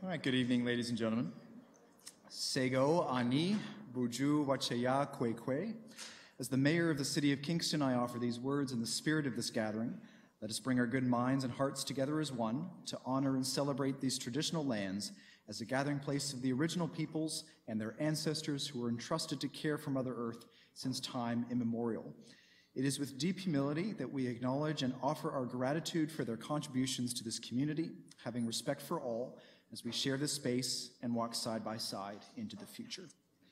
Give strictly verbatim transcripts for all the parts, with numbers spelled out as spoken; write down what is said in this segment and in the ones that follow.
All right, good evening, ladies and gentlemen. Sego ani buju wachaya kwe kwe. As the mayor of the city of Kingston, I offer these words in the spirit of this gathering. Let us bring our good minds and hearts together as one to honor and celebrate these traditional lands as a gathering place of the original peoples and their ancestors who were entrusted to care for Mother Earth since time immemorial. It is with deep humility that we acknowledge and offer our gratitude for their contributions to this community, having respect for all as we share this space and walk side by side into the future.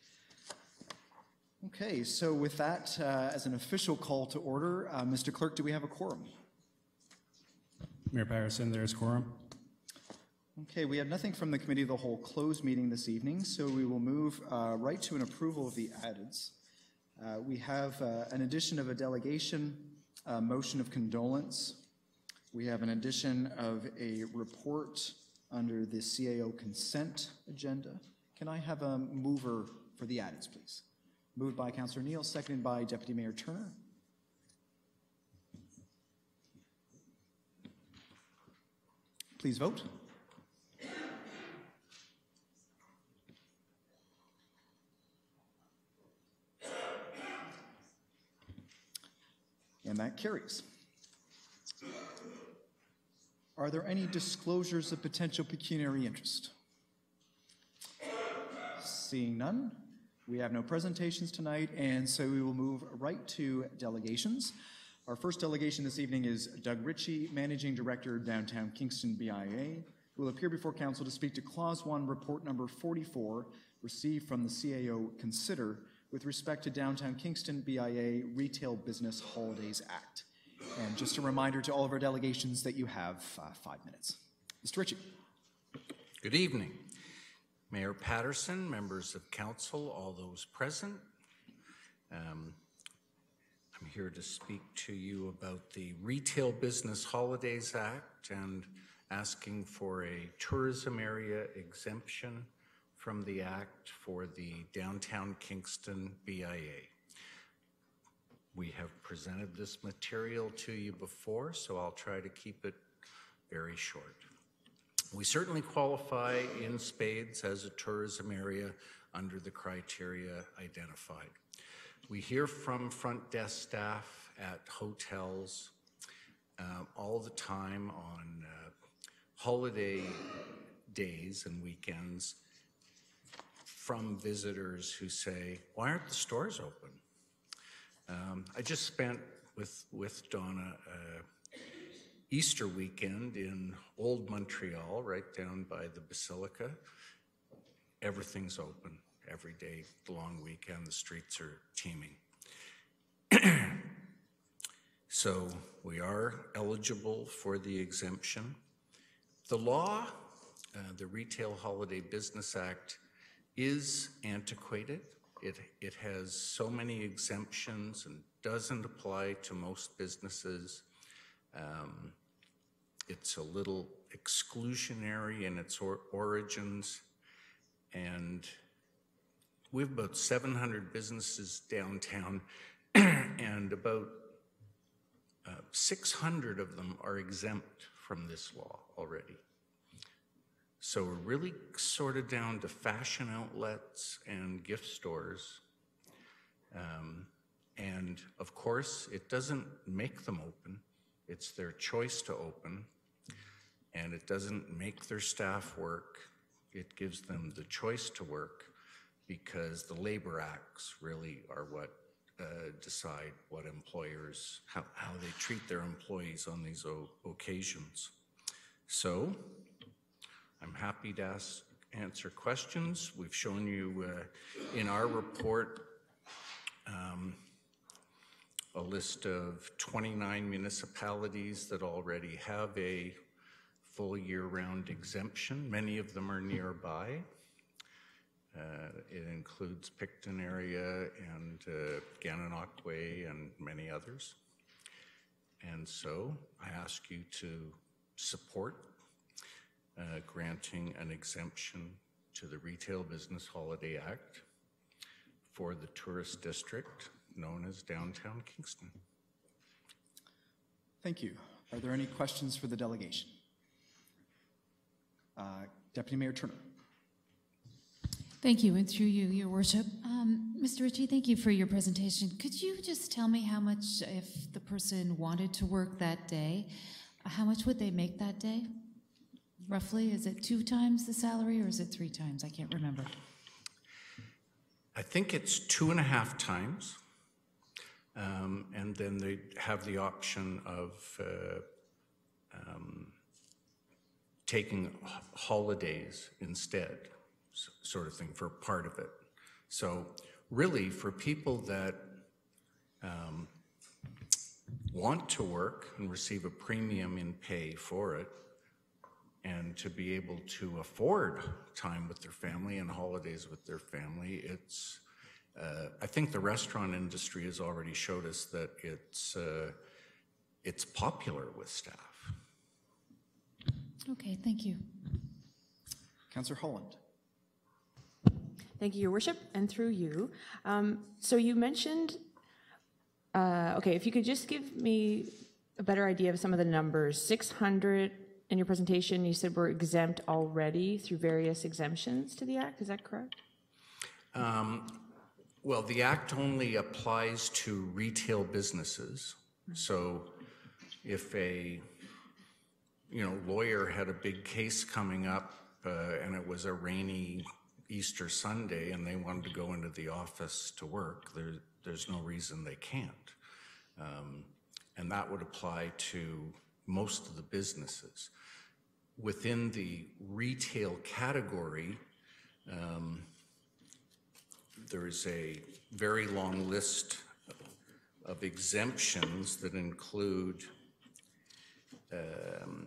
Okay, so with that, uh, as an official call to order, uh, Mister Clerk, do we have a quorum? Mayor Patterson, there is quorum. Okay, we have nothing from the Committee of the Whole closed meeting this evening, so we will move uh, right to an approval of the addends. Uh, we have uh, an addition of a delegation, a motion of condolence. We have an addition of a report under the C A O consent agenda. Can I have a mover for the addends, please? Moved by Councillor Neal, seconded by Deputy Mayor Turner. Please vote. And that carries. Are there any disclosures of potential pecuniary interest? Seeing none, we have no presentations tonight, and so we will move right to delegations. Our first delegation this evening is Doug Ritchie, Managing Director, Downtown Kingston B I A, who will appear before Council to speak to Clause one, Report Number forty-four, received from the C A O Consider, with respect to Downtown Kingston B I A Retail Business Holidays Act. And just a reminder to all of our delegations that you have uh, five minutes. Mister Ritchie. Good evening. Mayor Patterson, members of council, all those present. Um, I'm here to speak to you about the Retail Business Holidays Act and asking for a tourism area exemption from the Act for the Downtown Kingston B I A. We have presented this material to you before, so I'll try to keep it very short. We certainly qualify in spades as a tourism area under the criteria identified. We hear from front desk staff at hotels uh, all the time on uh, holiday days and weekends from visitors who say, why aren't the stores open? Um, I just spent with, with Donna uh, Easter weekend in Old Montreal, right down by the Basilica. Everything's open every day, the long weekend, the streets are teeming. So we are eligible for the exemption. The law, uh, the Retail Holiday Business Act, is antiquated. It, it has so many exemptions and doesn't apply to most businesses. Um, it's a little exclusionary in its or origins. And we have about seven hundred businesses downtown and about uh, six hundred of them are exempt from this law already. So we're really sort of down to fashion outlets and gift stores. Um, and of course, it doesn't make them open. It's their choice to open. And it doesn't make their staff work. It gives them the choice to work because the labor acts really are what uh, decide what employers, how, how they treat their employees on these occasions. So, I'm happy to ask, answer questions. We've shown you uh, in our report um, a list of twenty-nine municipalities that already have a full year-round exemption. Many of them are nearby. Uh, it includes Picton area and uh, Gananoque and many others. And so I ask you to support Uh, granting an exemption to the Retail Business Holiday Act for the tourist district known as Downtown Kingston. Thank you. Are there any questions for the delegation? Uh, Deputy Mayor Turner. Thank you, and through you, Your Worship. Um, Mister Ritchie, thank you for your presentation. Could you just tell me how much, if the person wanted to work that day, how much would they make that day? Roughly, is it two times the salary or is it three times? I can't remember. I think it's two and a half times. Um, and then they have the option of uh, um, taking holidays instead, sort of thing, for part of it. So really, for people that um, want to work and receive a premium in pay for it, and to be able to afford time with their family and holidays with their family, it's, uh, I think the restaurant industry has already showed us that it's, uh, it's popular with staff. Okay, thank you. Councillor Holland. Thank you, Your Worship, and through you. Um, so you mentioned, uh, okay, if you could just give me a better idea of some of the numbers. six hundred in your presentation, you said were exempt already through various exemptions to the Act, is that correct? Um, well, the Act only applies to retail businesses. So if a you know, lawyer had a big case coming up uh, and it was a rainy Easter Sunday and they wanted to go into the office to work, there, there's no reason they can't. Um, and that would apply to most of the businesses. Within the retail category, um, there is a very long list of exemptions that include um,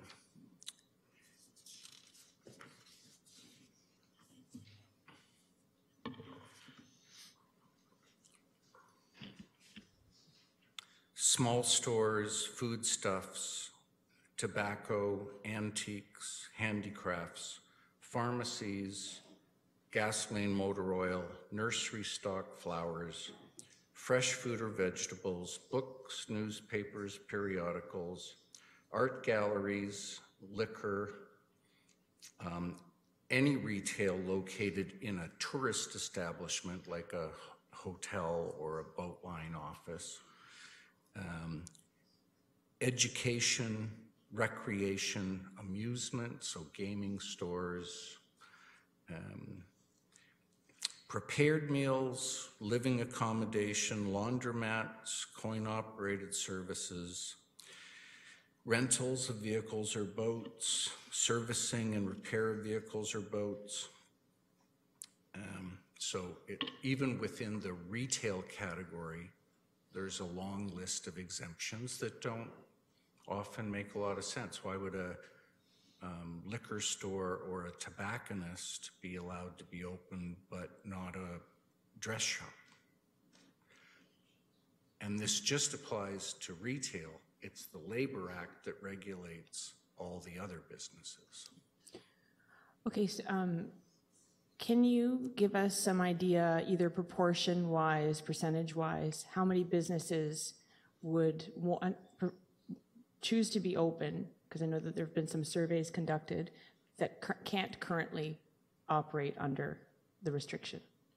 small stores, foodstuffs, tobacco, antiques, handicrafts, pharmacies, gasoline, motor oil, nursery stock flowers, fresh food or vegetables, books, newspapers, periodicals, art galleries, liquor, um, any retail located in a tourist establishment like a hotel or a boat line office, um, education, recreation, amusement, so gaming stores, um, prepared meals, living accommodation, laundromats, coin-operated services, rentals of vehicles or boats, servicing and repair of vehicles or boats. Um, so it, even within the retail category, there's a long list of exemptions that don't often make a lot of sense. Why would a um, liquor store or a tobacconist be allowed to be open but not a dress shop? And this just applies to retail. It's the Labor Act that regulates all the other businesses. Okay, so um, can you give us some idea, either proportion-wise, percentage-wise, how many businesses would want, choose to be open, because I know that there have been some surveys conducted that cu- can't currently operate under the restriction?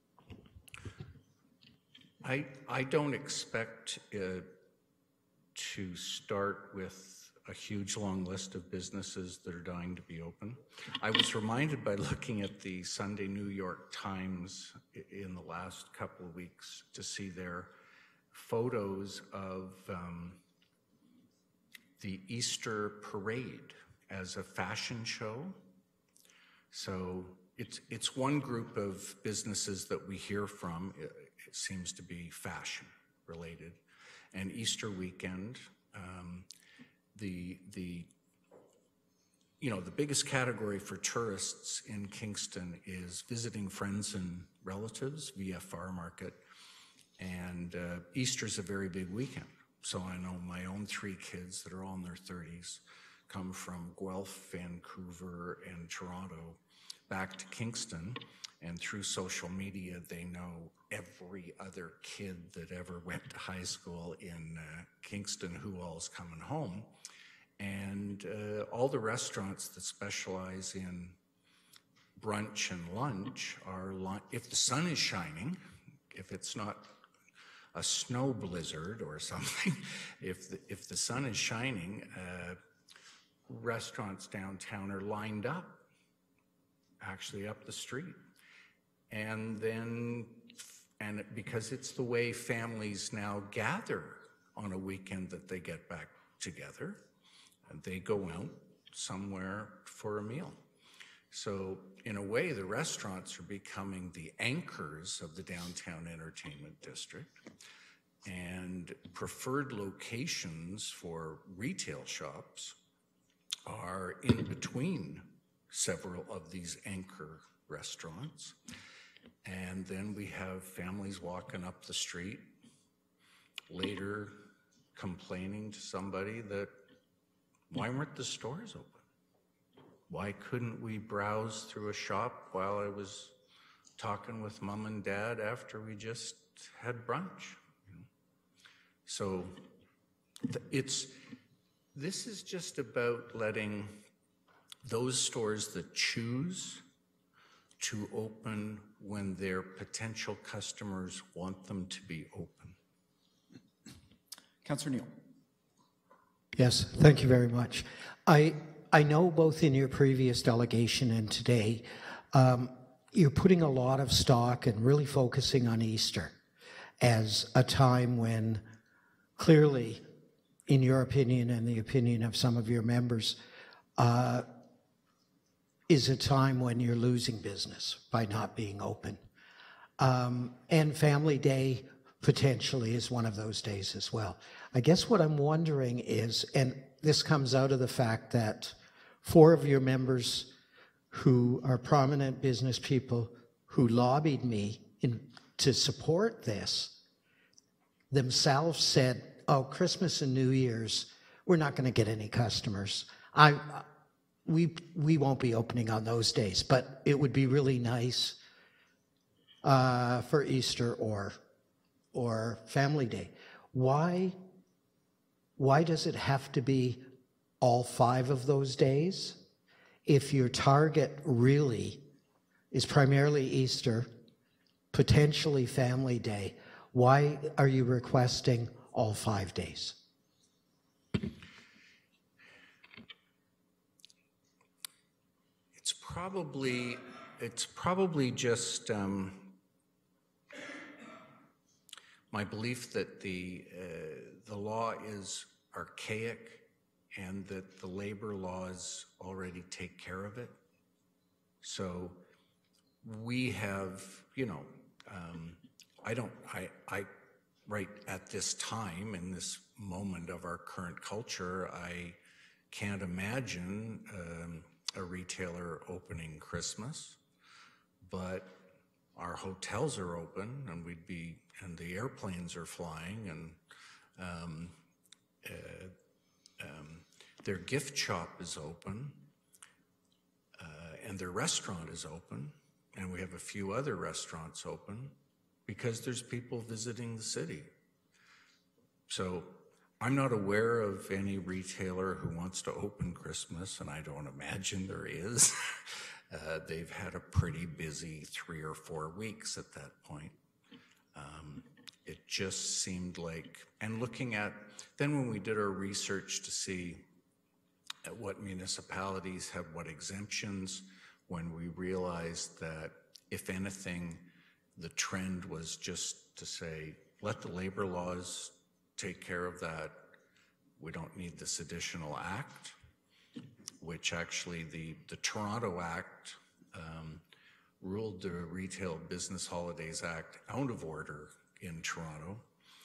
I, I don't expect uh, to start with a huge long list of businesses that are dying to be open. I was reminded by looking at the Sunday New York Times in the last couple of weeks to see their photos of um, the Easter parade as a fashion show. So it's, it's one group of businesses that we hear from. It, it seems to be fashion related. And Easter weekend, um, the, the, you know, the biggest category for tourists in Kingston is visiting friends and relatives via Far Market. And uh, Easter's a very big weekend. So I know my own three kids that are all in their thirties come from Guelph, Vancouver, and Toronto back to Kingston. And through social media, they know every other kid that ever went to high school in uh, Kingston who all's coming home. And uh, all the restaurants that specialize in brunch and lunch are, li- if the sun is shining, if it's not a snow blizzard or something, if the, if the sun is shining, uh, restaurants downtown are lined up, actually up the street. And then, and because it's the way families now gather on a weekend that they get back together, and they go out somewhere for a meal. So in a way, the restaurants are becoming the anchors of the downtown entertainment district, and preferred locations for retail shops are in between several of these anchor restaurants. And then we have families walking up the street, later complaining to somebody that, why weren't the stores open? Why couldn't we browse through a shop while I was talking with mom and dad after we just had brunch? So it's, this is just about letting those stores that choose to open when their potential customers want them to be open. Councillor Neal. Yes, thank you very much. I I know both in your previous delegation and today, um, you're putting a lot of stock and really focusing on Easter as a time when clearly, in your opinion and the opinion of some of your members, uh, is a time when you're losing business by not being open. Um, and Family Day potentially is one of those days as well. I guess what I'm wondering is, and this comes out of the fact that four of your members who are prominent business people who lobbied me in, to support this themselves said, oh, Christmas and New Year's, we're not going to get any customers. I, we, we won't be opening on those days, but it would be really nice uh, for Easter or, or Family Day. Why, why does it have to be all five of those days? If your target really is primarily Easter, potentially Family Day, why are you requesting all five days? It's probably, it's probably just um, my belief that the, uh, the law is archaic and that the labor laws already take care of it. So we have, you know, um, I don't, I, I, right at this time, in this moment of our current culture, I can't imagine um, a retailer opening Christmas, but our hotels are open and we'd be, and the airplanes are flying, and um, uh, um, their gift shop is open, uh, and their restaurant is open, and we have a few other restaurants open because there's people visiting the city. So I'm not aware of any retailer who wants to open Christmas, and I don't imagine there is. uh, they've had a pretty busy three or four weeks at that point. Um, it just seemed like, and looking at, then when we did our research to see at what municipalities have what exemptions, when we realized that, if anything, the trend was just to say, let the labor laws take care of that. We don't need this additional act, which actually the, the Toronto Act um, ruled the Retail Business Holidays Act out of order in Toronto.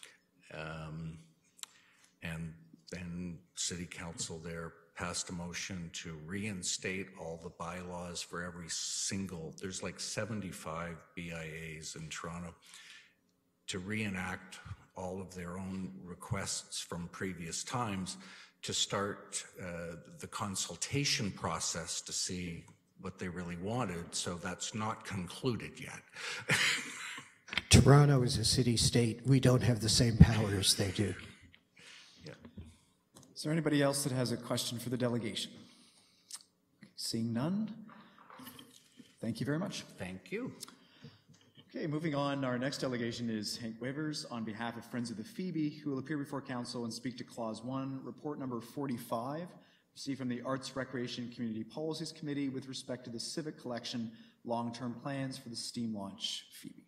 Um, and then City Council there passed a motion to reinstate all the bylaws for every single, there's like seventy-five B I As in Toronto, to reenact all of their own requests from previous times, to start uh, the consultation process to see what they really wanted. So that's not concluded yet. Toronto is a city-state. We don't have the same powers they do. Yeah. Is there anybody else that has a question for the delegation? Seeing none, Thank you very much. Thank you. Okay, moving on, our next delegation is Hank Wavers on behalf of Friends of the Phoebe, who will appear before council and speak to Clause one, report number forty-five, received from the Arts, Recreation, and Community Policies Committee with respect to the Civic Collection long-term plans for the steam launch Phoebe.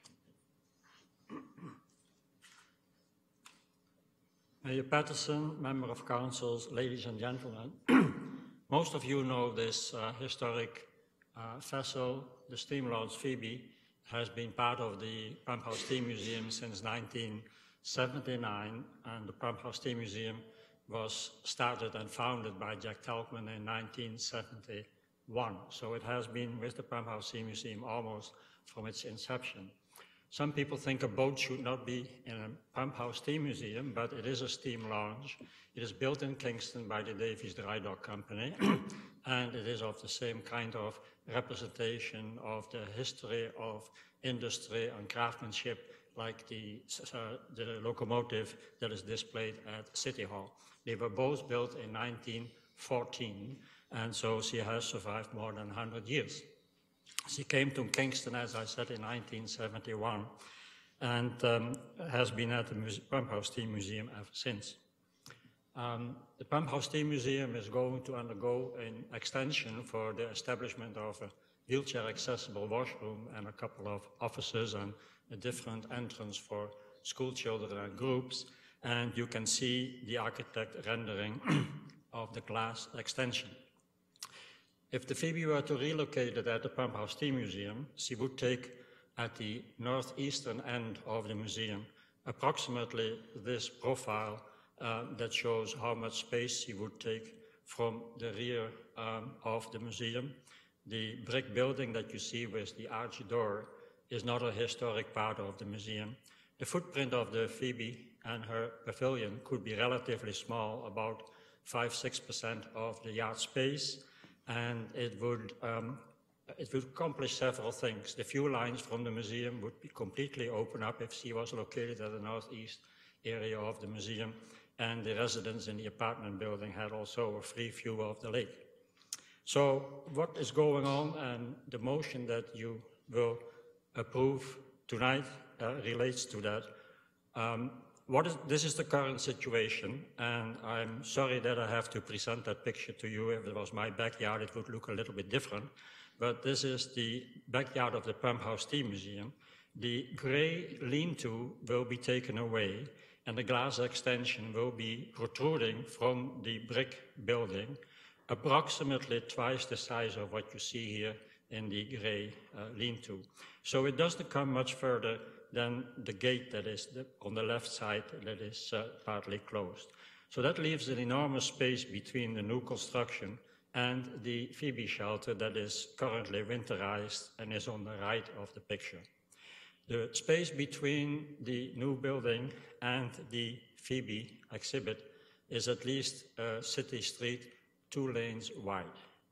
Mayor Patterson, Member of Councils, ladies and gentlemen, most of you know this uh, historic uh, vessel, the steam launch Phoebe, has been part of the Pump House Steam Museum since nineteen seventy-nine, and the Pump House Steam Museum was started and founded by Jack Talkman in nineteen seventy-one. So it has been with the Pump House Steam Museum almost from its inception. Some people think a boat should not be in a Pump House Steam Museum, but it is a steam launch. It is built in Kingston by the Davies Dry Dock Company, and it is of the same kind of representation of the history of industry and craftsmanship like the, uh, the locomotive that is displayed at City Hall. They were both built in nineteen fourteen, and so she has survived more than one hundred years. She came to Kingston, as I said, in nineteen seventy-one, and um, has been at the Muse Pump House Steam Museum ever since. Um, the Pump House Steam Museum is going to undergo an extension for the establishment of a wheelchair-accessible washroom and a couple of offices and a different entrance for school children and groups. And you can see the architect rendering of the glass extension. If the Phoebe were to relocate it at the Pump House Steam Museum, she would take at the northeastern end of the museum approximately this profile uh, that shows how much space she would take from the rear um, of the museum. The brick building that you see with the arched door is not a historic part of the museum. The footprint of the Phoebe and her pavilion could be relatively small, about five to six percent of the yard space, and it would, um, it would accomplish several things. The fuel lines from the museum would be completely open up if she was located at the northeast area of the museum, and the residents in the apartment building had also a free view of the lake. So what is going on, and the motion that you will approve tonight uh, relates to that. Um, what is, this is the current situation, and I'm sorry that I have to present that picture to you. If it was my backyard, it would look a little bit different. But this is the backyard of the Pump House Steam Museum. The gray lean-to will be taken away, and the glass extension will be protruding from the brick building, approximately twice the size of what you see here in the gray uh, lean-to. So it doesn't come much further than the gate that is the, on the left side that is uh, partly closed. So that leaves an enormous space between the new construction and the Phoebe shelter that is currently winterized and is on the right of the picture. The space between the new building and the Phoebe exhibit is at least a city street two lanes wide.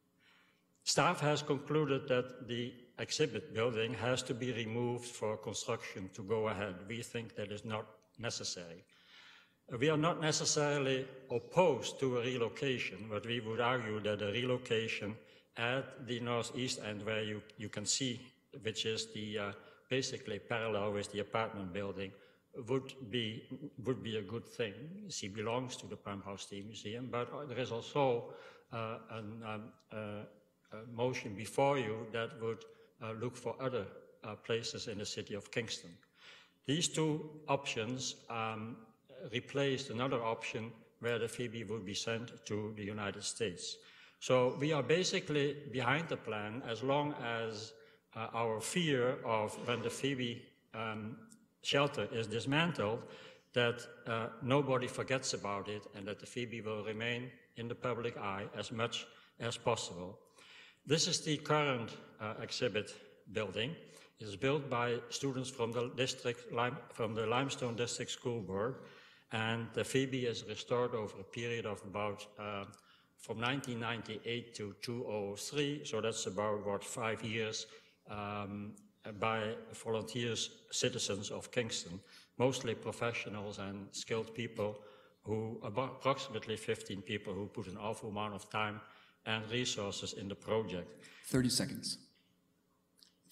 Staff has concluded that the exhibit building has to be removed for construction to go ahead. We think that is not necessary. We are not necessarily opposed to a relocation, but we would argue that a relocation at the northeast end where you, you can see, which is the uh, basically parallel with the apartment building, would be, would be a good thing. She belongs to the Pump House Steam Museum, but there is also uh, an, um, uh, a motion before you that would uh, look for other uh, places in the city of Kingston. These two options um, replaced another option where the Phoebe would be sent to the United States. So we are basically behind the plan as long as uh, our fear of when the Phoebe um, shelter is dismantled, that uh, nobody forgets about it and that the Phoebe will remain in the public eye as much as possible. This is the current uh, exhibit building. It is built by students from the district, Lime, from the Limestone District School Board, and the Phoebe is restored over a period of about uh, from nineteen ninety-eight to two thousand three, so that's about what five years um, by volunteers, citizens of Kingston, mostly professionals and skilled people, who about approximately fifteen people who put an awful amount of time and resources in the project. thirty seconds.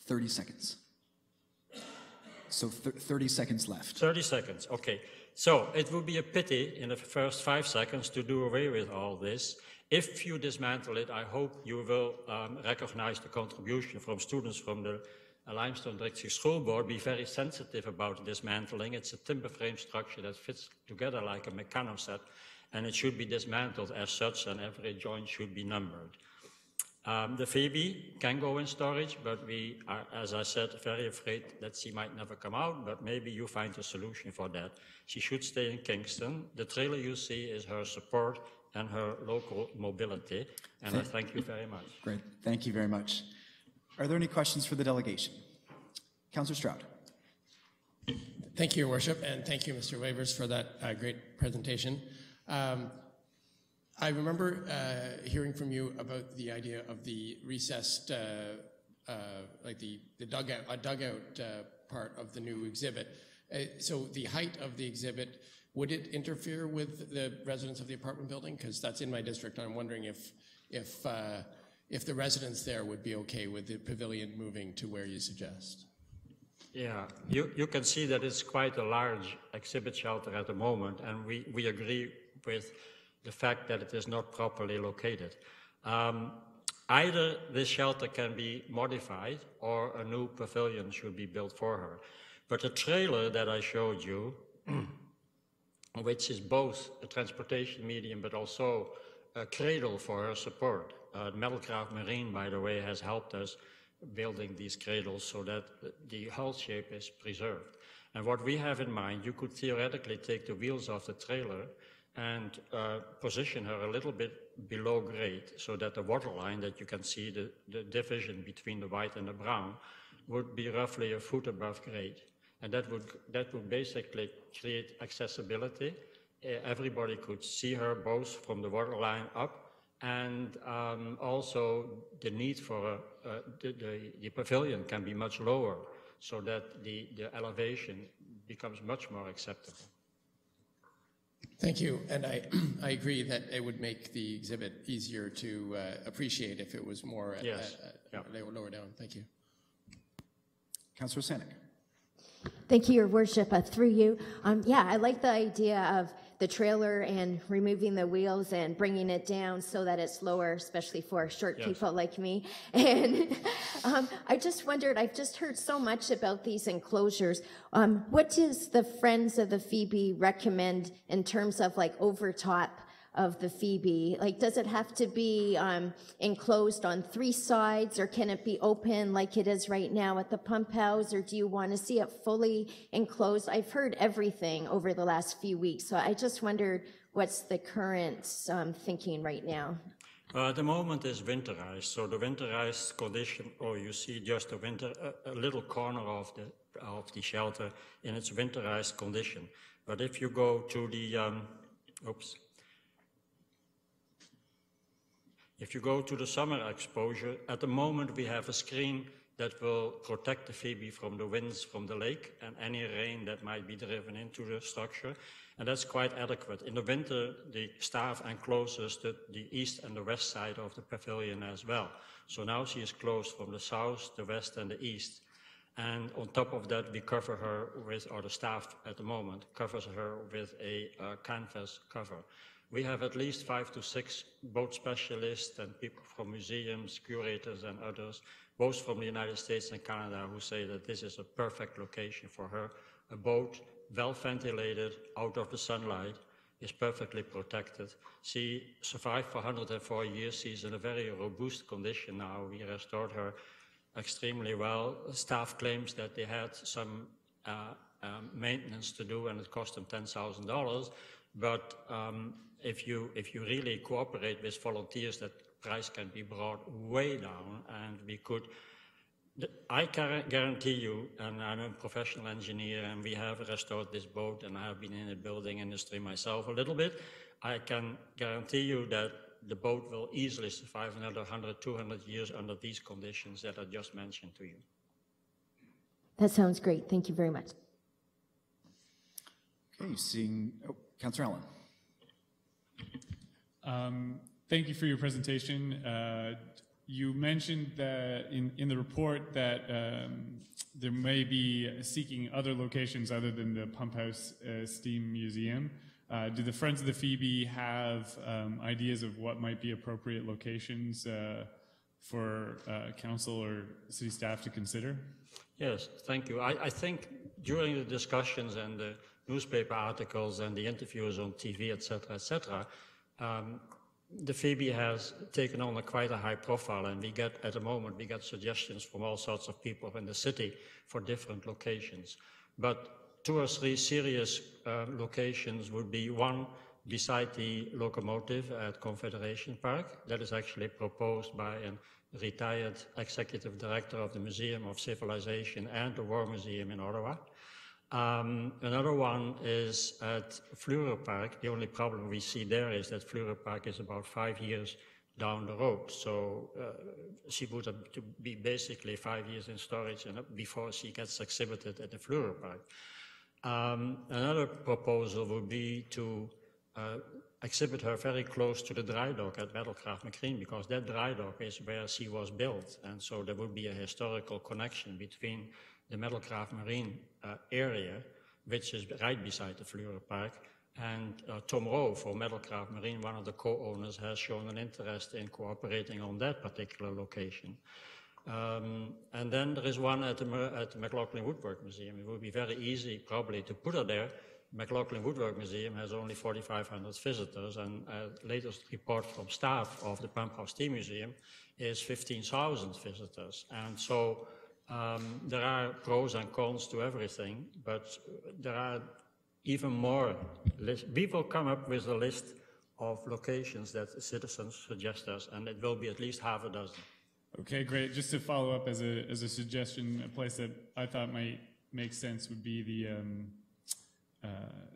thirty seconds. So th thirty seconds left. thirty seconds, okay. So it would be a pity in the first five seconds to do away with all this. If you dismantle it, I hope you will um, recognize the contribution from students from the uh, Limestone District School Board. Be very sensitive about dismantling. It's a timber frame structure that fits together like a mechanoset, and it should be dismantled as such, and every joint should be numbered. Um, the Phoebe can go in storage, but we are, as I said, very afraid that she might never come out, but maybe you find a solution for that. She should stay in Kingston. The trailer you see is her support and her local mobility, and thank I thank you very much. Great, thank you very much. Are there any questions for the delegation? Councillor Stroud. Thank you, Your Worship, and thank you, Mister Wavers, for that uh, great presentation. Um, I remember uh, hearing from you about the idea of the recessed, uh, uh, like the, the dugout, uh, dugout uh, part of the new exhibit. Uh, so the height of the exhibit, would it interfere with the residents of the apartment building? Because that's in my district, and I'm wondering if, if, uh, if the residents there would be okay with the pavilion moving to where you suggest. Yeah, you, you can see that it's quite a large exhibit shelter at the moment, and we, we agree with the fact that it is not properly located. Um, either this shelter can be modified or a new pavilion should be built for her. But the trailer that I showed you, which is both a transportation medium but also a cradle for her support. Uh, Metalcraft Marine, by the way, has helped us building these cradles so that the hull shape is preserved. And what we have in mind, you could theoretically take the wheels off the trailer and uh, position her a little bit below grade so that the waterline that you can see, the, the division between the white and the brown, would be roughly a foot above grade. And that would, that would basically create accessibility. Uh, everybody could see her both from the waterline up, and um, also the need for a, uh, the, the, the pavilion can be much lower so that the, the elevation becomes much more acceptable. Thank you, and I, I agree that it would make the exhibit easier to uh, appreciate if it was more yes. uh, uh, yeah. lower down. Thank you. Councillor Sanik. Thank you, Your Worship. Uh, through you, um, yeah, I like the idea of the trailer and removing the wheels and bringing it down so that it's lower, especially for short yes. people like me. And um, I just wondered, I've just heard so much about these enclosures. Um, what does the Friends of the Phoebe recommend in terms of like overtop of the Phoebe? Like, does it have to be um, enclosed on three sides, or can it be open like it is right now at the pump house, or do you want to see it fully enclosed? I've heard everything over the last few weeks, so I just wondered what's the current um, thinking right now. Uh, at the moment is winterized, so the winterized condition, or you see just a winter, a, a little corner of the of the shelter in its winterized condition. But if you go to the, um, oops. If you go to the summer exposure, at the moment we have a screen that will protect the Phoebe from the winds from the lake and any rain that might be driven into the structure, and that's quite adequate. In the winter, the staff encloses the, the east and the west side of the pavilion as well. So now she is closed from the south, the west, and the east. And on top of that, we cover her with, or the staff at the moment, covers her with a uh, canvas cover. We have at least five to six boat specialists and people from museums, curators and others, both from the United States and Canada, who say that this is a perfect location for her. A boat, well ventilated, out of the sunlight, is perfectly protected. She survived for one hundred four years. She's in a very robust condition now. We restored her extremely well. Staff claims that they had some uh, um, maintenance to do and it cost them ten thousand dollars. But um, if you if you really cooperate with volunteers, that price can be brought way down, and we could. I can guarantee you, and I'm a professional engineer, and we have restored this boat, and I have been in the building industry myself a little bit. I can guarantee you that the boat will easily survive another one hundred, two hundred years under these conditions that I just mentioned to you. That sounds great. Thank you very much. Okay, seeing, oh, Councillor Allen. Um, thank you for your presentation. Uh, you mentioned that in, in the report that um, there may be seeking other locations other than the Pump House uh, Steam Museum. Uh, do the Friends of the Phoebe have um, ideas of what might be appropriate locations uh, for uh, council or city staff to consider? Yes, thank you. I, I think during the discussions and the newspaper articles and the interviews on T V, et cetera, et cetera, um, the Phoebe has taken on a quite a high profile, and we get, at the moment, we get suggestions from all sorts of people in the city for different locations. But two or three serious uh, locations would be one beside the locomotive at Confederation Park. That is actually proposed by a retired executive director of the Museum of Civilization and the War Museum in Ottawa. Um, another one is at Fleury Park. The only problem we see there is that Fleury Park is about five years down the road. So uh, she would have to be basically five years in storage and before she gets exhibited at the Fleury Park. Um, another proposal would be to uh, exhibit her very close to the dry dock at Battlecraft McLean, because that dry dock is where she was built. And so there would be a historical connection between the Metalcraft Marine uh, area, which is right beside the Fleury Park, and uh, Tom Rowe for Metalcraft Marine, one of the co-owners, has shown an interest in cooperating on that particular location. Um, and then there is one at the, at the McLaughlin Woodwork Museum. It would be very easy probably to put her there. McLaughlin Woodwork Museum has only forty-five hundred visitors, and uh, latest report from staff of the Pump House Steam Museum is fifteen thousand visitors. And so Um, there are pros and cons to everything, but there are even more. We will come up with a list of locations that citizens suggest us, and it will be at least half a dozen. Okay, great. Just to follow up as a, as a suggestion, a place that I thought might make sense would be the um, uh,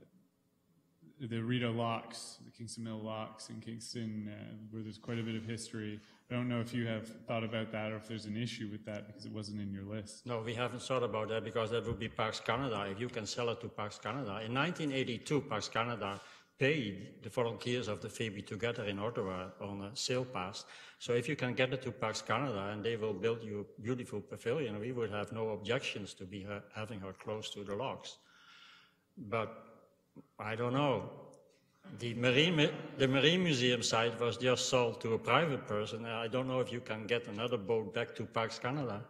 the Rita Locks, the Kingston Mill Locks in Kingston, uh, where there's quite a bit of history. I don't know if you have thought about that or if there's an issue with that because it wasn't in your list. No, we haven't thought about that because that would be Parks Canada, if you can sell it to Parks Canada. In nineteen eighty-two, Parks Canada paid the volunteers of the Phoebe together in Ottawa on a sale pass. So if you can get it to Parks Canada and they will build you a beautiful pavilion, we would have no objections to be her, having her close to the locks. But I don't know. The Marine, the Marine Museum site was just sold to a private person. I don't know if you can get another boat back to Parks Canada.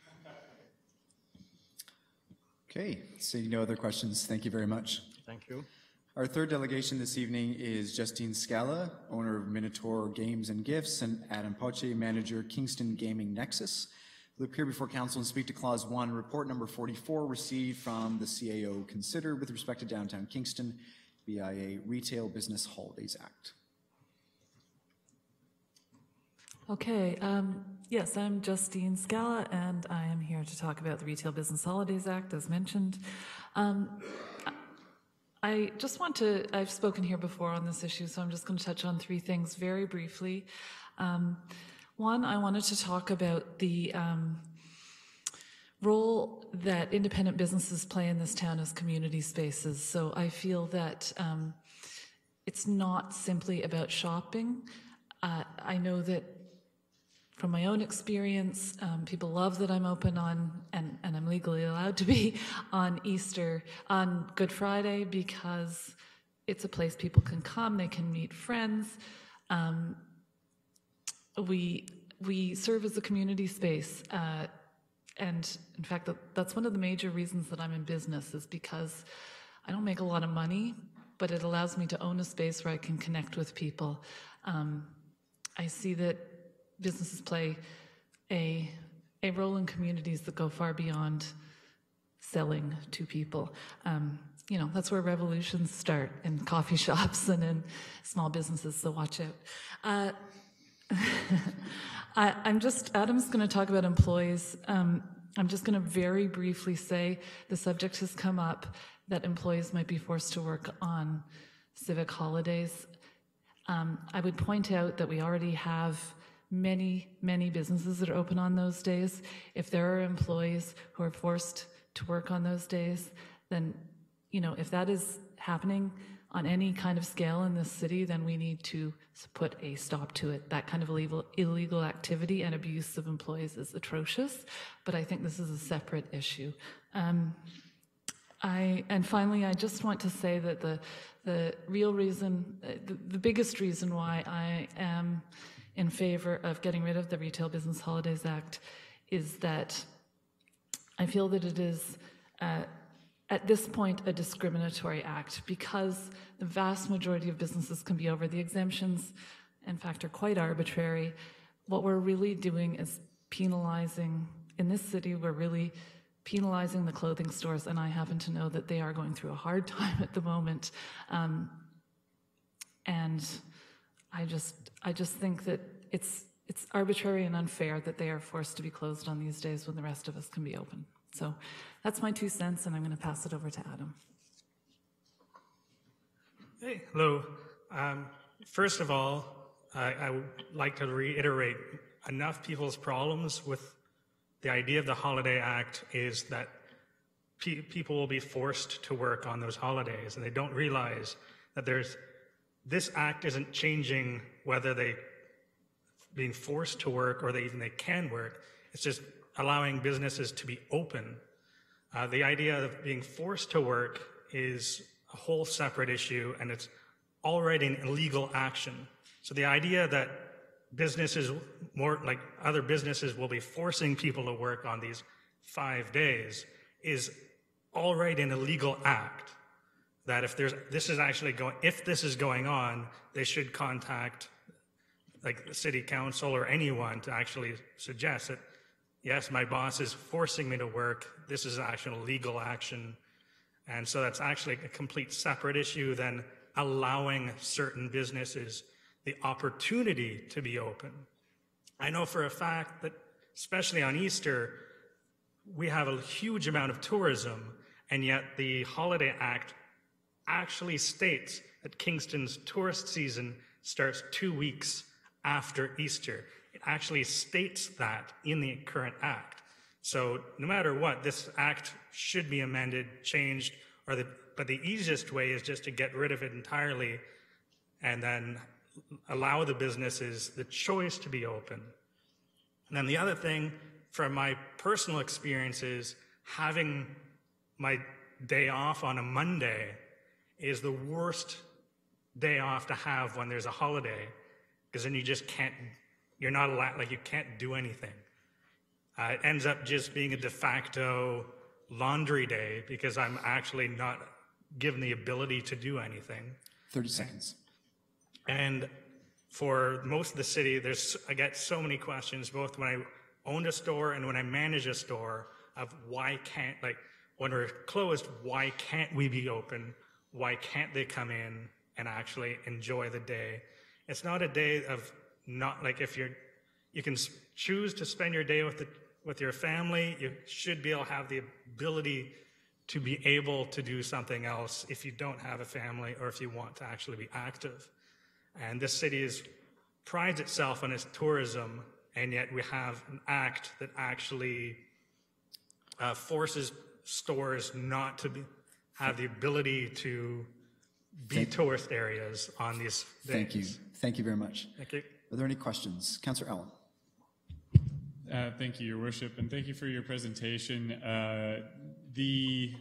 Okay, seeing no other questions, thank you very much. Thank you. Our third delegation this evening is Justine Scala, owner of Minotaur Games and Gifts, and Adam Poche, manager, Kingston Gaming Nexus. We'll appear before council and speak to clause one, report number forty-four received from the C A O considered with respect to downtown Kingston, B I A Retail Business Holidays Act. Okay, um, yes, I'm Justine Scala, and I am here to talk about the Retail Business Holidays Act, as mentioned. Um, I just want to, I've spoken here before on this issue, so I'm just going to touch on three things very briefly. Um, one, I wanted to talk about the um, role that independent businesses play in this town as community spaces. So I feel that um, it's not simply about shopping. Uh, I know that from my own experience, um, people love that I'm open on, and, and I'm legally allowed to be, on Easter, on Good Friday, because it's a place people can come, they can meet friends. Um, we, we serve as a community space. Uh, And in fact, that, that's one of the major reasons that I'm in business, is because I don't make a lot of money, but it allows me to own a space where I can connect with people. Um, I see that businesses play a, a role in communities that go far beyond selling to people. Um, you know, that's where revolutions start, in coffee shops and in small businesses, so watch out. Uh, I, I'm just, Adam's going to talk about employees. Um, I'm just going to very briefly say the subject has come up that employees might be forced to work on civic holidays. Um, I would point out that we already have many, many businesses that are open on those days. If there are employees who are forced to work on those days, then, you know, if that is happening, on any kind of scale in this city, then we need to put a stop to it. That kind of illegal, illegal activity and abuse of employees is atrocious, but I think this is a separate issue. Um, I, and finally, I just want to say that the, the real reason, the, the biggest reason why I am in favor of getting rid of the Retail Business Holidays Act is that I feel that it is, uh, at this point, a discriminatory act, because the vast majority of businesses can be over. The exemptions, in fact, are quite arbitrary. What we're really doing is penalizing, in this city, we're really penalizing the clothing stores, and I happen to know that they are going through a hard time at the moment. Um, and I just, I just think that it's, it's arbitrary and unfair that they are forced to be closed on these days when the rest of us can be open. So that's my two cents, and I'm going to pass it over to Adam. Hey, hello. Um, first of all, I, I would like to reiterate, enough people's problems with the idea of the Holiday Act is that pe people will be forced to work on those holidays, and they don't realize that there's, this act isn't changing whether they being forced to work or they even they can work. It's just allowing businesses to be open. Uh, the idea of being forced to work is a whole separate issue, and it's already an illegal action. So the idea that businesses, more like other businesses, will be forcing people to work on these five days is already an illegal act. That if there's, this is actually going, if this is going on, they should contact like the city council or anyone to actually suggest that, yes, my boss is forcing me to work. This is actual legal action. And so that's actually a complete separate issue than allowing certain businesses the opportunity to be open. I know for a fact that, especially on Easter, we have a huge amount of tourism, and yet the Holiday Act actually states that Kingston's tourist season starts two weeks after Easter. It actually states that in the current act. So no matter what, this act should be amended, changed, or the, but the easiest way is just to get rid of it entirely and then allow the businesses the choice to be open. And then the other thing, from my personal experiences, having my day off on a Monday is the worst day off to have when there's a holiday, because then you just can't, you're not allowed, like you can't do anything. Uh, it ends up just being a de facto laundry day because I'm actually not given the ability to do anything. thirty seconds. And for most of the city, there's, I get so many questions, both when I owned a store and when I manage a store, of why can't, like, when we're closed, why can't we be open? Why can't they come in and actually enjoy the day? It's not a day of not, like, if you're, you can choose to spend your day with the, with your family, you should be able to have the ability to be able to do something else if you don't have a family or if you want to actually be active. And this city is, prides itself on its tourism, and yet we have an act that actually uh, forces stores not to be, have the ability to be Thank tourist areas on these days. Thank you. Thank you very much. Thank you. Are there any questions? Councillor Allen. Uh, thank you, Your Worship, and thank you for your presentation. Uh, the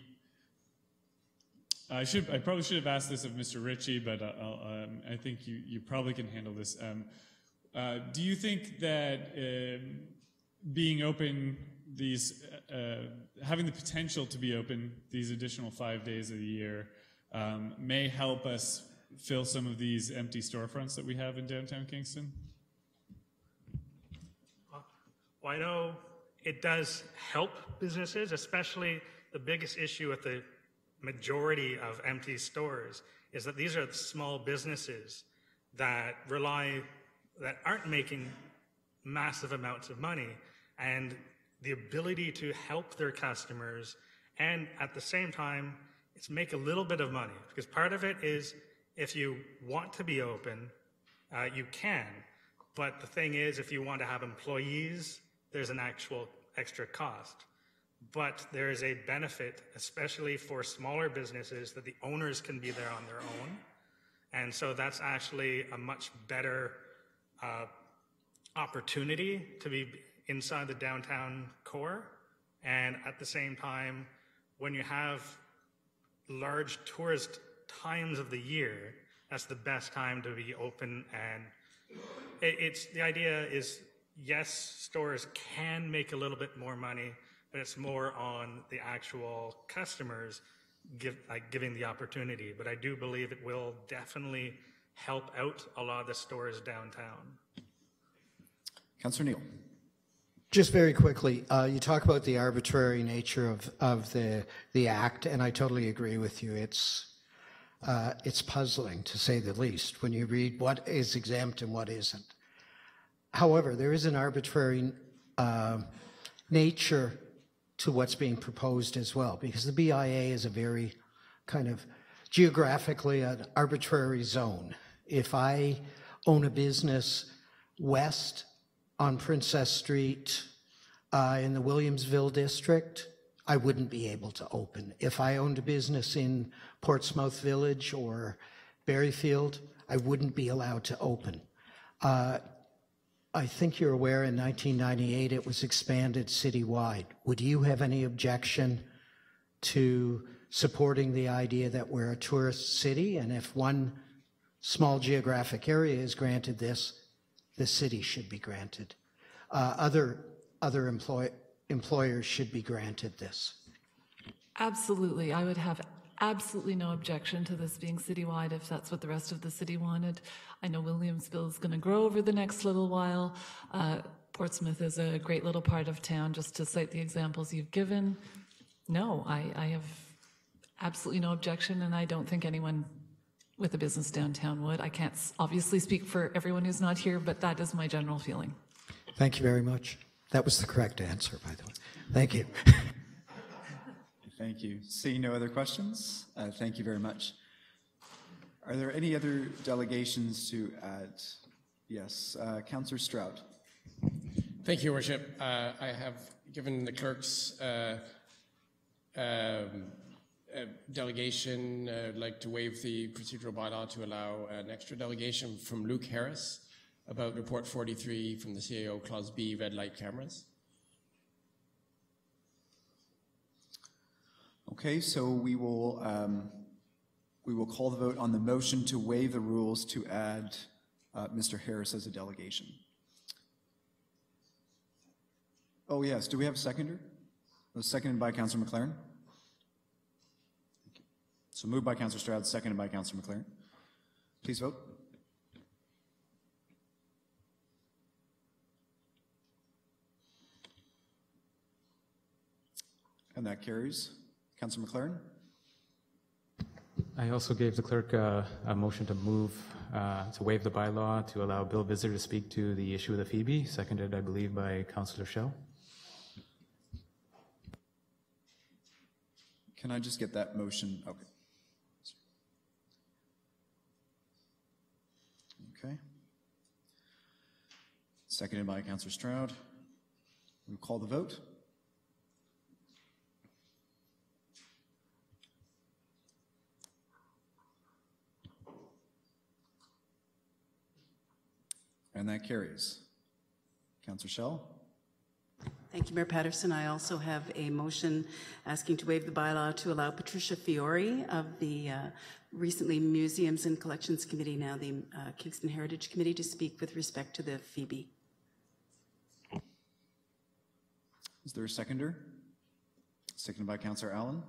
I should I probably should have asked this of Mister Ritchie, but I'll, um, I think you, you probably can handle this. Um, uh, do you think that um, being open, these uh, having the potential to be open these additional five days of the year um, may help us fill some of these empty storefronts that we have in downtown Kingston? Well, I know it does help businesses, especially the biggest issue with the majority of empty stores is that these are the small businesses that rely, that aren't making massive amounts of money, and the ability to help their customers and at the same time it's make a little bit of money, because part of it is if you want to be open, uh, you can, but the thing is if you want to have employees, there's an actual extra cost. but there is a benefit, especially for smaller businesses, that the owners can be there on their own. And so that's actually a much better uh, opportunity to be inside the downtown core. And at the same time, when you have large tourist times of the year, that's the best time to be open. And it, it's the idea is, yes, stores can make a little bit more money, but it's more on the actual customers give, like giving the opportunity. But I do believe it will definitely help out a lot of the stores downtown. Councillor Neal. Just very quickly, uh, you talk about the arbitrary nature of, of the, the act, and I totally agree with you. It's, uh, it's puzzling, to say the least, when you read what is exempt and what isn't. However, there is an arbitrary uh, nature to what's being proposed as well, because the B I A is a very kind of geographically an arbitrary zone. If I own a business west on Princess Street uh, in the Williamsville district, I wouldn't be able to open. If I owned a business in Portsmouth Village or Berryfield, I wouldn't be allowed to open. Uh, I think you're aware in nineteen ninety-eight it was expanded citywide. Would you have any objection to supporting the idea that we're a tourist city, and if one small geographic area is granted this, the city should be granted? Uh, other other employ, employers should be granted this. Absolutely. I would have absolutely no objection to this being citywide if that's what the rest of the city wanted. I know Williamsville is going to grow over the next little while. Uh, Portsmouth is a great little part of town, just to cite the examples you've given. No, I, I have absolutely no objection, and I don't think anyone with a business downtown would. I can't obviously speak for everyone who's not here, but that is my general feeling. Thank you very much. That was the correct answer, by the way. Thank you. Thank you. Seeing no other questions, uh, thank you very much. Are there any other delegations to add? Yes, uh, Councillor Stroud. Thank you, Your Worship. Uh, I have given the clerks uh, um, a delegation. Uh, I'd like to waive the procedural bylaw to allow an extra delegation from Luke Harris about Report forty-three from the C A O Clause B, red light cameras. Okay, so we will um, we will call the vote on the motion to waive the rules to add uh, Mister Harris as a delegation. Oh yes, do we have a seconder? It was seconded by Councillor McLaren. So moved by Councillor Stroud, seconded by Councillor McLaren. Please vote. And that carries. Councillor McLaren? I also gave the clerk uh, a motion to move, uh, to waive the bylaw to allow Bill Visser to speak to the issue of the Phoebe, seconded, I believe, by Councillor Schell. Can I just get that motion? Okay. Okay. Seconded by Councillor Stroud. We'll call the vote. And that carries. Councillor Schell? Thank you, Mayor Patterson. I also have a motion asking to waive the bylaw to allow Patricia Fiore of the uh, recently Museums and Collections Committee, now the uh, Kingston Heritage Committee, to speak with respect to the Phoebe. Is there a seconder? Seconded by Councillor Allen.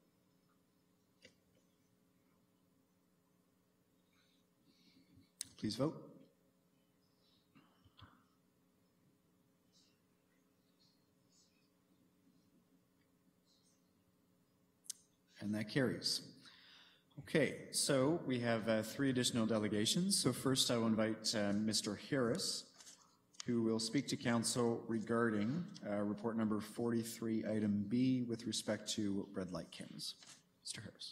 Please vote. And that carries. Okay, so we have uh, three additional delegations. So first I will invite uh, Mister Harris, who will speak to Council regarding uh, report number forty-three, item B, with respect to red light cameras. Mister Harris.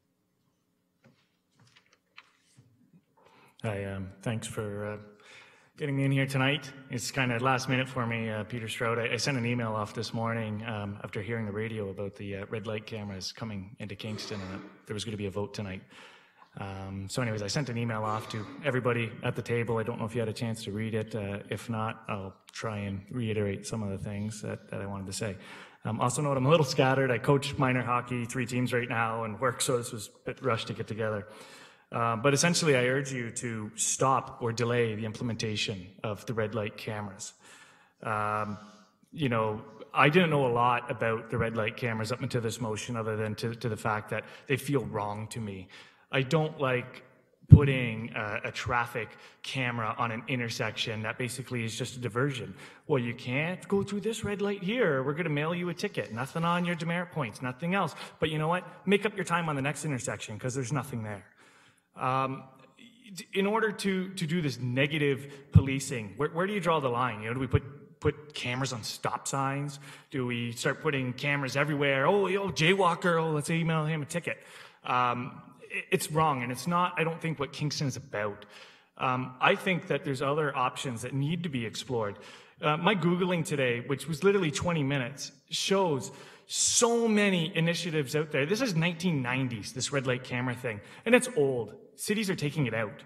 Hi, um, thanks for uh, getting me in here tonight. It's kind of last minute for me, uh, Peter Stroud. I, I sent an email off this morning um, after hearing the radio about the uh, red light cameras coming into Kingston, and that there was going to be a vote tonight. Um, so anyways, I sent an email off to everybody at the table. I don't know if you had a chance to read it. Uh, if not, I'll try and reiterate some of the things that, that I wanted to say. Um, also note I'm a little scattered. I coach minor hockey, three teams right now, and work, so this was a bit rushed to get together. Um, but essentially, I urge you to stop or delay the implementation of the red light cameras. Um, you know, I didn't know a lot about the red light cameras up until this motion, other than to, to the fact that they feel wrong to me. I don't like putting a, a traffic camera on an intersection that basically is just a diversion. Well, you can't go through this red light here. We're going to mail you a ticket. Nothing on your demerit points, nothing else. But you know what? Make up your time on the next intersection because there's nothing there. Um, in order to, to do this negative policing, where, where do you draw the line? You know, do we put, put cameras on stop signs? Do we start putting cameras everywhere? Oh, yo, jaywalker, oh, let's email him a ticket. Um, It's wrong, and it's not, I don't think, what Kingston is about. Um, I think that there's other options that need to be explored. Uh, my Googling today, which was literally twenty minutes, shows so many initiatives out there. This is nineteen nineties, this red light camera thing, and it's old. Cities are taking it out.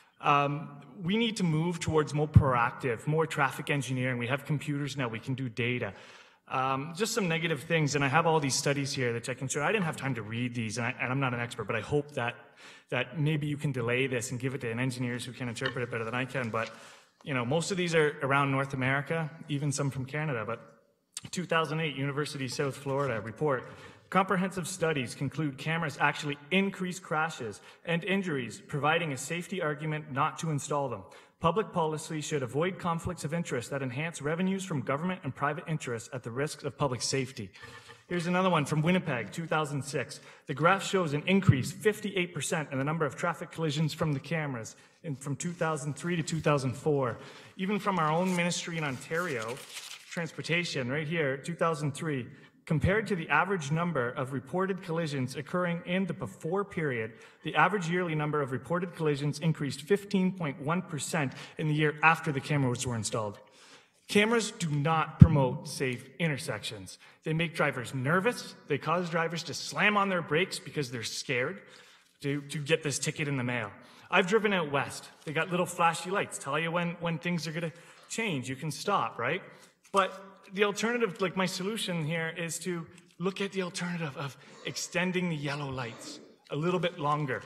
Um, we need to move towards more proactive, more traffic engineering. We have computers now, we can do data. Um, just some negative things, and I have all these studies here that I can show. I didn't have time to read these, and, I, and I'm not an expert, but I hope that that maybe you can delay this and give it to engineers who can interpret it better than I can. But you know, most of these are around North America, even some from Canada. But two thousand eight, University of South Florida report: comprehensive studies conclude cameras actually increase crashes and injuries, providing a safety argument not to install them. Public policy should avoid conflicts of interest that enhance revenues from government and private interests at the risk of public safety. Here's another one from Winnipeg, two thousand six. The graph shows an increase, fifty-eight percent, in the number of traffic collisions from the cameras in, from two thousand three to two thousand four. Even from our own ministry in Ontario, transportation, right here, two thousand three, compared to the average number of reported collisions occurring in the before period, the average yearly number of reported collisions increased fifteen point one percent in the year after the cameras were installed. Cameras do not promote safe intersections. They make drivers nervous. They cause drivers to slam on their brakes because they're scared to, to get this ticket in the mail. I've driven out west. They got little flashy lights, tell you when, when things are gonna change. You can stop, right? But the alternative, like my solution here, is to look at the alternative of extending the yellow lights a little bit longer.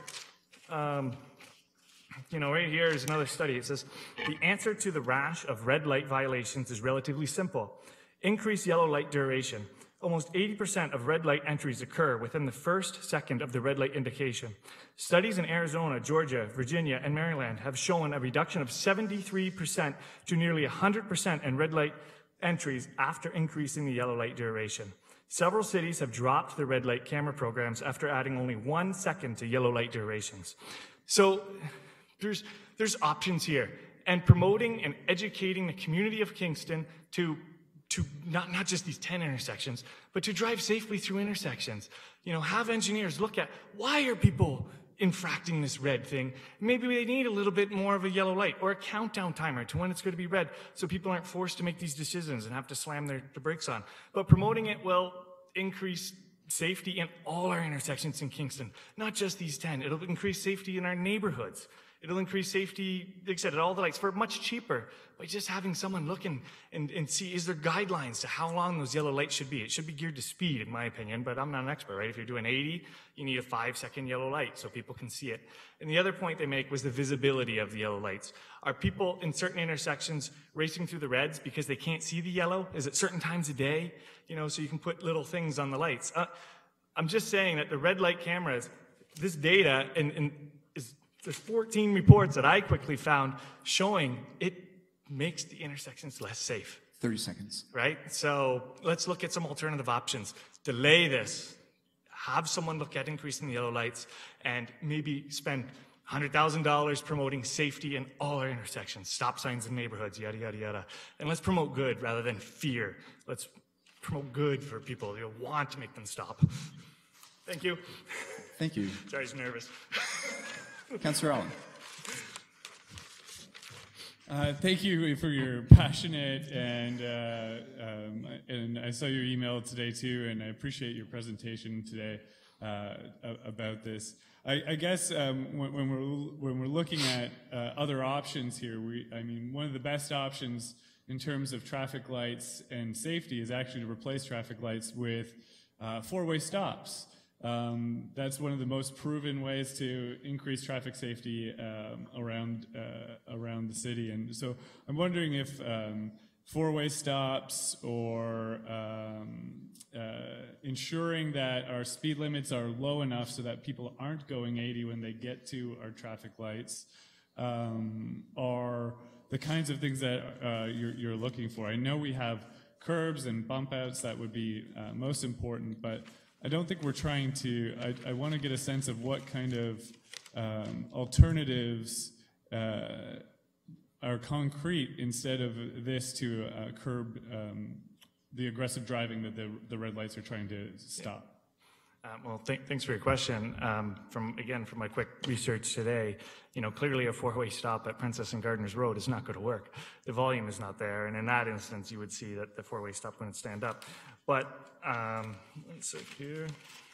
Um, you know, right here is another study. It says, the answer to the rash of red light violations is relatively simple. Increase yellow light duration. Almost eighty percent of red light entries occur within the first second of the red light indication. Studies in Arizona, Georgia, Virginia, and Maryland have shown a reduction of seventy-three percent to nearly one hundred percent in red light entries after increasing the yellow light duration. Several cities have dropped the red light camera programs after adding only one second to yellow light durations. So there's, there's options here. And promoting and educating the community of Kingston to, to not, not just these ten intersections, but to drive safely through intersections. You know, have engineers look at, why are people infracting this red thing? Maybe they need a little bit more of a yellow light or a countdown timer to when it's going to be red, so people aren't forced to make these decisions and have to slam their, their brakes on. But promoting it will increase safety in all our intersections in Kingston, not just these ten. It'll increase safety in our neighborhoods. It'll increase safety, like I said, at all the lights for much cheaper by just having someone look and, and, and see, is there guidelines to how long those yellow lights should be? It should be geared to speed, in my opinion, but I'm not an expert, right? If you're doing eighty, you need a five second yellow light so people can see it. And the other point they make was the visibility of the yellow lights. Are people in certain intersections racing through the reds because they can't see the yellow? Is it certain times a day? You know, so you can put little things on the lights. Uh, I'm just saying that the red light cameras, this data, and, and is, there's fourteen reports that I quickly found showing it makes the intersections less safe. thirty seconds. Right? So let's look at some alternative options. Delay this. Have someone look at increasing the yellow lights and maybe spend one hundred thousand dollars promoting safety in all our intersections, stop signs in neighborhoods, yada, yada, yada. And let's promote good rather than fear. Let's promote good for people. You want to make them stop. Thank you. Thank you. Sorry, I was nervous. Councillor Allen. Uh, thank you for your passionate and uh, um, and I saw your email today too, and I appreciate your presentation today uh, about this. I, I guess um, when, when we're when we're looking at uh, other options here, we I mean one of the best options in terms of traffic lights and safety is actually to replace traffic lights with uh, four-way stops. Um, that's one of the most proven ways to increase traffic safety um, around uh, around the city. And so I'm wondering if um, four-way stops or um, uh, ensuring that our speed limits are low enough so that people aren't going eighty when they get to our traffic lights um, are the kinds of things that uh, you're, you're looking for. I know we have curbs and bump outs that would be uh, most important, but I don't think we're trying to, I, I want to get a sense of what kind of um, alternatives uh, are concrete instead of this to uh, curb um, the aggressive driving that the, the red lights are trying to stop. Uh, well, th thanks for your question. Um, from again, from my quick research today, you know, clearly a four-way stop at Princess and Gardeners Road is not going to work. The volume is not there, and in that instance, you would see that the four-way stop wouldn't stand up. But um, let's see here,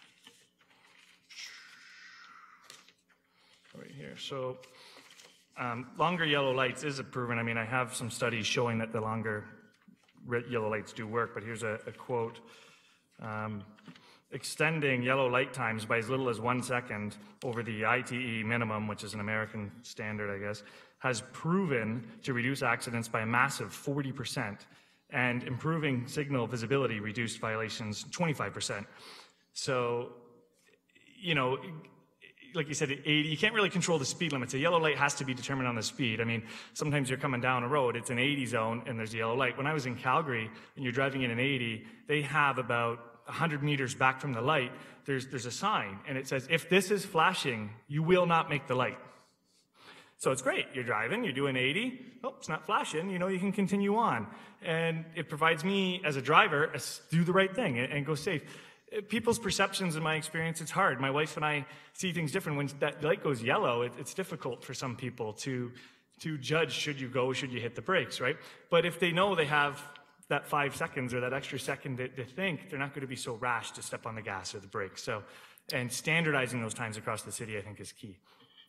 right here. So um, longer yellow lights is a proven. I mean, I have some studies showing that the longer red, yellow lights do work. But here's a, a quote. Um, Extending yellow light times by as little as one second over the I T E minimum, which is an American standard, I guess, has proven to reduce accidents by a massive forty percent, and improving signal visibility reduced violations twenty-five percent. So, you know, like you said, eighty, you can't really control the speed limits. A yellow light has to be determined on the speed. I mean, sometimes you're coming down a road, it's an eighty zone, and there's a yellow light. When I was in Calgary, and you're driving in an eighty, they have about one hundred meters back from the light, there's, there's a sign, and it says, if this is flashing, you will not make the light. So it's great. You're driving, you're doing eighty, oh, it's not flashing, you know, you can continue on. And it provides me, as a driver, a, do the right thing and, and go safe. People's perceptions, in my experience, it's hard. My wife and I see things different. When that light goes yellow, it, it's difficult for some people to, to judge, should you go, should you hit the brakes, right? But if they know they have that five seconds or that extra second to, to think, they're not going to be so rash to step on the gas or the brake. So, and standardizing those times across the city, I think, is key.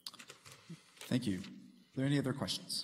Thank you. Are there any other questions?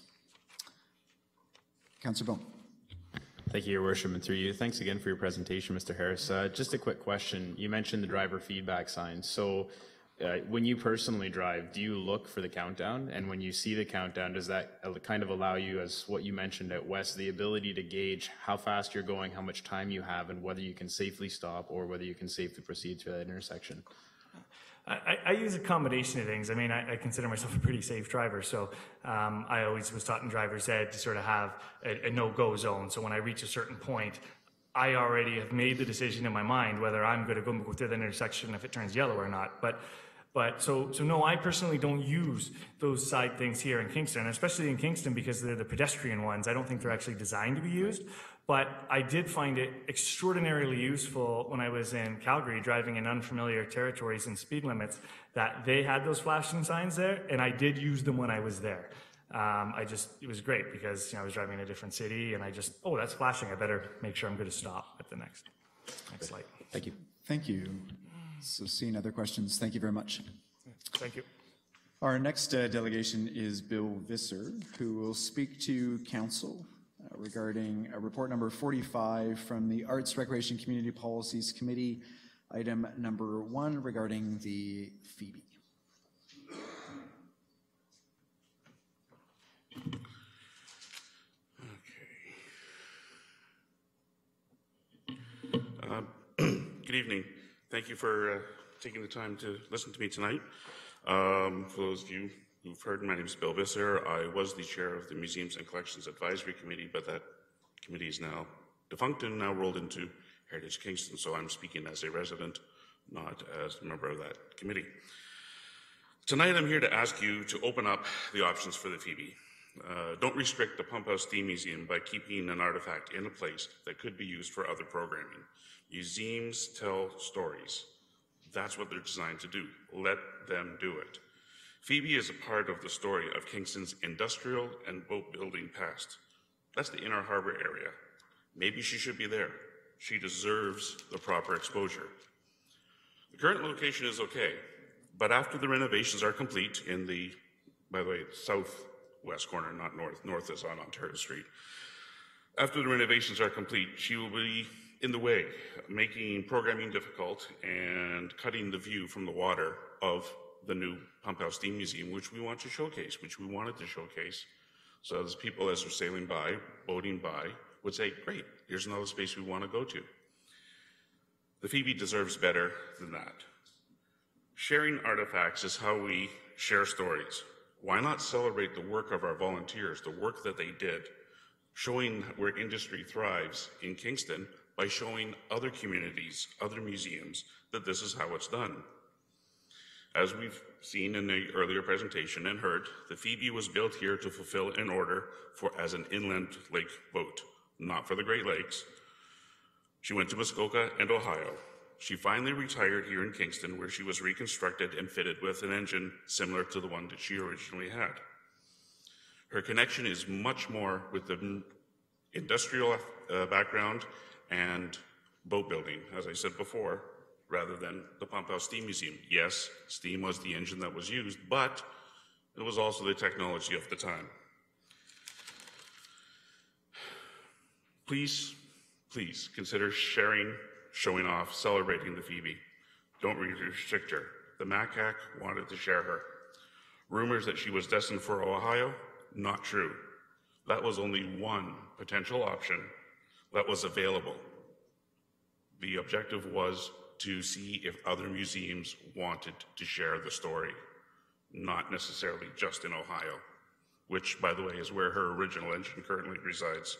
Councillor Bone. Thank you, Your Worship, and through you. Thanks again for your presentation, Mister Harris. Uh, just a quick question. You mentioned the driver feedback signs. So uh, when you personally drive, do you look for the countdown? And when you see the countdown, does that kind of allow you, as what you mentioned at West, the ability to gauge how fast you're going, how much time you have, and whether you can safely stop or whether you can safely proceed through that intersection? I, I use a combination of things. I mean, I, I consider myself a pretty safe driver, so um, I always was taught in driver's ed to sort of have a, a no-go zone. So when I reach a certain point, I already have made the decision in my mind whether I'm going to go through that intersection if it turns yellow or not. But, but so, so no, I personally don't use those side things here in Kingston, especially in Kingston because they're the pedestrian ones. I don't think they're actually designed to be used. But I did find it extraordinarily useful when I was in Calgary driving in unfamiliar territories and speed limits that they had those flashing signs there, and I did use them when I was there. Um, I just, it was great because you know, I was driving in a different city and I just, oh, that's flashing. I better make sure I'm going to stop at the next, next light. Thank you. Thank you. So seeing other questions, thank you very much. Thank you. Our next uh, delegation is Bill Visser, who will speak to Council uh, regarding uh, report number forty-five from the Arts, Recreation, Community Policies Committee, item number one regarding the Phoebe. Uh, good evening. Thank you for uh, taking the time to listen to me tonight. Um, for those of you who've heard, my name is Bill Visser. I was the chair of the Museums and Collections Advisory Committee, but that committee is now defunct and now rolled into Heritage Kingston, so I'm speaking as a resident, not as a member of that committee. Tonight I'm here to ask you to open up the options for the Phoebe. Uh, don't restrict the Pump House Steam Museum by keeping an artifact in a place that could be used for other programming. Museums tell stories. That's what they're designed to do. Let them do it. Phoebe is a part of the story of Kingston's industrial and boat building past. That's the Inner Harbor area. Maybe she should be there. She deserves the proper exposure. The current location is okay, but after the renovations are complete in the, by the way, southwest corner, not north, north is on Ontario Street. After the renovations are complete, she will be in the way, making programming difficult and cutting the view from the water of the new Pump House Steam Museum, which we want to showcase, which we wanted to showcase. So as people, as they're sailing by, boating by, would say, great, here's another space we want to go to. The Phoebe deserves better than that. Sharing artifacts is how we share stories. Why not celebrate the work of our volunteers, the work that they did, showing where industry thrives in Kingston by showing other communities, other museums, that this is how it's done. As we've seen in the earlier presentation and heard, the Phoebe was built here to fulfill an order for as an inland lake boat, not for the Great Lakes. She went to Muskoka and Ohio. She finally retired here in Kingston, where she was reconstructed and fitted with an engine similar to the one that she originally had. Her connection is much more with the industrial uh, background and boat building, as I said before, rather than the Pump House Steam Museum. Yes, steam was the engine that was used, but it was also the technology of the time. Please, please consider sharing, showing off, celebrating the Phoebe. Don't restrict her. The M A C A C wanted to share her. Rumors that she was destined for Ohio, not true. That was only one potential option that was available. The objective was to see if other museums wanted to share the story, not necessarily just in Ohio, which, by the way, is where her original engine currently resides.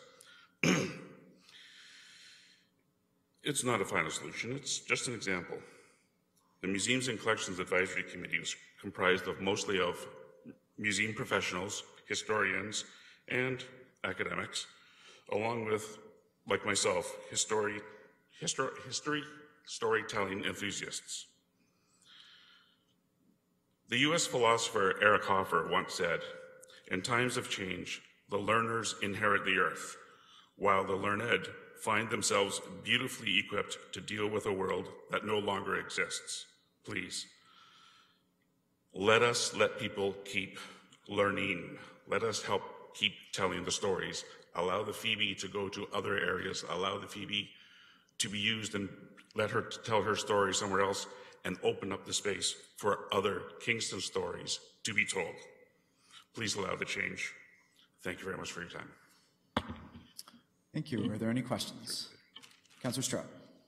It's not a final solution, it's just an example. The Museums and Collections Advisory Committee was comprised of mostly of museum professionals, historians, and academics, along with, like myself, history, history, history storytelling enthusiasts. The U S philosopher Eric Hoffer once said, "In times of change, the learners inherit the earth, while the learned find themselves beautifully equipped to deal with a world that no longer exists." Please, let us let people keep learning. Let us help keep telling the stories. Allow the Phoebe to go to other areas. Allow the Phoebe to be used and let her tell her story somewhere else, and open up the space for other Kingston stories to be told. Please allow the change. Thank you very much for your time. Thank you. Are there any questions? Councillor Stroud.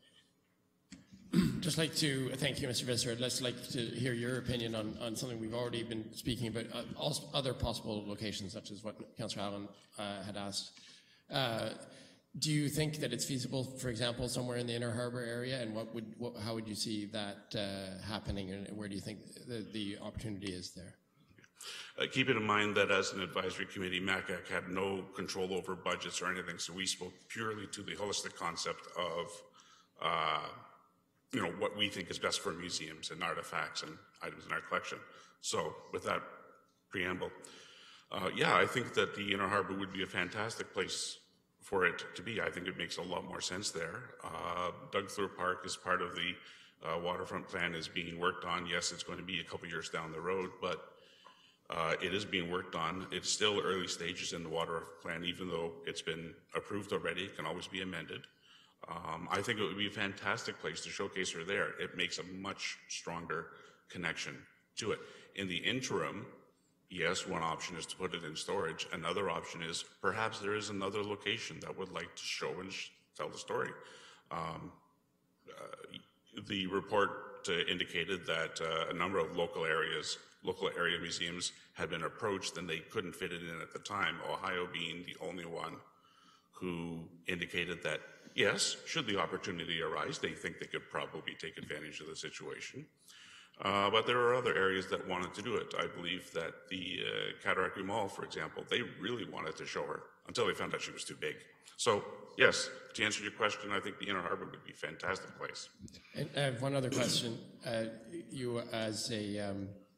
Just like to thank you, Mister Visser. I'd just like to hear your opinion on, on something we've already been speaking about, uh, also other possible locations, such as what Councillor Allen uh, had asked. Uh, do you think that it's feasible, for example, somewhere in the Inner Harbor area, and what would, what, how would you see that uh, happening, and where do you think the, the opportunity is there? Uh, keep it in mind that as an advisory committee, M A C A C had no control over budgets or anything, so we spoke purely to the holistic concept of uh, you know, what we think is best for museums and artifacts and items in our collection. So with that preamble, uh, yeah, I think that the Inner Harbor would be a fantastic place for it to be. I think it makes a lot more sense there. Uh, Doug Thorpe Park is part of the uh, waterfront plan is being worked on. Yes, it's going to be a couple years down the road, but uh, it is being worked on. It's still early stages in the waterfront plan, even though it's been approved already. It can always be amended. Um, I think it would be a fantastic place to showcase her there. It makes a much stronger connection to it. In the interim, yes, one option is to put it in storage. Another option is perhaps there is another location that would like to show and sh tell the story. Um, uh, the report uh, indicated that uh, a number of local areas, local area museums had been approached and they couldn't fit it in at the time, Ohio being the only one who indicated that, yes, should the opportunity arise, they think they could probably take advantage of the situation. Uh, but there are other areas that wanted to do it. I believe that the uh, Cataract Mall, for example, they really wanted to show her until they found out she was too big. So, yes, to answer your question, I think the Inner Harbor would be a fantastic place. And I have one other question. Uh, you, as a um,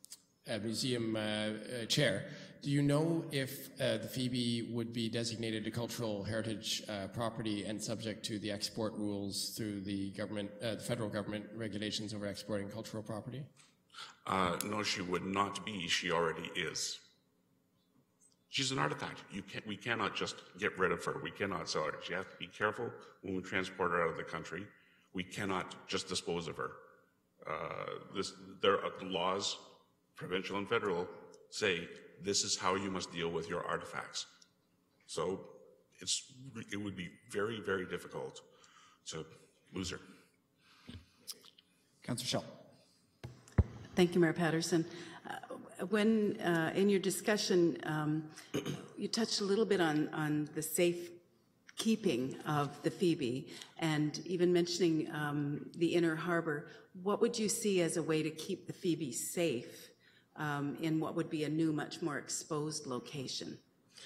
uh, museum uh, uh, chair, do you know if uh, the Phoebe would be designated a cultural heritage uh, property and subject to the export rules through the government, uh, the federal government regulations over exporting cultural property? Uh, no, she would not be. She already is. She's an artifact. You can't, we cannot just get rid of her. We cannot sell her. She has to be careful when we transport her out of the country. We cannot just dispose of her. Uh, this, there are the laws, provincial and federal, say this is how you must deal with your artifacts. So it's, it would be very, very difficult to lose her. Councillor Schell. Thank you, Mayor Patterson. Uh, when uh, in your discussion, um, you touched a little bit on, on the safe keeping of the Phoebe and even mentioning um, the inner harbor. What would you see as a way to keep the Phoebe safe um, in what would be a new, much more exposed location?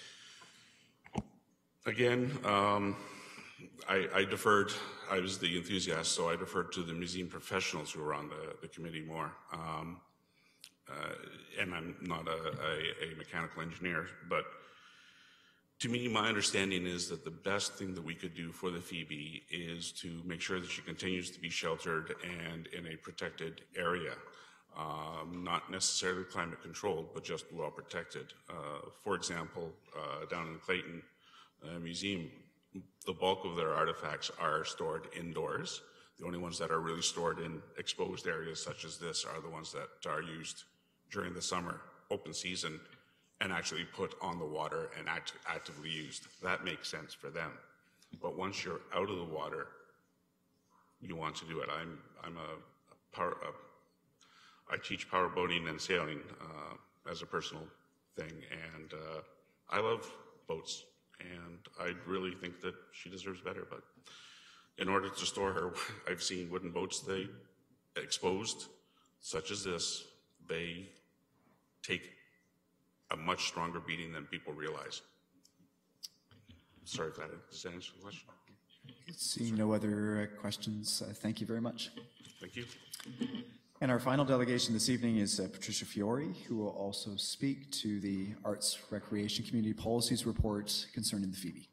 Again, um, I, I deferred, I was the enthusiast, so I deferred to the museum professionals who were on the, the committee more. Um, uh, and I'm not a, a, a mechanical engineer, but to me, my understanding is that the best thing that we could do for the Phoebe is to make sure that she continues to be sheltered and in a protected area. Um, not necessarily climate controlled, but just well protected. Uh, for example, uh, down in Clayton uh, Museum, the bulk of their artifacts are stored indoors. The only ones that are really stored in exposed areas such as this are the ones that are used during the summer, open season, and actually put on the water and act actively used. That makes sense for them. But once you're out of the water, you want to do it. I'm, I'm a, a power, a, I teach power boating and sailing uh, as a personal thing, and uh, I love boats, and I really think that she deserves better. But in order to store her, I've seen wooden boats they exposed, such as this. They take a much stronger beating than people realize. Sorry if that does that answer the question. Seeing no other uh, questions, uh, thank you very much. Thank you. And our final delegation this evening is uh, Patricia Fiore, who will also speak to the Arts, Recreation, Community Policies report concerning the Phoebe.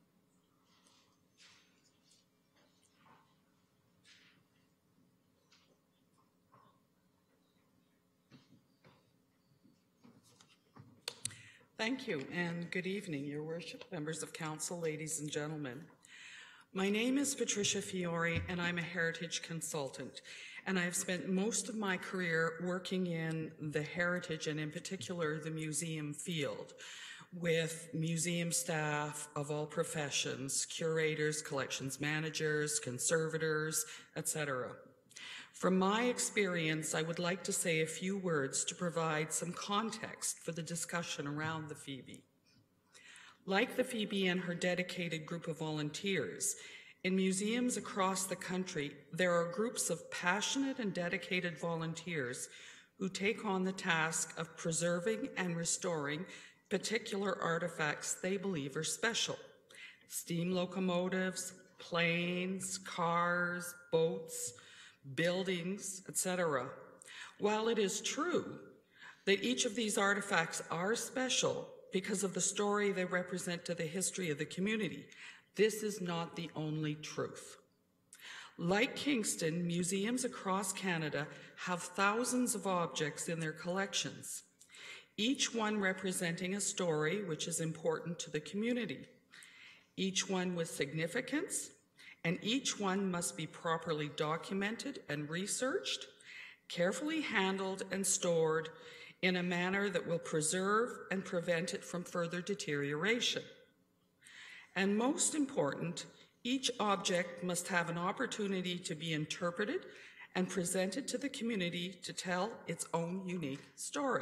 Thank you, and good evening, Your Worship, members of council, ladies and gentlemen. My name is Patricia Fiore, and I'm a heritage consultant, and I've spent most of my career working in the heritage, and in particular, the museum field, with museum staff of all professions, curators, collections managers, conservators, et cetera. From my experience, I would like to say a few words to provide some context for the discussion around the Phoebe. Like the Phoebe and her dedicated group of volunteers, in museums across the country, there are groups of passionate and dedicated volunteers who take on the task of preserving and restoring particular artifacts they believe are special. Steam locomotives, planes, cars, boats, buildings, et cetera. While it is true that each of these artifacts are special because of the story they represent to the history of the community, this is not the only truth. Like Kingston, museums across Canada have thousands of objects in their collections, each one representing a story which is important to the community, each one with significance, and each one must be properly documented and researched, carefully handled and stored in a manner that will preserve and prevent it from further deterioration. And most important, each object must have an opportunity to be interpreted and presented to the community to tell its own unique story.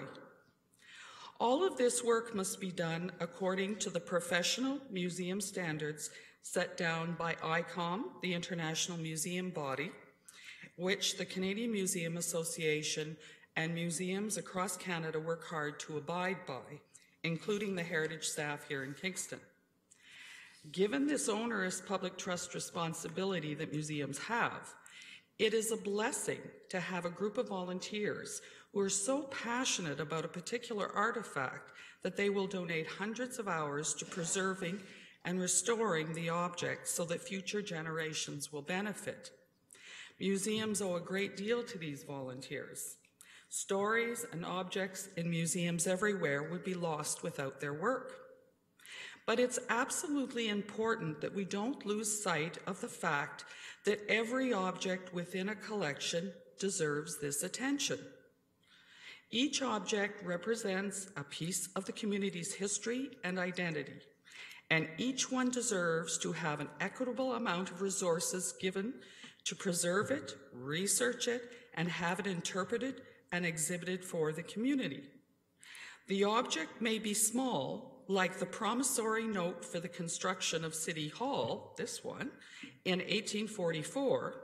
All of this work must be done according to the professional museum standards set down by I COM, the international museum body, which the Canadian Museum Association and museums across Canada work hard to abide by, including the heritage staff here in Kingston. Given this onerous public trust responsibility that museums have, It is a blessing to have a group of volunteers who are so passionate about a particular artifact that they will donate hundreds of hours to preserving and restoring the object so that future generations will benefit. Museums owe a great deal to these volunteers. Stories and objects in museums everywhere would be lost without their work. But it's absolutely important that we don't lose sight of the fact that every object within a collection deserves this attention. Each object represents a piece of the community's history and identity, and each one deserves to have an equitable amount of resources given to preserve it, research it, and have it interpreted and exhibited for the community. The object may be small, like the promissory note for the construction of City Hall, this one, in eighteen forty-four,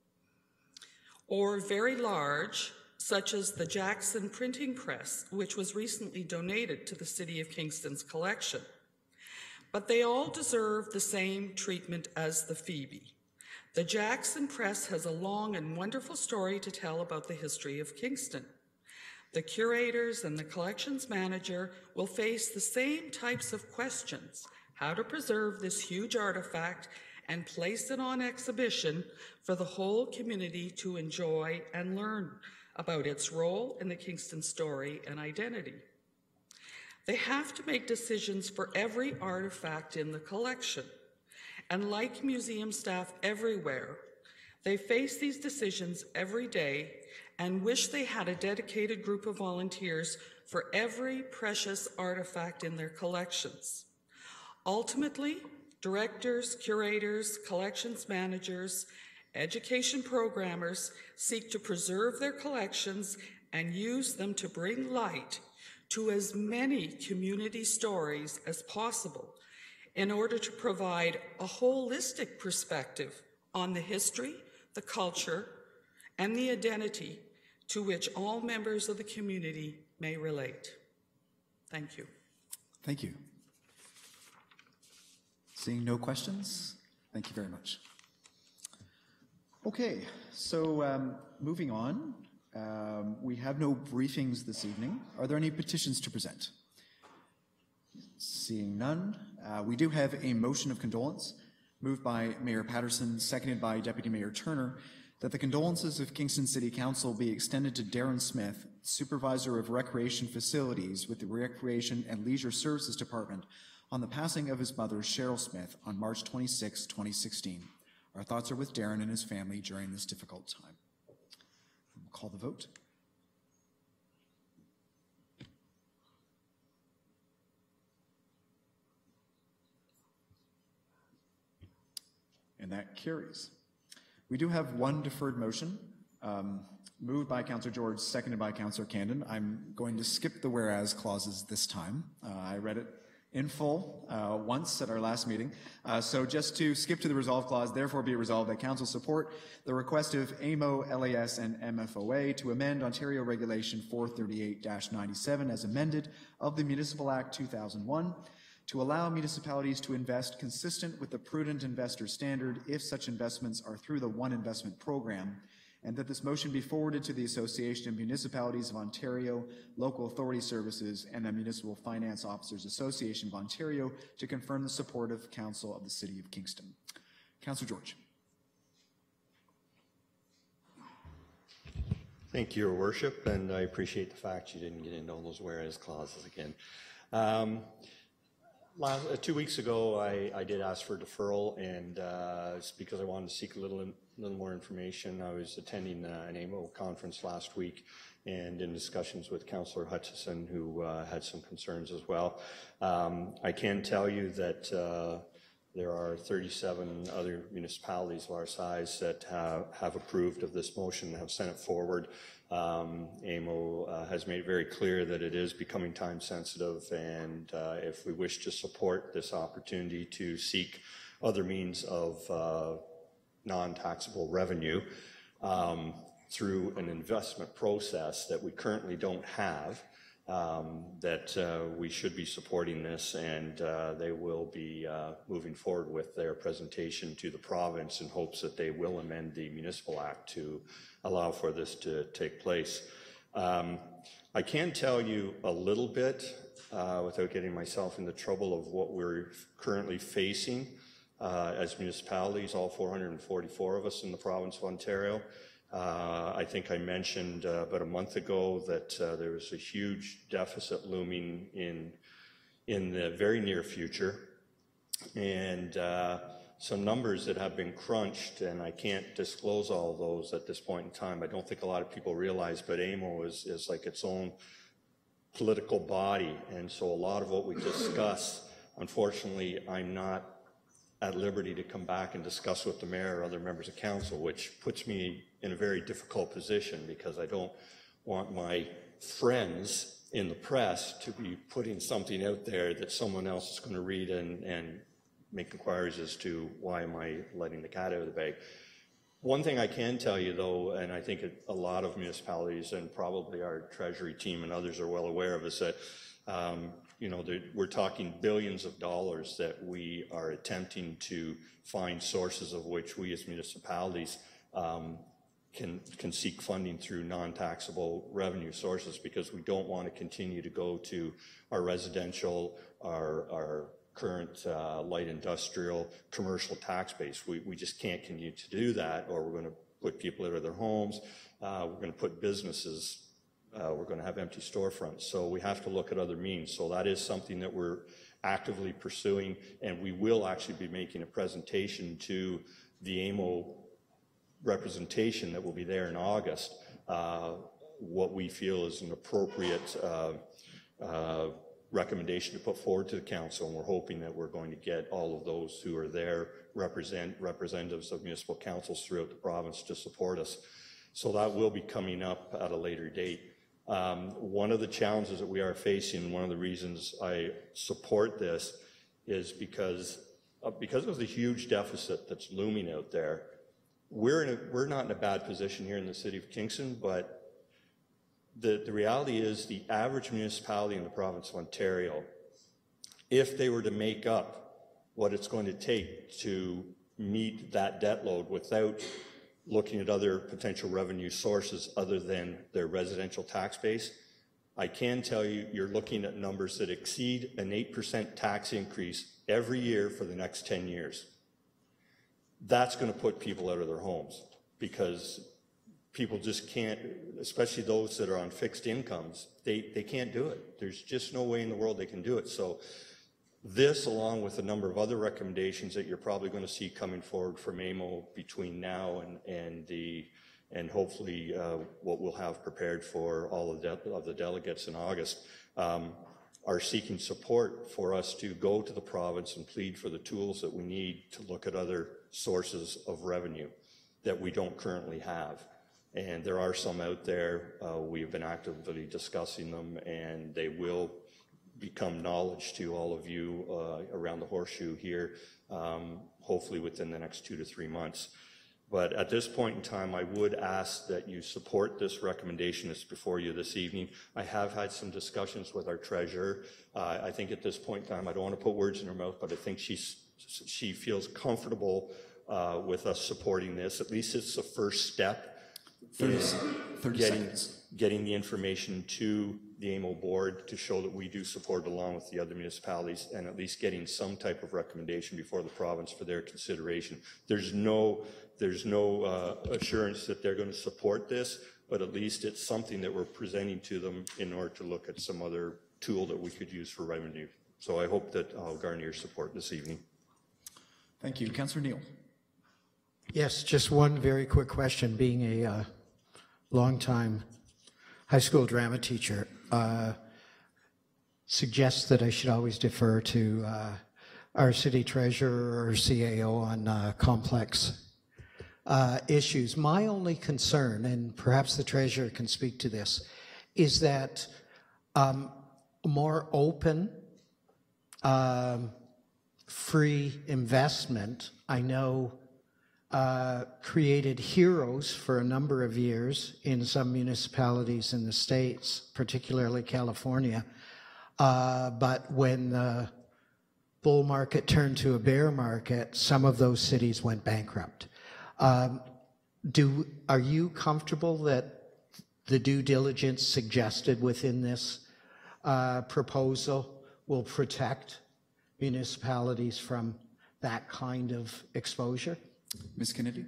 or very large, such as the Jackson printing press, which was recently donated to the City of Kingston's collection. But they all deserve the same treatment as the Phoebe. The Jackson press has a long and wonderful story to tell about the history of Kingston. The curators and the collections manager will face the same types of questions: how to preserve this huge artifact and place it on exhibition for the whole community to enjoy and learn about its role in the Kingston story and identity. They have to make decisions for every artifact in the collection. And like museum staff everywhere, they face these decisions every day and wish they had a dedicated group of volunteers for every precious artifact in their collections. Ultimately, directors, curators, collections managers, education programmers seek to preserve their collections and use them to bring light to as many community stories as possible in order to provide a holistic perspective on the history, the culture, and the identity to which all members of the community may relate. Thank you. Thank you. Seeing no questions, thank you very much. Okay, so um, moving on, um, we have no briefings this evening. Are there any petitions to present? Seeing none, uh, we do have a motion of condolence moved by Mayor Patterson, seconded by Deputy Mayor Turner, that the condolences of Kingston City Council be extended to Darren Smith, Supervisor of Recreation Facilities with the Recreation and Leisure Services Department, on the passing of his mother, Cheryl Smith, on March twenty-sixth, twenty sixteen. Our thoughts are with Darren and his family during this difficult time. We'll call the vote. And that carries. We do have one deferred motion, um, moved by Councillor George, seconded by Councillor Candon. I'm going to skip the whereas clauses this time. Uh, I read it in full uh, once at our last meeting. Uh, so just to skip to the resolve clause, therefore be it resolved that Council support the request of A M O, L A S, and M F O A to amend Ontario Regulation four thirty-eight dash ninety-seven as amended of the Municipal Act two thousand one to allow municipalities to invest consistent with the prudent investor standard if such investments are through the One Investment Program, and that this motion be forwarded to the Association of Municipalities of Ontario, Local Authority Services, and the Municipal Finance Officers Association of Ontario to confirm the support of Council of the City of Kingston. Councillor George. Thank you, Your Worship, and I appreciate the fact you didn't get into all those whereas clauses again. Um, Last, uh, two weeks ago, I, I did ask for deferral, and uh, it's because I wanted to seek a little, in, little more information. I was attending uh, an A M O conference last week, and in discussions with Councillor Hutchison, who uh, had some concerns as well. Um, I can tell you that uh, there are thirty-seven other municipalities of our size that have, have approved of this motion and have sent it forward. Um, A M O uh, has made it very clear that it is becoming time sensitive, and uh, if we wish to support this opportunity to seek other means of uh, non-taxable revenue um, through an investment process that we currently don't have, um, that uh, we should be supporting this, and uh, they will be uh, moving forward with their presentation to the province in hopes that they will amend the Municipal Act to allow for this to take place. Um, I can tell you a little bit, uh, without getting myself into trouble, of what we're currently facing uh, as municipalities, all four hundred forty-four of us in the province of Ontario. Uh, I think I mentioned uh, about a month ago that uh, there was a huge deficit looming in, in the very near future, and uh, some numbers that have been crunched, and I can't disclose all of those at this point in time. I don't think a lot of people realize, but A M O is, is like its own political body, and so a lot of what we discuss, unfortunately, I'm not at liberty to come back and discuss with the mayor or other members of council, which puts me in a very difficult position because I don't want my friends in the press to be putting something out there that someone else is going to read and, and make inquiries as to why am I letting the cat out of the bag. One thing I can tell you though, and I think it, a lot of municipalities and probably our treasury team and others are well aware of, is that um, you know, we're talking billions of dollars that we are attempting to find sources of which we as municipalities um, can, can seek funding through non-taxable revenue sources, because we don't want to continue to go to our residential, our, our current uh, light industrial, commercial tax base. We, we just can't continue to do that, or we're going to put people out of their homes. Uh, we're going to put businesses Uh, we're going to have empty storefronts. So we have to look at other means. So that is something that we're actively pursuing, and we will actually be making a presentation to the A M O representation that will be there in August, uh, what we feel is an appropriate uh, uh, recommendation to put forward to the council, and we're hoping that we're going to get all of those who are there, represent representatives of municipal councils throughout the province, to support us. So that will be coming up at a later date. Um, one of the challenges that we are facing, one of the reasons I support this, is because uh, because of the huge deficit that's looming out there. We're in a, we're not in a bad position here in the city of Kingston, but the the reality is the average municipality in the province of Ontario, if they were to make up what it's going to take to meet that debt load without looking at other potential revenue sources other than their residential tax base, I can tell you you're looking at numbers that exceed an eight percent tax increase every year for the next ten years. That's going to put people out of their homes, because people just can't, especially those that are on fixed incomes, they, they can't do it. There's just no way in the world they can do it. So this, along with a number of other recommendations that you're probably going to see coming forward from A M O between now and, and the and hopefully uh, what we'll have prepared for all of, de of the delegates in August, um, are seeking support for us to go to the province and plead for the tools that we need to look at other sources of revenue that we don't currently have. And there are some out there. Uh, we've been actively discussing them, and they will become knowledge to all of you uh, around the horseshoe here, um, hopefully within the next two to three months. But at this point in time, I would ask that you support this recommendation that's before you this evening. I have had some discussions with our treasurer. Uh, I think at this point in time, I don't want to put words in her mouth, but I think she's, she feels comfortable uh, with us supporting this. At least it's the first step in getting, getting the information to the A M O board to show that we do support along with the other municipalities, and at least getting some type of recommendation before the province for their consideration. There's no, there's no uh, assurance that they're going to support this, but at least it's something that we're presenting to them in order to look at some other tool that we could use for revenue. So I hope that I'll garner your support this evening. Thank you. Councillor Neal. Yes, just one very quick question. Being a uh, long-time high school drama teacher, uh, suggests that I should always defer to uh, our city treasurer or C A O on uh, complex uh, issues. My only concern, and perhaps the treasurer can speak to this, is that um, more open, um, free investment. I know uh, created heroes for a number of years in some municipalities in the States, particularly California. Uh, but when the bull market turned to a bear market, some of those cities went bankrupt. Um, do, are you comfortable that the due diligence suggested within this uh, proposal will protect municipalities from that kind of exposure? Miz Kennedy?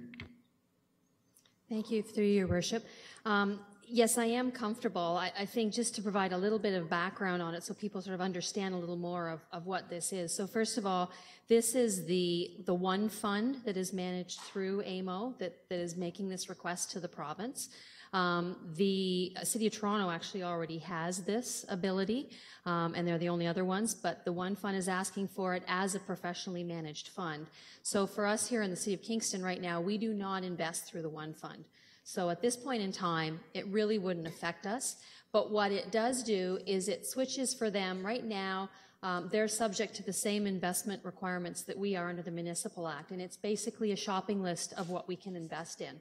Thank you, through your worship. Um, yes, I am comfortable. I, I think just to provide a little bit of background on it so people sort of understand a little more of, of what this is. So first of all, this is the, the one fund that is managed through A M O that, that is making this request to the province. Um, the City of Toronto actually already has this ability, um, and they're the only other ones, but the One Fund is asking for it as a professionally managed fund. So for us here in the City of Kingston right now, we do not invest through the One Fund. So at this point in time, it really wouldn't affect us. But what it does do is it switches for them right now. Um, they're subject to the same investment requirements that we are under the Municipal Act, and it's basically a shopping list of what we can invest in.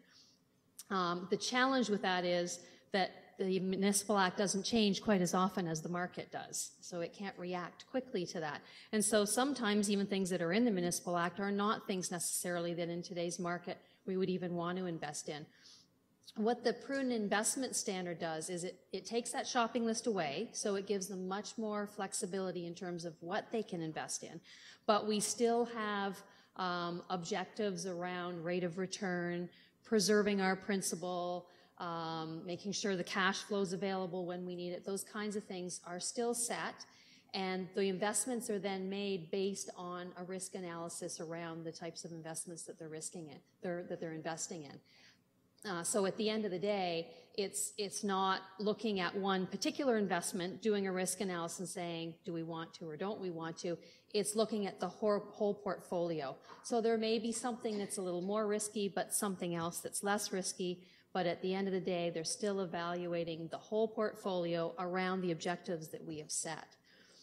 Um, the challenge with that is that the Municipal Act doesn't change quite as often as the market does, so it can't react quickly to that. And so sometimes even things that are in the Municipal Act are not things necessarily that in today's market we would even want to invest in. What the prudent investment standard does is it, it takes that shopping list away, so it gives them much more flexibility in terms of what they can invest in. But we still have um, objectives around rate of return, preserving our principal, um, making sure the cash flow is available when we need it. Those kinds of things are still set, and the investments are then made based on a risk analysis around the types of investments that they're risking in, they're, that they're investing in. Uh, so at the end of the day, it's, it's not looking at one particular investment, doing a risk analysis and saying, do we want to or don't we want to? It's looking at the whole, whole portfolio. So there may be something that's a little more risky, but something else that's less risky. But at the end of the day, they're still evaluating the whole portfolio around the objectives that we have set.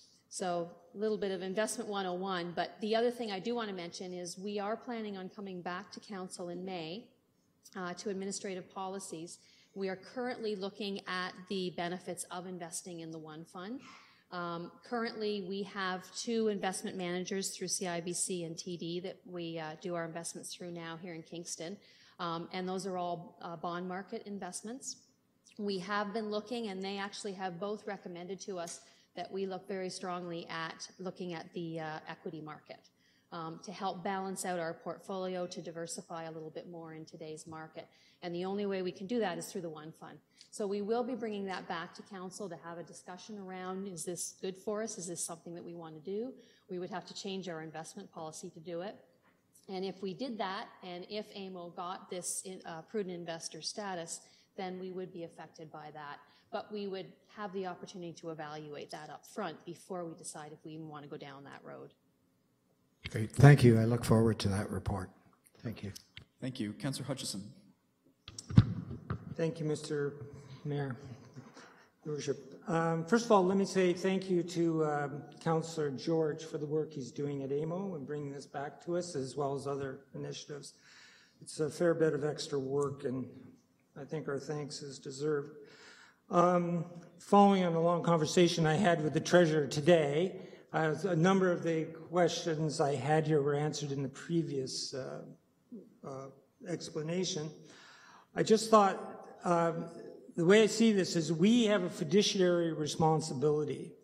So a little bit of investment one oh one. But the other thing I do want to mention is we are planning on coming back to council in May Uh, to administrative policies. We are currently looking at the benefits of investing in the One Fund. Um, currently, we have two investment managers through C I B C and T D that we uh, do our investments through now here in Kingston, um, and those are all uh, bond market investments. We have been looking, and they actually have both recommended to us that we look very strongly at looking at the uh, equity market. Um, to help balance out our portfolio, to diversify a little bit more in today's market. And the only way we can do that is through the One Fund. So we will be bringing that back to council to have a discussion around, is this good for us? Is this something that we want to do? We would have to change our investment policy to do it. And if we did that, and if A M O got this in, uh, prudent investor status, then we would be affected by that. But we would have the opportunity to evaluate that up front before we decide if we even want to go down that road. Great, thank you. I look forward to that report. Thank you. Thank you. Councillor Hutchison. Thank you, Mister Mayor. Your Worship. Um, first of all, let me say thank you to um, Councillor George for the work he's doing at A M O and bringing this back to us, as well as other initiatives. It's a fair bit of extra work, and I think our thanks is deserved. Um, following on a long conversation I had with the Treasurer today, Uh, a number of the questions I had here were answered in the previous uh, uh, explanation. I just thought, um, the way I see this is we have a fiduciary responsibility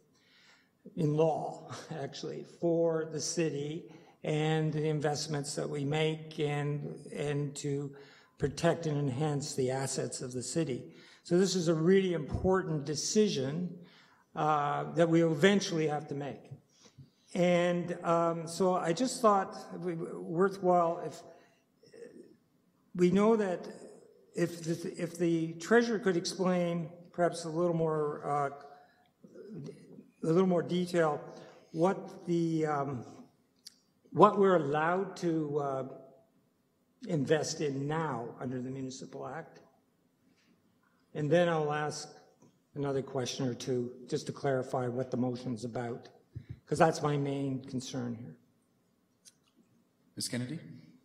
in law, actually, for the city and the investments that we make and, and to protect and enhance the assets of the city. So this is a really important decision uh, that we eventually have to make. And um, so I just thought it would be worthwhile if we know that if the, if the treasurer could explain perhaps a little more uh, a little more detail what the um, what we're allowed to uh, invest in now under the Municipal Act, and then I'll ask another question or two just to clarify what the motion's about, because that's my main concern here. Miz Kennedy?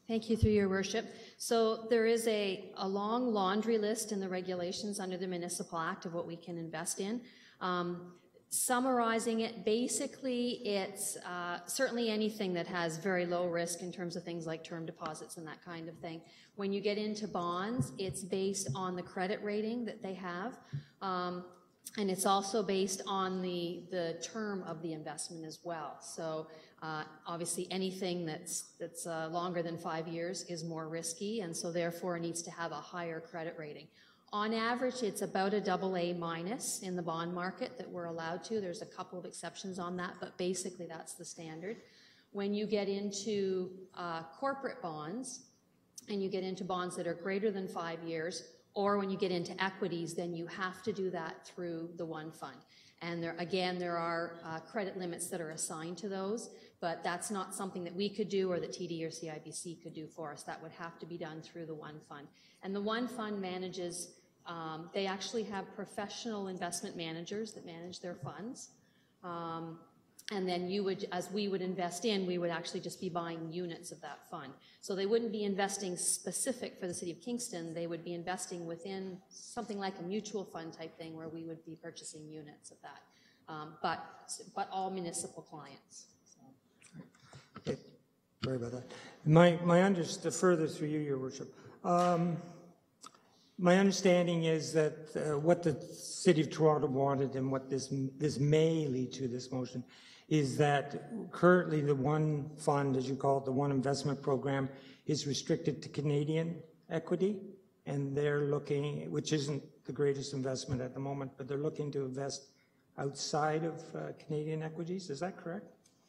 Thank you, through your worship. So there is a, a long laundry list in the regulations under the Municipal Act of what we can invest in. Um, summarizing it, basically it's uh, certainly anything that has very low risk in terms of things like term deposits and that kind of thing. When you get into bonds, it's based on the credit rating that they have. Um, And it's also based on the, the term of the investment as well. So uh, obviously anything that's, that's uh, longer than five years is more risky, and so therefore needs to have a higher credit rating. On average, it's about a double A minus in the bond market that we're allowed to. There's a couple of exceptions on that, but basically that's the standard. When you get into uh, corporate bonds, and you get into bonds that are greater than five years, or when you get into equities, then you have to do that through the one fund. And there, again, there are uh, credit limits that are assigned to those, but that's not something that we could do or that T D or C I B C could do for us. That would have to be done through the one fund. And the one fund manages, um, they actually have professional investment managers that manage their funds. Um, And then you would, as we would invest in, we would actually just be buying units of that fund. So they wouldn't be investing specific for the City of Kingston. They would be investing within something like a mutual fund type thing where we would be purchasing units of that. Um, but, but all municipal clients. So. Okay. Sorry about that. My, my understanding, further through you, Your Worship. Um, my understanding is that uh, what the City of Toronto wanted and what this, this may lead to, this motion, is that currently the one fund, as you call it, the one investment program, is restricted to Canadian equity, and they're looking, which isn't the greatest investment at the moment, but they're looking to invest outside of uh, Canadian equities. Is that correct?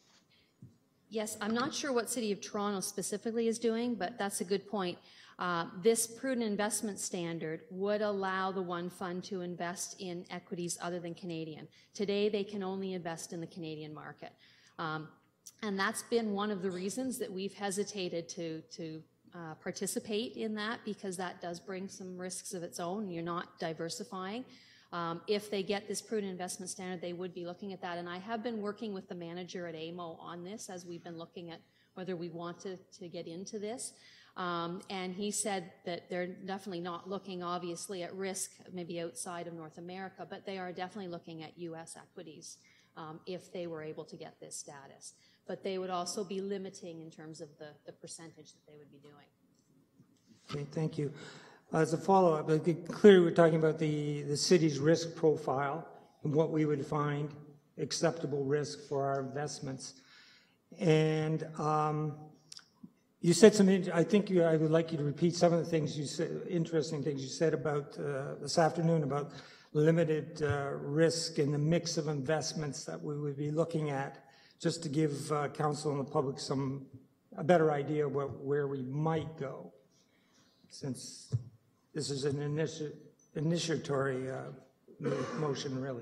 Yes, I'm not sure what City of Toronto specifically is doing, but that's a good point. Uh, this prudent investment standard would allow the one fund to invest in equities other than Canadian. Today, they can only invest in the Canadian market. Um, and that's been one of the reasons that we've hesitated to, to uh, participate in that, because that does bring some risks of its own. You're not diversifying. Um, if they get this prudent investment standard, they would be looking at that. And I have been working with the manager at A M O on this as we've been looking at whether we want to, to get into this. Um, and he said that they're definitely not looking, obviously, at risk, maybe outside of North America, but they are definitely looking at U S equities um, if they were able to get this status. But they would also be limiting in terms of the, the percentage that they would be doing. Okay, thank you. As a follow-up, clearly we're talking about the, the city's risk profile and what we would find acceptable risk for our investments. And um, you said some, I think you, I would like you to repeat some of the things you said, interesting things you said about uh, this afternoon about limited uh, risk in the mix of investments that we would be looking at, just to give uh, council and the public some, a better idea of what, where we might go, since this is an initi initiatory uh, motion, really.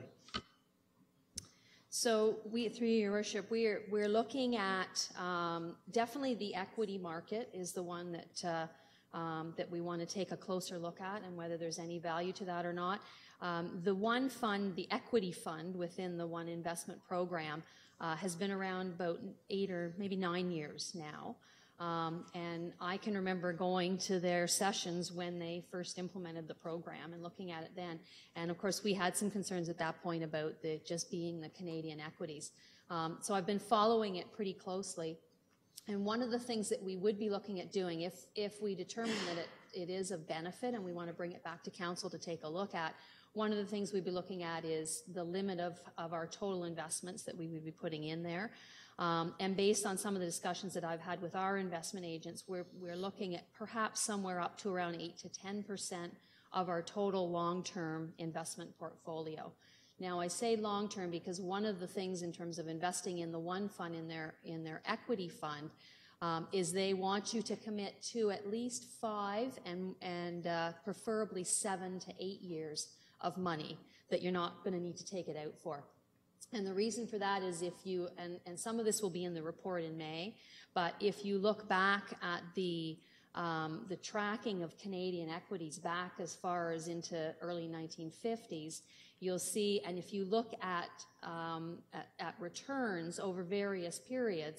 So we, through your worship, we're, we're looking at um, definitely the equity market is the one that, uh, um, that we want to take a closer look at, and whether there's any value to that or not. Um, the one fund, the equity fund within the one investment program uh, has been around about eight or maybe nine years now. Um, and I can remember going to their sessions when they first implemented the program and looking at it then. And of course, we had some concerns at that point about the just being the Canadian equities. Um, so I've been following it pretty closely. And one of the things that we would be looking at doing, if, if we determine that it, it is of benefit and we want to bring it back to council to take a look at, one of the things we'd be looking at is the limit of, of our total investments that we would be putting in there. Um, and based on some of the discussions that I've had with our investment agents, we're, we're looking at perhaps somewhere up to around eight to ten percent of our total long-term investment portfolio. Now, I say long-term because one of the things in terms of investing in the one fund in their, in their equity fund um, is they want you to commit to at least five and, and uh, preferably seven to eight years of money that you're not going to need to take it out for. And the reason for that is if you, and, and some of this will be in the report in May, but if you look back at the, um, the tracking of Canadian equities back as far as into early nineteen fifties, you'll see, and if you look at, um, at, at returns over various periods,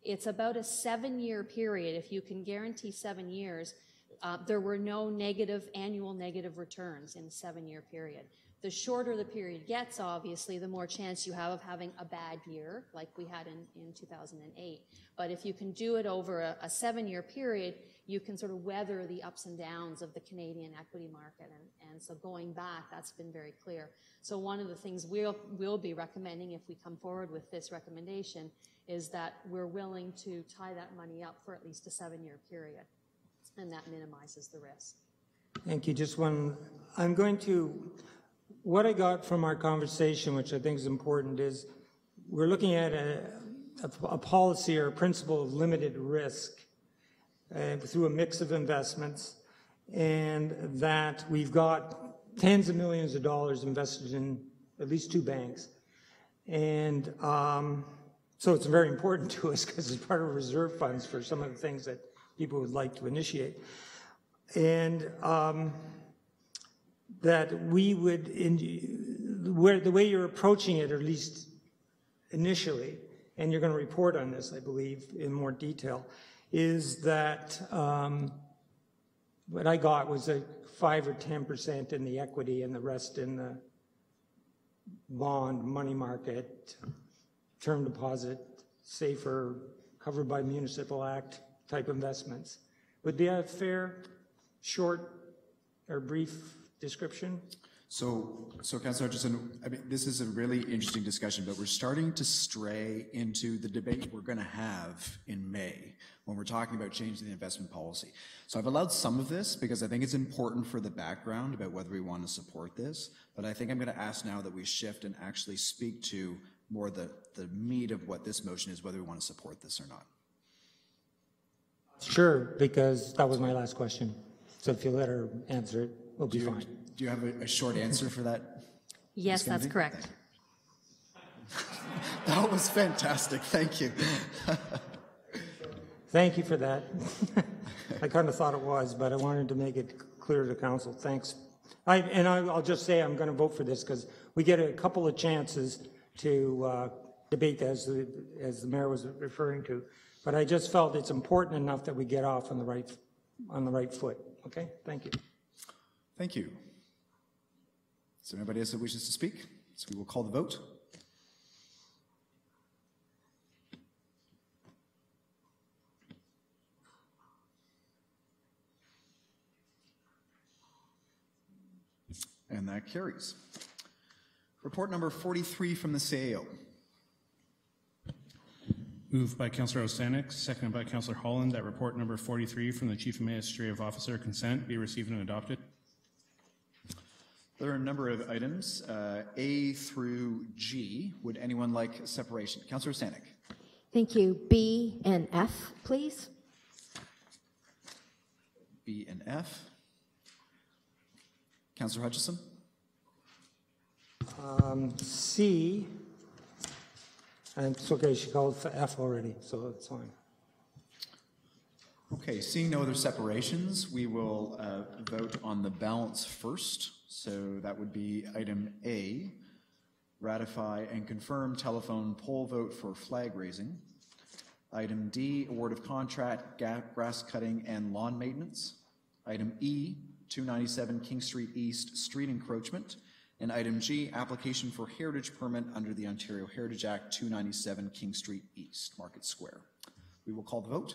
It's about a seven-year period. If you can guarantee seven years, uh, there were no negative, annual negative returns in a seven-year period. The shorter the period gets, obviously, the more chance you have of having a bad year, like we had in, in two thousand eight. But if you can do it over a, a seven-year period, you can sort of weather the ups and downs of the Canadian equity market. And, and so going back, that's been very clear. So one of the things we'll, we'll be recommending if we come forward with this recommendation is that we're willing to tie that money up for at least a seven-year period. And that minimizes the risk. Thank you. Just one, I'm going to, what I got from our conversation, which I think is important, is we're looking at a, a, a policy or a principle of limited risk uh, through a mix of investments, and that we've got tens of millions of dollars invested in at least two banks. And um, so it's very important to us because it's part of reserve funds for some of the things that people would like to initiate. And um, that we would, in, where the way you're approaching it, or at least initially, and you're going to report on this, I believe, in more detail, is that um, what I got was a five or ten percent in the equity and the rest in the bond, money market, term deposit, safer, covered by Municipal Act type investments. Would be a fair, short, or brief description? So, so Councillor Hutchison, I mean, this is a really interesting discussion, but we're starting to stray into the debate we're going to have in May when we're talking about changing the investment policy. So I've allowed some of this because I think it's important for the background about whether we want to support this, but I think I'm going to ask now that we shift and actually speak to more the, the meat of what this motion is, whether we want to support this or not. Sure, because that was my last question. So if you let her answer it, we'll be do you, fine. Do you have a, a short answer for that? Yes, that's correct. That was fantastic. Thank you. Thank you for that. I kind of thought it was, but I wanted to make it clear to council. Thanks. I, and I, I'll just say I'm going to vote for this because we get a couple of chances to uh, debate, as the, as the mayor was referring to. But I just felt it's important enough that we get off on the right on the right foot. Okay, thank you. Thank you. Is there anybody else that wishes to speak? So we will call the vote. And that carries. Report number forty-three from the C A O. Moved by Councillor Osanek, seconded by Councillor Holland, that report number forty-three from the Chief Administrative Officer consent be received and adopted. There are a number of items, uh, A through G. Would anyone like separation? Councillor Osanek. Thank you. B and F, please. B and F. Councillor Hutchison. Um, C. And it's okay, she called for F already, so it's fine. Okay, seeing no other separations, we will uh, vote on the balance first. So that would be item A, ratify and confirm telephone poll vote for flag raising. Item D, award of contract, grass cutting and lawn maintenance. Item E, two ninety-seven King Street East street encroachment. And item G, application for heritage permit under the Ontario Heritage Act, two ninety-seven King Street East, Market Square. We will call the vote.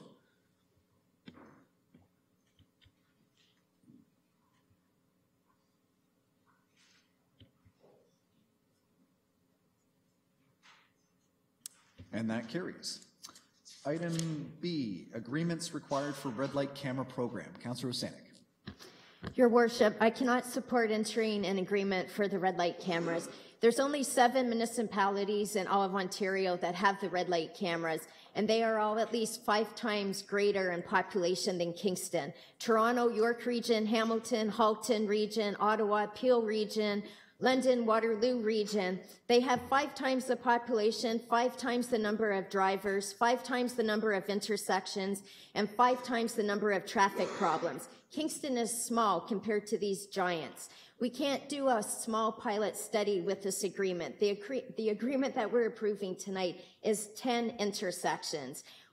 And that carries. Item B, agreements required for red light camera program. Councillor Osanek. Your Worship, I cannot support entering an agreement for the red light cameras. There's only seven municipalities in all of Ontario that have the red light cameras, and they are all at least five times greater in population than Kingston. Toronto, York Region, Hamilton, Halton Region, Ottawa, Peel Region, London, Waterloo Region, they have five times the population, five times the number of drivers, five times the number of intersections, and five times the number of traffic problems. Kingston is small compared to these giants. We can't do a small pilot study with this agreement. The, agree the agreement that we're approving tonight is ten intersections.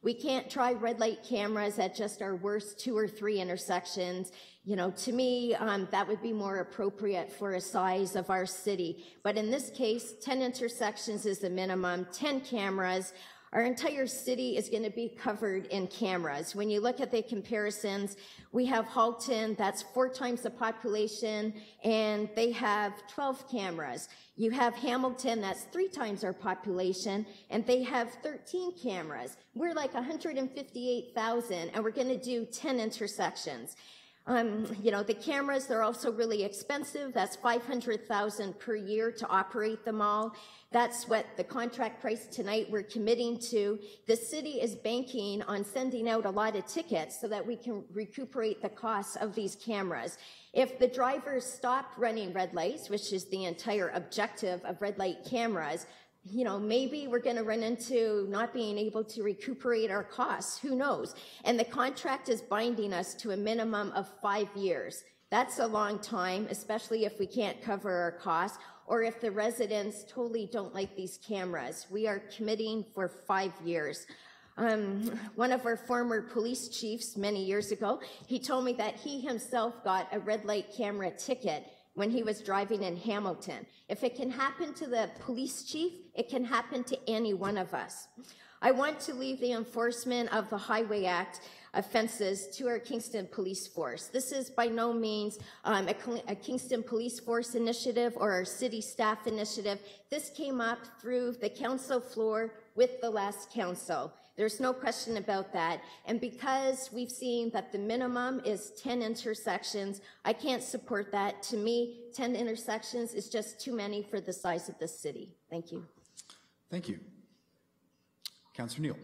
We can't try red light cameras at just our worst two or three intersections. You know, to me, um, that would be more appropriate for a size of our city. But in this case, ten intersections is the minimum, ten cameras. Our entire city is going to be covered in cameras. When you look at the comparisons, we have Halton, that's four times the population, and they have twelve cameras. You have Hamilton, that's three times our population, and they have thirteen cameras. We're like one hundred fifty-eight thousand, and we're going to do ten intersections. Um, you know, the cameras, they're also really expensive. That's five hundred thousand dollars per year to operate them all. That's what the contract price tonight we're committing to. The city is banking on sending out a lot of tickets so that we can recuperate the costs of these cameras. If the drivers stopped running red lights, which is the entire objective of red light cameras, you know, maybe we're going to run into not being able to recuperate our costs. Who knows? And the contract is binding us to a minimum of five years. That's a long time, especially if we can't cover our costs or if the residents totally don't like these cameras. We are committing for five years. Um, one of our former police chiefs many years ago, he told me that he himself got a red light camera ticket when he was driving in Hamilton. If it can happen to the police chief, it can happen to any one of us. I want to leave the enforcement of the Highway Act offenses to our Kingston Police Force. This is by no means um, a, a Kingston Police Force initiative or our city staff initiative. This came up through the council floor with the last council. There's no question about that. And because we've seen that the minimum is ten intersections, I can't support that. To me, ten intersections is just too many for the size of the city. Thank you. Thank you. Councillor Neal.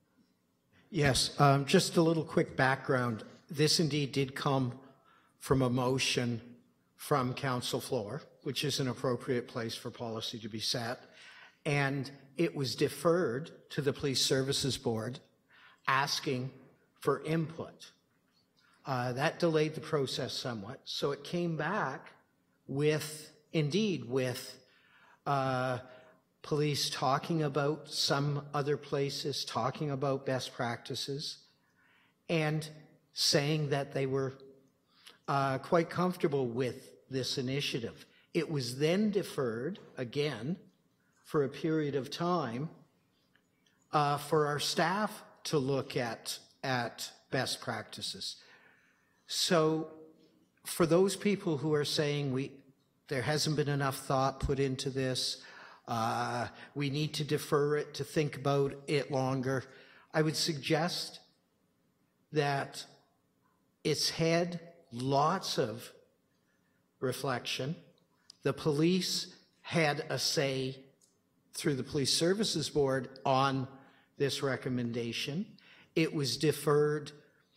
Yes, um, just a little quick background. This indeed did come from a motion from council floor, which is an appropriate place for policy to be set. And it was deferred to the Police Services Board asking for input. Uh, that delayed the process somewhat. So it came back with, indeed, with uh, police talking about some other places, talking about best practices, and saying that they were uh, quite comfortable with this initiative. It was then deferred again for a period of time uh, for our staff to look at, at best practices. So for those people who are saying we, there hasn't been enough thought put into this, uh, we need to defer it to think about it longer, I would suggest that it's had lots of reflection. The police had a say through the Police Services Board on this recommendation. It was deferred,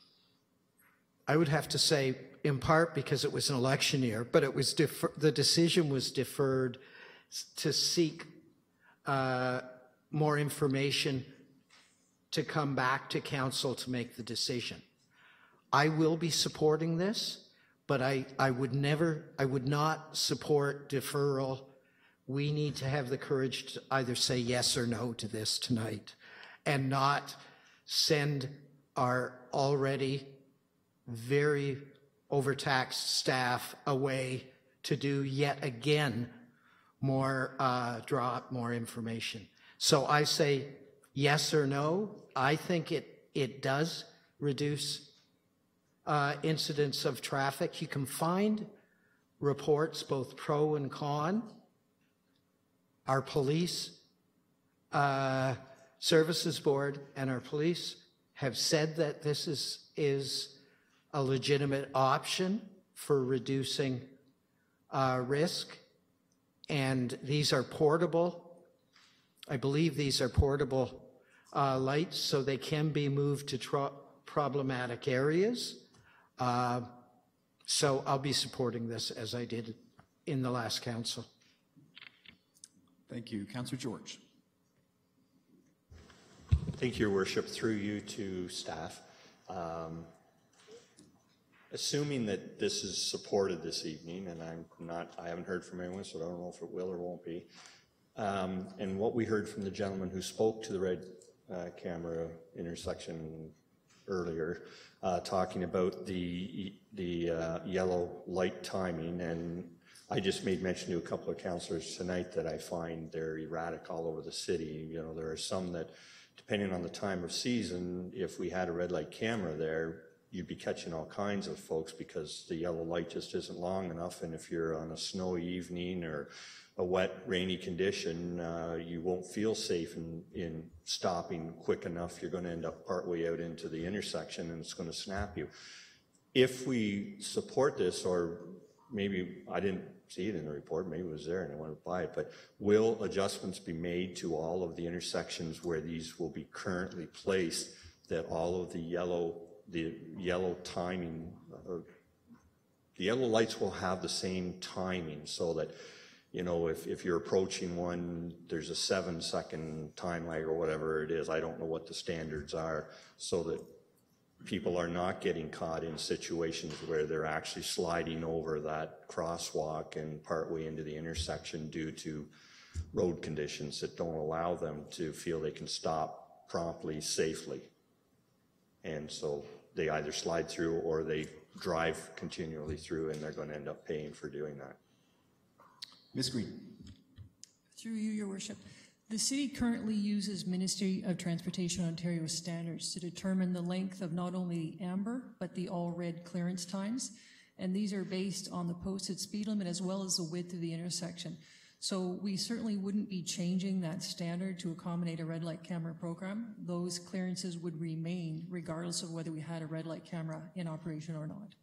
I would have to say, in part because it was an election year, but it was defer- the decision was deferred to seek uh, more information to come back to council to make the decision. I will be supporting this, but I, I would never, I would not support deferral. We need to have the courage to either say yes or no to this tonight and not send our already very overtaxed staff away to do yet again more, uh, draw up more information. So I say yes or no. I think it, it does reduce uh, incidents of traffic. You can find reports, both pro and con. Our police uh, services board and our police have said that this is, is a legitimate option for reducing uh, risk. And these are portable. I believe these are portable uh, lights, so they can be moved to tro- problematic areas. Uh, so I'll be supporting this as I did in the last council. Thank you. Councillor George. Thank you, Your Worship. Through you to staff. Um, assuming that this is supported this evening, and I'm not, I haven't heard from anyone, so I don't know if it will or won't be. Um, and what we heard from the gentleman who spoke to the red uh, camera intersection earlier, uh, talking about the the uh, yellow light timing, and I just made mention to a couple of councillors tonight that I find they're erratic all over the city. You know, there are some that, depending on the time of season, if we had a red light camera there, you'd be catching all kinds of folks because the yellow light just isn't long enough, and if you're on a snowy evening or a wet, rainy condition, uh, you won't feel safe in, in stopping quick enough. You're going to end up partway out into the intersection and it's going to snap you. If we support this, or maybe I didn't see it in the report, maybe it was there and I wanted to buy it, but will adjustments be made to all of the intersections where these will be currently placed, that all of the yellow, the yellow timing, uh, the yellow lights will have the same timing, so that, you know, if, if you're approaching one, there's a seven second time lag or whatever it is. I don't know what the standards are, so that people are not getting caught in situations where they're actually sliding over that crosswalk and partway into the intersection due to road conditions that don't allow them to feel they can stop promptly, safely. And so they either slide through or they drive continually through, and they're going to end up paying for doing that. Miz Green. Through you, Your Worship. The city currently uses Ministry of Transportation Ontario standards to determine the length of not only the amber, but the all red clearance times. And these are based on the posted speed limit as well as the width of the intersection. So we certainly wouldn't be changing that standard to accommodate a red light camera program. Those clearances would remain regardless of whether we had a red light camera in operation or not.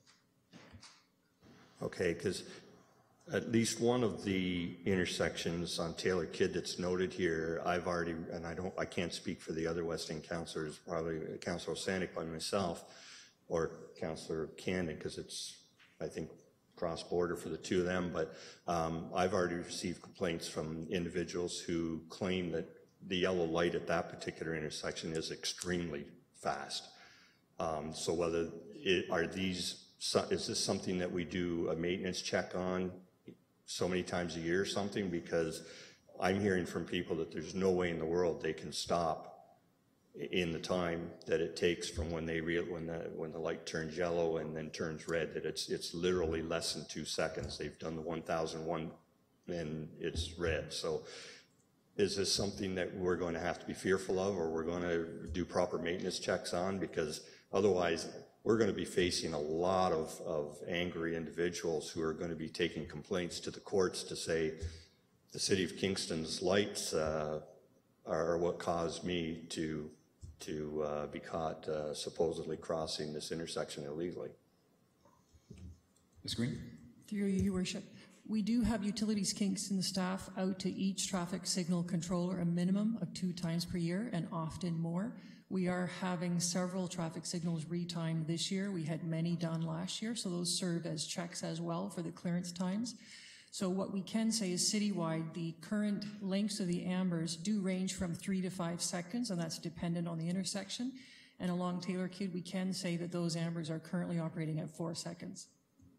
Okay, because at least one of the intersections on Taylor Kidd that's noted here, I've already, and I don't, I can't speak for the other West End councillors, probably Councillor Sanik by myself, or Councillor Candon, because it's, I think, cross-border for the two of them, but um, I've already received complaints from individuals who claim that the yellow light at that particular intersection is extremely fast. Um, so whether it, are these, is this something that we do a maintenance check on so many times a year or something? Because I'm hearing from people that there's no way in the world they can stop in the time that it takes from when they real when the when the light turns yellow and then turns red, that it's it's literally less than two seconds. They've done the one thousand one and it's red. So is this something that we're going to have to be fearful of, or we're going to do proper maintenance checks on? Because otherwise we're going to be facing a lot of, of angry individuals who are going to be taking complaints to the courts to say the City of Kingston's lights uh, are what caused me to to uh, be caught uh, supposedly crossing this intersection illegally. Miz Green. Through you, Your Worship. We do have Utilities Kingston staff out to each traffic signal controller a minimum of two times per year, and often more. We are having several traffic signals retimed this year. We had many done last year, so those serve as checks as well for the clearance times. So what we can say is citywide, the current lengths of the ambers do range from three to five seconds, and that's dependent on the intersection. And along Taylor Kidd, we can say that those ambers are currently operating at four seconds.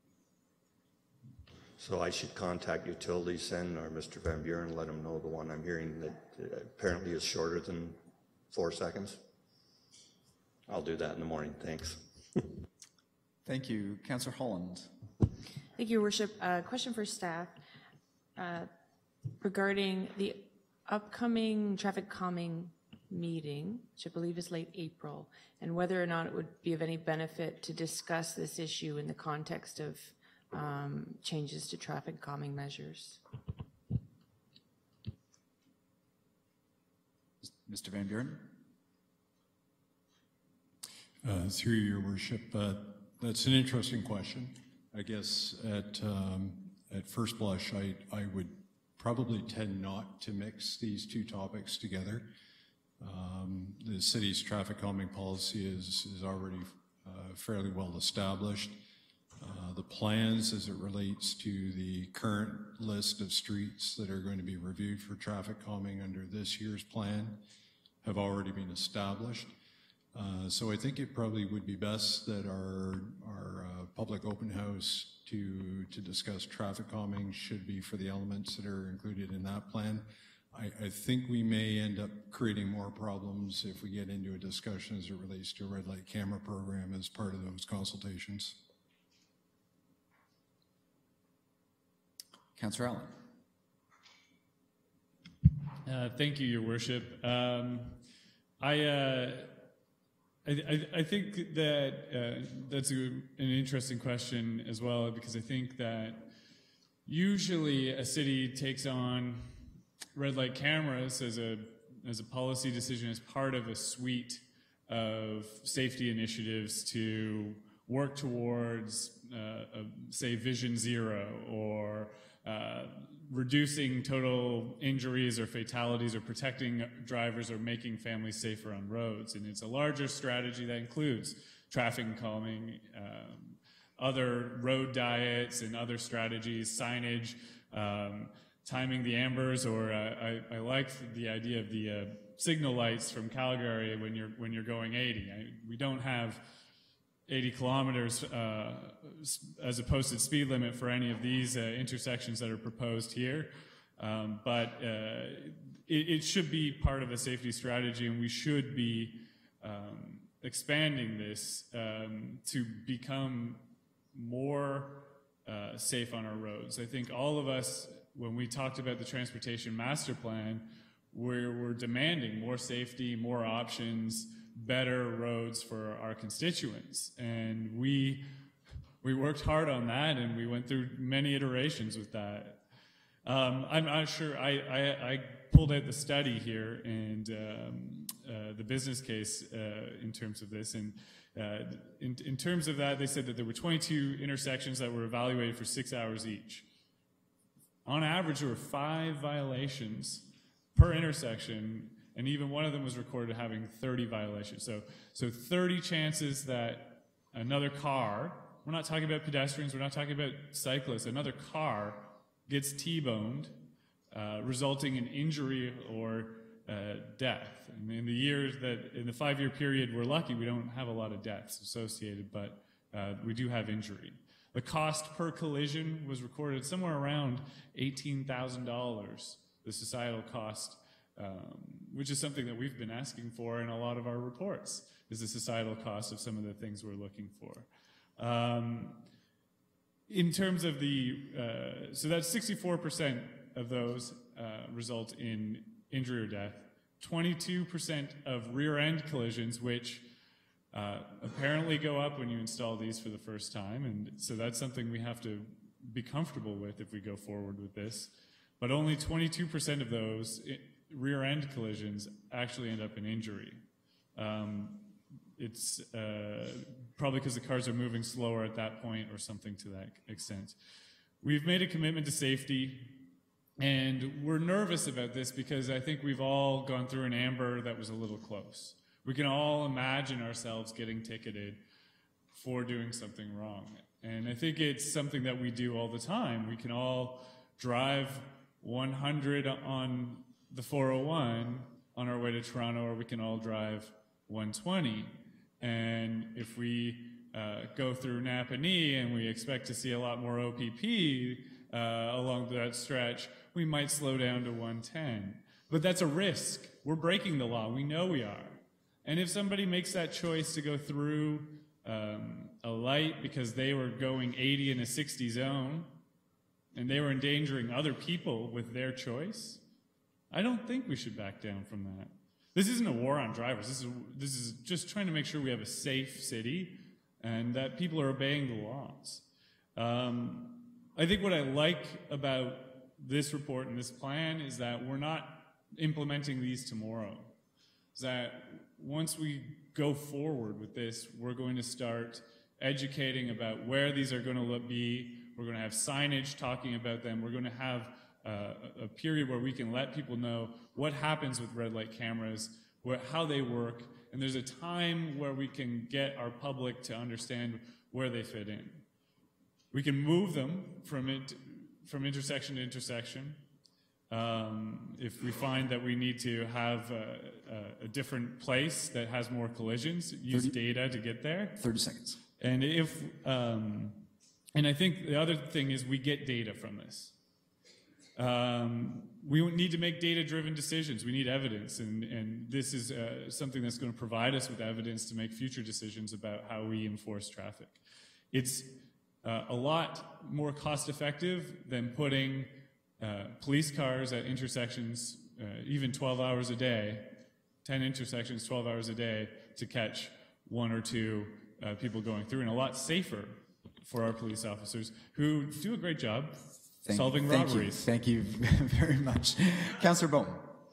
So I should contact Utilities then, or Mister Van Buren, let him know the one I'm hearing that apparently is shorter than four seconds? I'll do that in the morning, thanks. Thank you. Councillor Holland. Thank you, Your Worship. Uh, question for staff uh, regarding the upcoming traffic calming meeting, which I believe is late April, and whether or not it would be of any benefit to discuss this issue in the context of um, changes to traffic calming measures. Mister Van Buren. Uh, through Your Worship, uh, that's an interesting question. I guess at um, at first blush, I, I would probably tend not to mix these two topics together. Um, the city's traffic calming policy is, is already uh, fairly well established. Uh, the plans as it relates to the current list of streets that are going to be reviewed for traffic calming under this year's plan have already been established. Uh, so I think it probably would be best that our, our uh, public open house to, to discuss traffic calming should be for the elements that are included in that plan. I, I think we may end up creating more problems if we get into a discussion as it relates to a red light camera program as part of those consultations. Councillor Allen. Uh, thank you, Your Worship. Um, I, uh, I, I, I think that uh, that's a, an interesting question as well, because I think that usually a city takes on red light cameras as a as a policy decision as part of a suite of safety initiatives to work towards, uh, a, say, Vision Zero, or uh, reducing total injuries or fatalities, or protecting drivers, or making families safer on roads. And it's a larger strategy that includes traffic calming, um, other road diets and other strategies, signage, um, timing the ambers, or uh, I, I like the idea of the uh, signal lights from Calgary when you're when you're going eighty. I, we don't have eighty kilometers uh, as a posted speed limit for any of these uh, intersections that are proposed here, um, but uh, it, it should be part of a safety strategy, and we should be um, expanding this um, to become more uh, safe on our roads. I think all of us, when we talked about the transportation master plan, we're, we're demanding more safety, more options, better roads for our constituents. And we, we worked hard on that, and we went through many iterations with that. Um, I'm not sure, I, I, I pulled out the study here and um, uh, the business case uh, in terms of this. And uh, in, in terms of that, they said that there were twenty-two intersections that were evaluated for six hours each. On average, there were five violations per intersection, and even one of them was recorded having thirty violations. So, so thirty chances that another car, we're not talking about pedestrians, we're not talking about cyclists, another car gets T-boned, uh, resulting in injury or uh, death. And in the years that, in the five-year period, we're lucky we don't have a lot of deaths associated, but uh, we do have injury. The cost per collision was recorded somewhere around eighteen thousand dollars, the societal cost, um, which is something that we've been asking for in a lot of our reports, is the societal cost of some of the things we're looking for. Um, in terms of the, uh, so that's sixty-four percent of those uh, result in injury or death, twenty-two percent of rear-end collisions, which Uh, apparently go up when you install these for the first time, and so that's something we have to be comfortable with if we go forward with this. But only twenty-two percent of those rear-end collisions actually end up in injury. Um, it's uh, probably because the cars are moving slower at that point or something to that extent. We've made a commitment to safety, and we're nervous about this because I think we've all gone through an amber that was a little close. We can all imagine ourselves getting ticketed for doing something wrong. And I think it's something that we do all the time. We can all drive one hundred on the four oh one on our way to Toronto, or we can all drive one twenty. And if we uh, go through Napanee and we expect to see a lot more O P P uh, along that stretch, we might slow down to one ten. But that's a risk. We're breaking the law. We know we are. And if somebody makes that choice to go through um, a light because they were going eighty in a sixty zone and they were endangering other people with their choice, I don't think we should back down from that. This isn't a war on drivers. This is, this is just trying to make sure we have a safe city and that people are obeying the laws. Um, I think what I like about this report and this plan is that we're not implementing these tomorrow. Is that once we go forward with this, we're going to start educating about where these are going to be. We're going to have signage talking about them. We're going to have uh, a period where we can let people know what happens with red light cameras, where, how they work, and there's a time where we can get our public to understand where they fit in. We can move them from, it, from intersection to intersection. Um, if we find that we need to have a, a, a different place that has more collisions, use thirty, data to get there. thirty seconds. And if, um, and I think the other thing is we get data from this. Um, we need to make data-driven decisions. We need evidence, and, and this is uh, something that's going to provide us with evidence to make future decisions about how we enforce traffic. It's uh, a lot more cost-effective than putting uh, police cars at intersections, uh, even twelve hours a day, ten intersections, twelve hours a day, to catch one or two uh, people going through, and a lot safer for our police officers who do a great job Thank, solving thank robberies. You. Thank you very much. Councillor Bowman.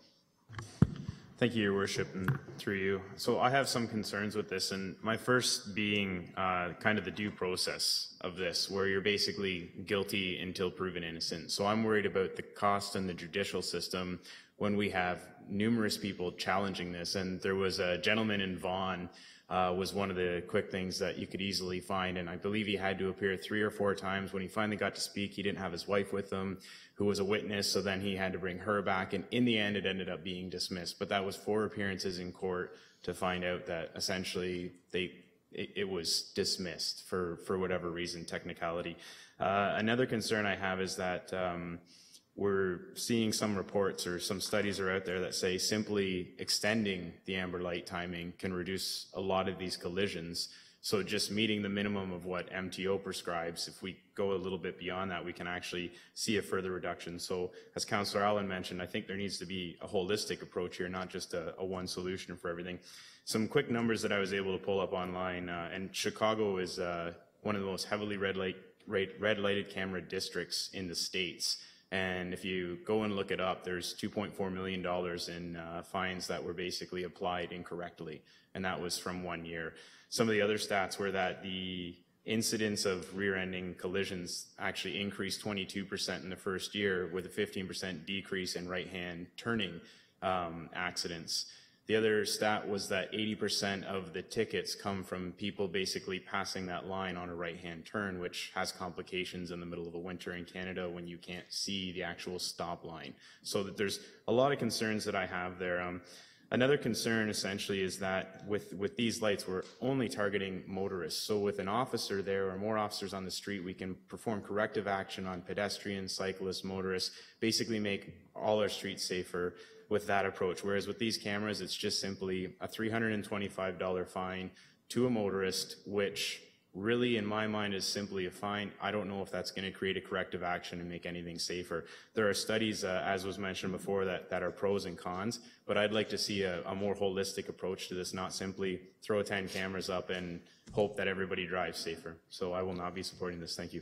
Thank you, Your Worship, and through you. So I have some concerns with this, and my first being uh, kind of the due process of this, where you're basically guilty until proven innocent. So I'm worried about the cost in the judicial system when we have numerous people challenging this. And there was a gentleman in Vaughan uh, was one of the quick things that you could easily find, and I believe he had to appear three or four times. When he finally got to speak, he didn't have his wife with him, who was a witness, so then he had to bring her back, and in the end it ended up being dismissed. But that was four appearances in court to find out that essentially they it, it was dismissed for for whatever reason, technicality. Uh, another concern I have is that um, we're seeing some reports or some studies are out there that say simply extending the amber light timing can reduce a lot of these collisions. So just meeting the minimum of what M T O prescribes, if we go a little bit beyond that, we can actually see a further reduction. So as Councillor Allen mentioned, I think there needs to be a holistic approach here, not just a, a one solution for everything. Some quick numbers that I was able to pull up online, uh, and Chicago is uh, one of the most heavily red light, red lighted camera districts in the States. And if you go and look it up, there's two point four million dollars in uh, fines that were basically applied incorrectly, and that was from one year. Some of the other stats were that the incidence of rear-ending collisions actually increased twenty-two percent in the first year, with a fifteen percent decrease in right-hand turning um, accidents. The other stat was that eighty percent of the tickets come from people basically passing that line on a right-hand turn, which has complications in the middle of a winter in Canada when you can't see the actual stop line. So that there's a lot of concerns that I have there. Um, Another concern essentially is that with, with these lights, we're only targeting motorists. So with an officer there or more officers on the street, we can perform corrective action on pedestrians, cyclists, motorists, basically make all our streets safer with that approach. Whereas with these cameras, it's just simply a three hundred twenty-five dollar fine to a motorist, which really in my mind is simply a fine. I don't know if that's going to create a corrective action and make anything safer. There are studies, uh, as was mentioned before, that, that are pros and cons, but I'd like to see a, a more holistic approach to this, not simply throw ten cameras up and hope that everybody drives safer. So I will not be supporting this. Thank you.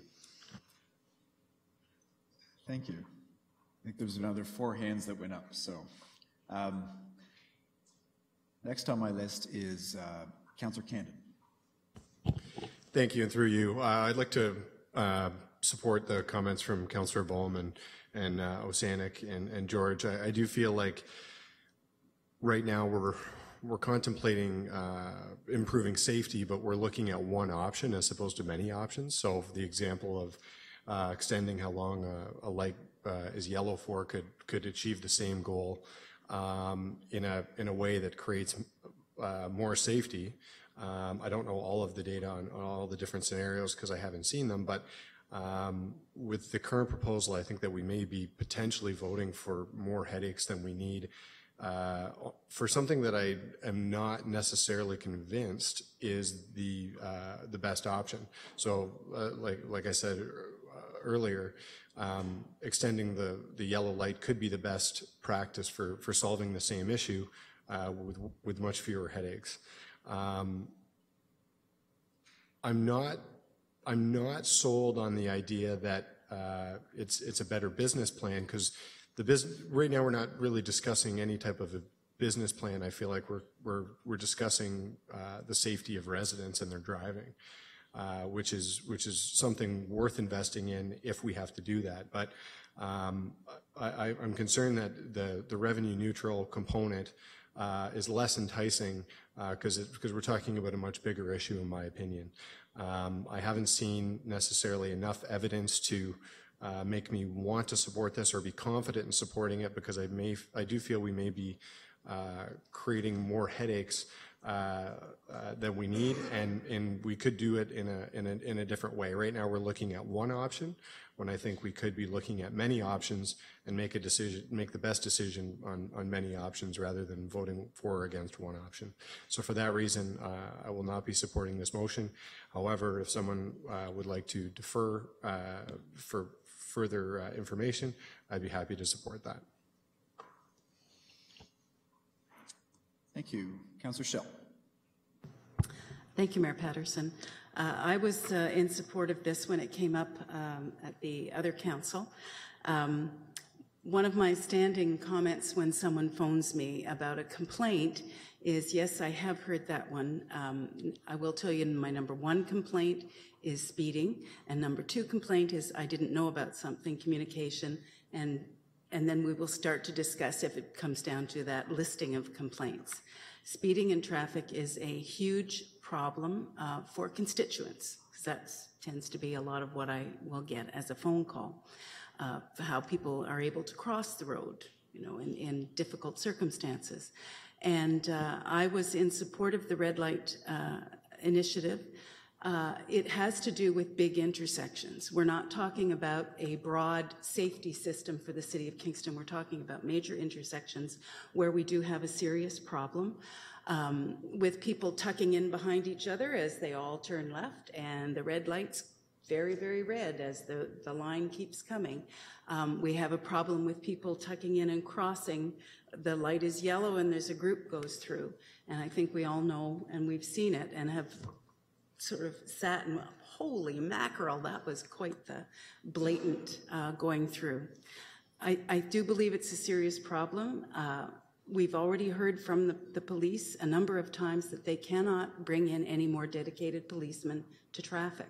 Thank you. I think there's another four hands that went up. So um, next on my list is uh, Councillor Candon. Thank you, and through you, uh, I'd like to uh, support the comments from Councillor Bowman and uh, Osanik and, and George. I, I do feel like right now we're we're contemplating uh, improving safety, but we're looking at one option as opposed to many options. So for the example of uh, extending how long a, a light uh, is yellow for could could achieve the same goal um, in a in a way that creates uh, more safety. Um, I don't know all of the data on, on all the different scenarios because I haven't seen them, but um, with the current proposal, I think that we may be potentially voting for more headaches than we need uh, for something that I am not necessarily convinced is the uh, the best option. So, uh, like like I said uh, earlier, um, extending the the yellow light could be the best practice for for solving the same issue uh, with with much fewer headaches. Um, I'm not, I'm not sold on the idea that uh, it's it's a better business plan because the business right now we're not really discussing any type of a business plan. I feel like we're we're we're discussing uh, the safety of residents and their driving, uh, which is which is something worth investing in if we have to do that. But um, I, I'm concerned that the the revenue neutral component Uh, is less enticing because uh, because we're talking about a much bigger issue, in my opinion. Um, I haven't seen necessarily enough evidence to uh, make me want to support this or be confident in supporting it because I may I do feel we may be uh, creating more headaches uh, uh, that we need, and, and we could do it in a, in, a, in a different way. Right now we're looking at one option, when I think we could be looking at many options and make a decision, make the best decision on, on many options rather than voting for or against one option. So for that reason, uh, I will not be supporting this motion. However, if someone uh, would like to defer uh, for further uh, information, I'd be happy to support that. Thank you. Councillor Schell. Thank you, Mayor Patterson. Uh, I was uh, in support of this when it came up um, at the other council. Um, one of my standing comments when someone phones me about a complaint is, yes, I have heard that one. Um, I will tell you my number one complaint is speeding, and number two complaint is I didn't know about something, communication, and, and then we will start to discuss if it comes down to that listing of complaints. Speeding in traffic is a huge problem uh, for constituents, because that tends to be a lot of what I will get as a phone call, uh, for how people are able to cross the road, you know, in, in difficult circumstances. And uh, I was in support of the red light uh, initiative. Uh, it has to do with big intersections. We're not talking about a broad safety system for the city of Kingston. We're talking about major intersections where we do have a serious problem um, with people tucking in behind each other as they all turn left, and the red light's very, very red as the, the line keeps coming. Um, we have a problem with people tucking in and crossing. The light is yellow and there's a group goes through. And I think we all know, and we've seen it and have sort of sat and, holy mackerel, that was quite the blatant uh, going through. I, I do believe it's a serious problem. Uh, we've already heard from the, the police a number of times that they cannot bring in any more dedicated policemen to traffic.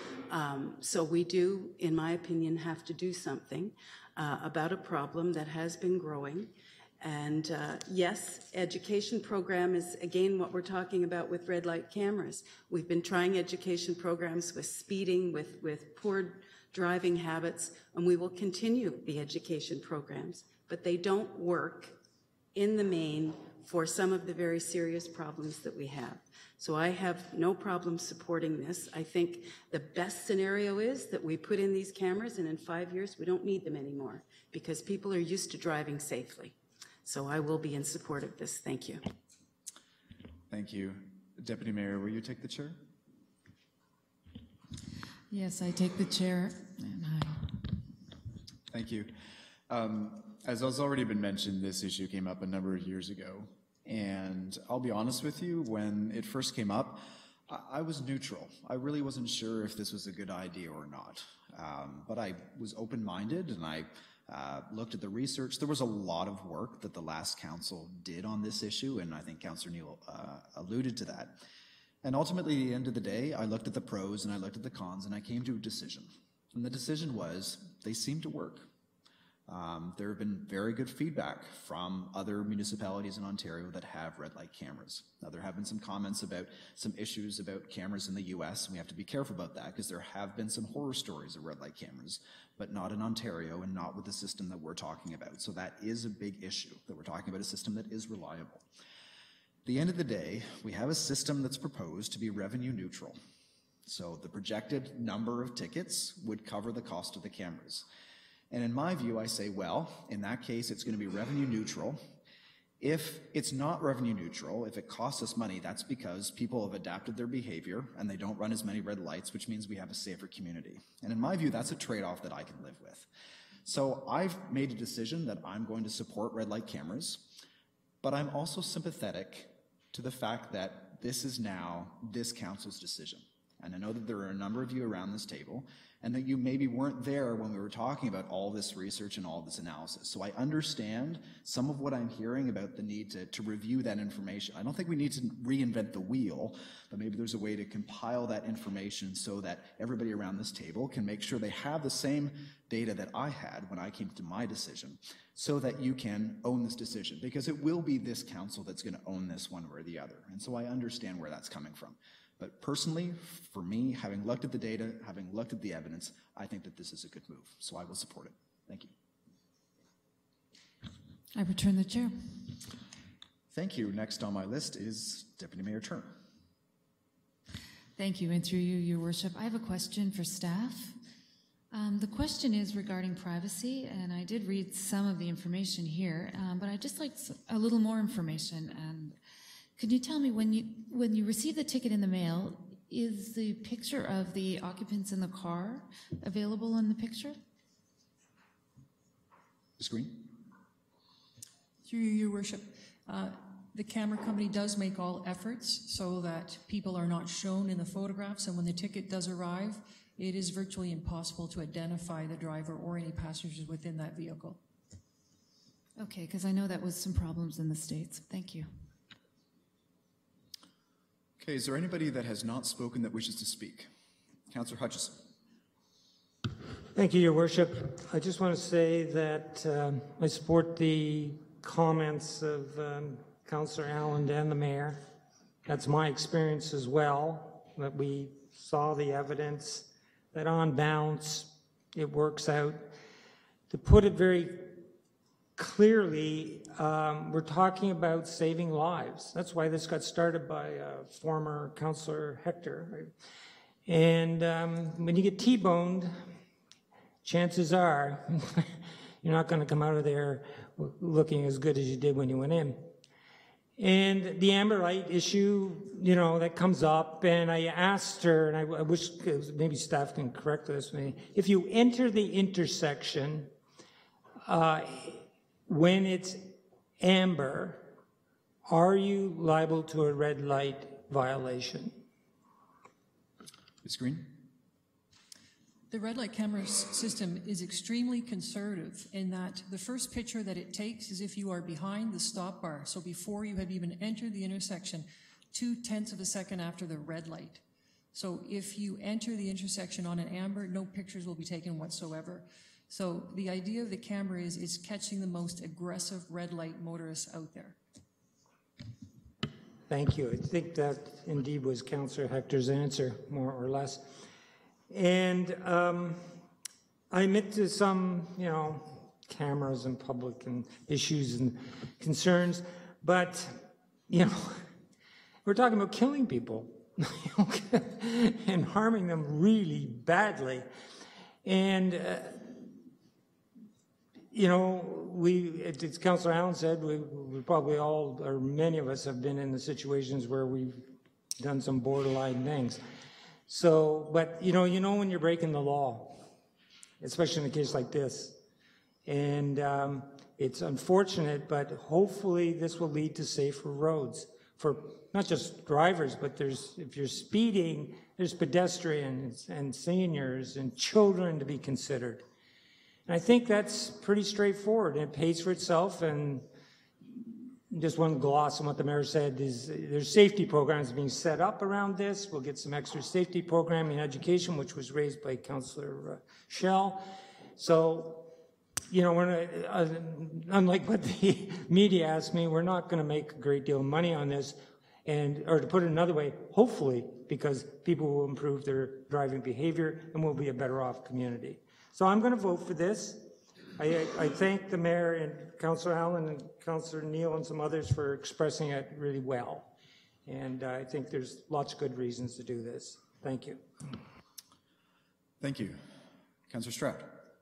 Um, so we do, in my opinion, have to do something uh, about a problem that has been growing. And uh, yes, education program is, again, what we're talking about with red light cameras. We've been trying education programs with speeding, with, with poor driving habits, and we will continue the education programs, but they don't work in the main for some of the very serious problems that we have. So I have no problem supporting this. I think the best scenario is that we put in these cameras and in five years we don't need them anymore because people are used to driving safely. So I will be in support of this. Thank you. Thank you. Deputy Mayor, will you take the chair? Yes, I take the chair. And I... Thank you. Um, as has already been mentioned, this issue came up a number of years ago. And I'll be honest with you, when it first came up, I, I was neutral. I really wasn't sure if this was a good idea or not. Um, but I was open-minded and I Uh, looked at the research. There was a lot of work that the last council did on this issue, and I think Councillor Neal uh, alluded to that. And ultimately, at the end of the day, I looked at the pros and I looked at the cons, and I came to a decision. And the decision was, they seem to work. Um, there have been very good feedback from other municipalities in Ontario that have red light cameras. Now, there have been some comments about some issues about cameras in the U S, and we have to be careful about that because there have been some horror stories of red light cameras, but not in Ontario and not with the system that we're talking about. So that is a big issue, that we're talking about a system that is reliable. At the end of the day, we have a system that's proposed to be revenue neutral. So the projected number of tickets would cover the cost of the cameras. And in my view, I say, well, in that case, it's going to be revenue neutral. If it's not revenue neutral, if it costs us money, that's because people have adapted their behavior and they don't run as many red lights, which means we have a safer community. And in my view, that's a trade-off that I can live with. So I've made a decision that I'm going to support red light cameras, but I'm also sympathetic to the fact that this is now this council's decision. And I know that there are a number of you around this table and that you maybe weren't there when we were talking about all this research and all this analysis. So I understand some of what I'm hearing about the need to, to review that information. I don't think we need to reinvent the wheel, but maybe there's a way to compile that information so that everybody around this table can make sure they have the same data that I had when I came to my decision, so that you can own this decision, because it will be this council that's going to own this one way or the other. And so I understand where that's coming from. But personally, for me, having looked at the data, having looked at the evidence, I think that this is a good move. So I will support it. Thank you. I return the chair. Thank you. Next on my list is Deputy Mayor Turner. Thank you, and through you, Your Worship. I have a question for staff. Um, the question is regarding privacy, and I did read some of the information here, um, but I'd just like a little more information. And could you tell me, when you when you receive the ticket in the mail, is the picture of the occupants in the car available in the picture? The screen. Through you, Your Worship. Uh, the camera company does make all efforts so that people are not shown in the photographs, and when the ticket does arrive, it is virtually impossible to identify the driver or any passengers within that vehicle. Okay, because I know that was some problems in the States. Thank you. Okay, is there anybody that has not spoken that wishes to speak? Councillor Hutchison. Thank you, Your Worship. I just want to say that um, I support the comments of um, Councillor Allen and the Mayor. That's my experience as well, that we saw the evidence that on balance it works out. To put it very clearly, um, we're talking about saving lives. That's why this got started by uh, former Councillor Hector. Right? And um, when you get T-boned, chances are you're not going to come out of there looking as good as you did when you went in. And the amber light issue, you know, that comes up, and I asked her, and I, I wish maybe staff can correct this with me, if you enter the intersection uh, when it's amber, are you liable to a red light violation? Miz Green. The red light camera s- system is extremely conservative in that the first picture that it takes is if you are behind the stop bar. So before you have even entered the intersection, two tenths of a second after the red light. So if you enter the intersection on an amber, no pictures will be taken whatsoever. So the idea of the camera is, is catching the most aggressive red light motorists out there. Thank you. I think that indeed was Councillor Hector's answer, more or less. And um, I admit to some, you know, cameras in public and issues and concerns, but, you know, we're talking about killing people and harming them really badly. And, uh, you know, we, as Councillor Allen said, we, we probably all, or many of us have been in the situations where we've done some borderline things. So, but you know, you know when you're breaking the law, especially in a case like this. And um, it's unfortunate, but hopefully this will lead to safer roads for not just drivers, but there's, if you're speeding, there's pedestrians and seniors and children to be considered. And I think that's pretty straightforward, and it pays for itself. And just one gloss on what the mayor said is there's safety programs being set up around this. We'll get some extra safety programming and education, which was raised by Councillor uh, Schell. So, you know, we're not, uh, unlike what the media asked me, we're not going to make a great deal of money on this. And, or to put it another way, hopefully, because people will improve their driving behavior and we'll be a better off community. So I'm going to vote for this. I, I thank the mayor and Councillor Allen and Councillor Neal and some others for expressing it really well. And uh, I think there's lots of good reasons to do this. Thank you. Thank you. Councillor Stroud.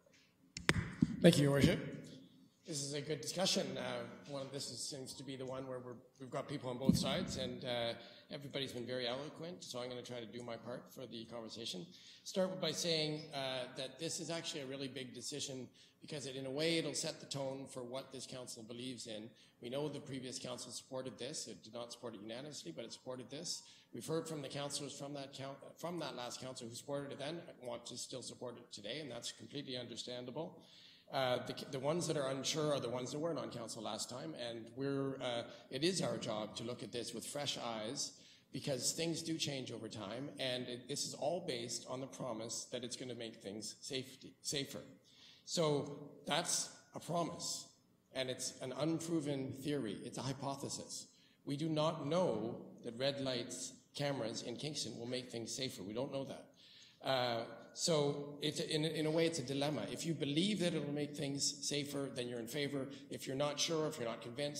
Thank you, Your Worship. This is a good discussion. Uh, one of this is, seems to be the one where we're, we've got people on both sides, and uh, everybody's been very eloquent, so I'm going to try to do my part for the conversation. Start by saying uh, that this is actually a really big decision because it, in a way, it'll set the tone for what this council believes in. We know the previous council supported this. It did not support it unanimously, but it supported this. We've heard from the councillors from that, count, from that last council who supported it then, want to still support it today, and that's completely understandable. Uh, the, the ones that are unsure are the ones that weren't on council last time, and we're, uh, it is our job to look at this with fresh eyes because things do change over time, and it, this is all based on the promise that it's going to make things safety, safer. So that's a promise, and it's an unproven theory. It's a hypothesis. We do not know that red lights cameras in Kingston will make things safer. We don't know that. Uh, so it's a, in, in a way, it's a dilemma. If you believe that it will make things safer, then you're in favor. If you're not sure, if you're not convinced,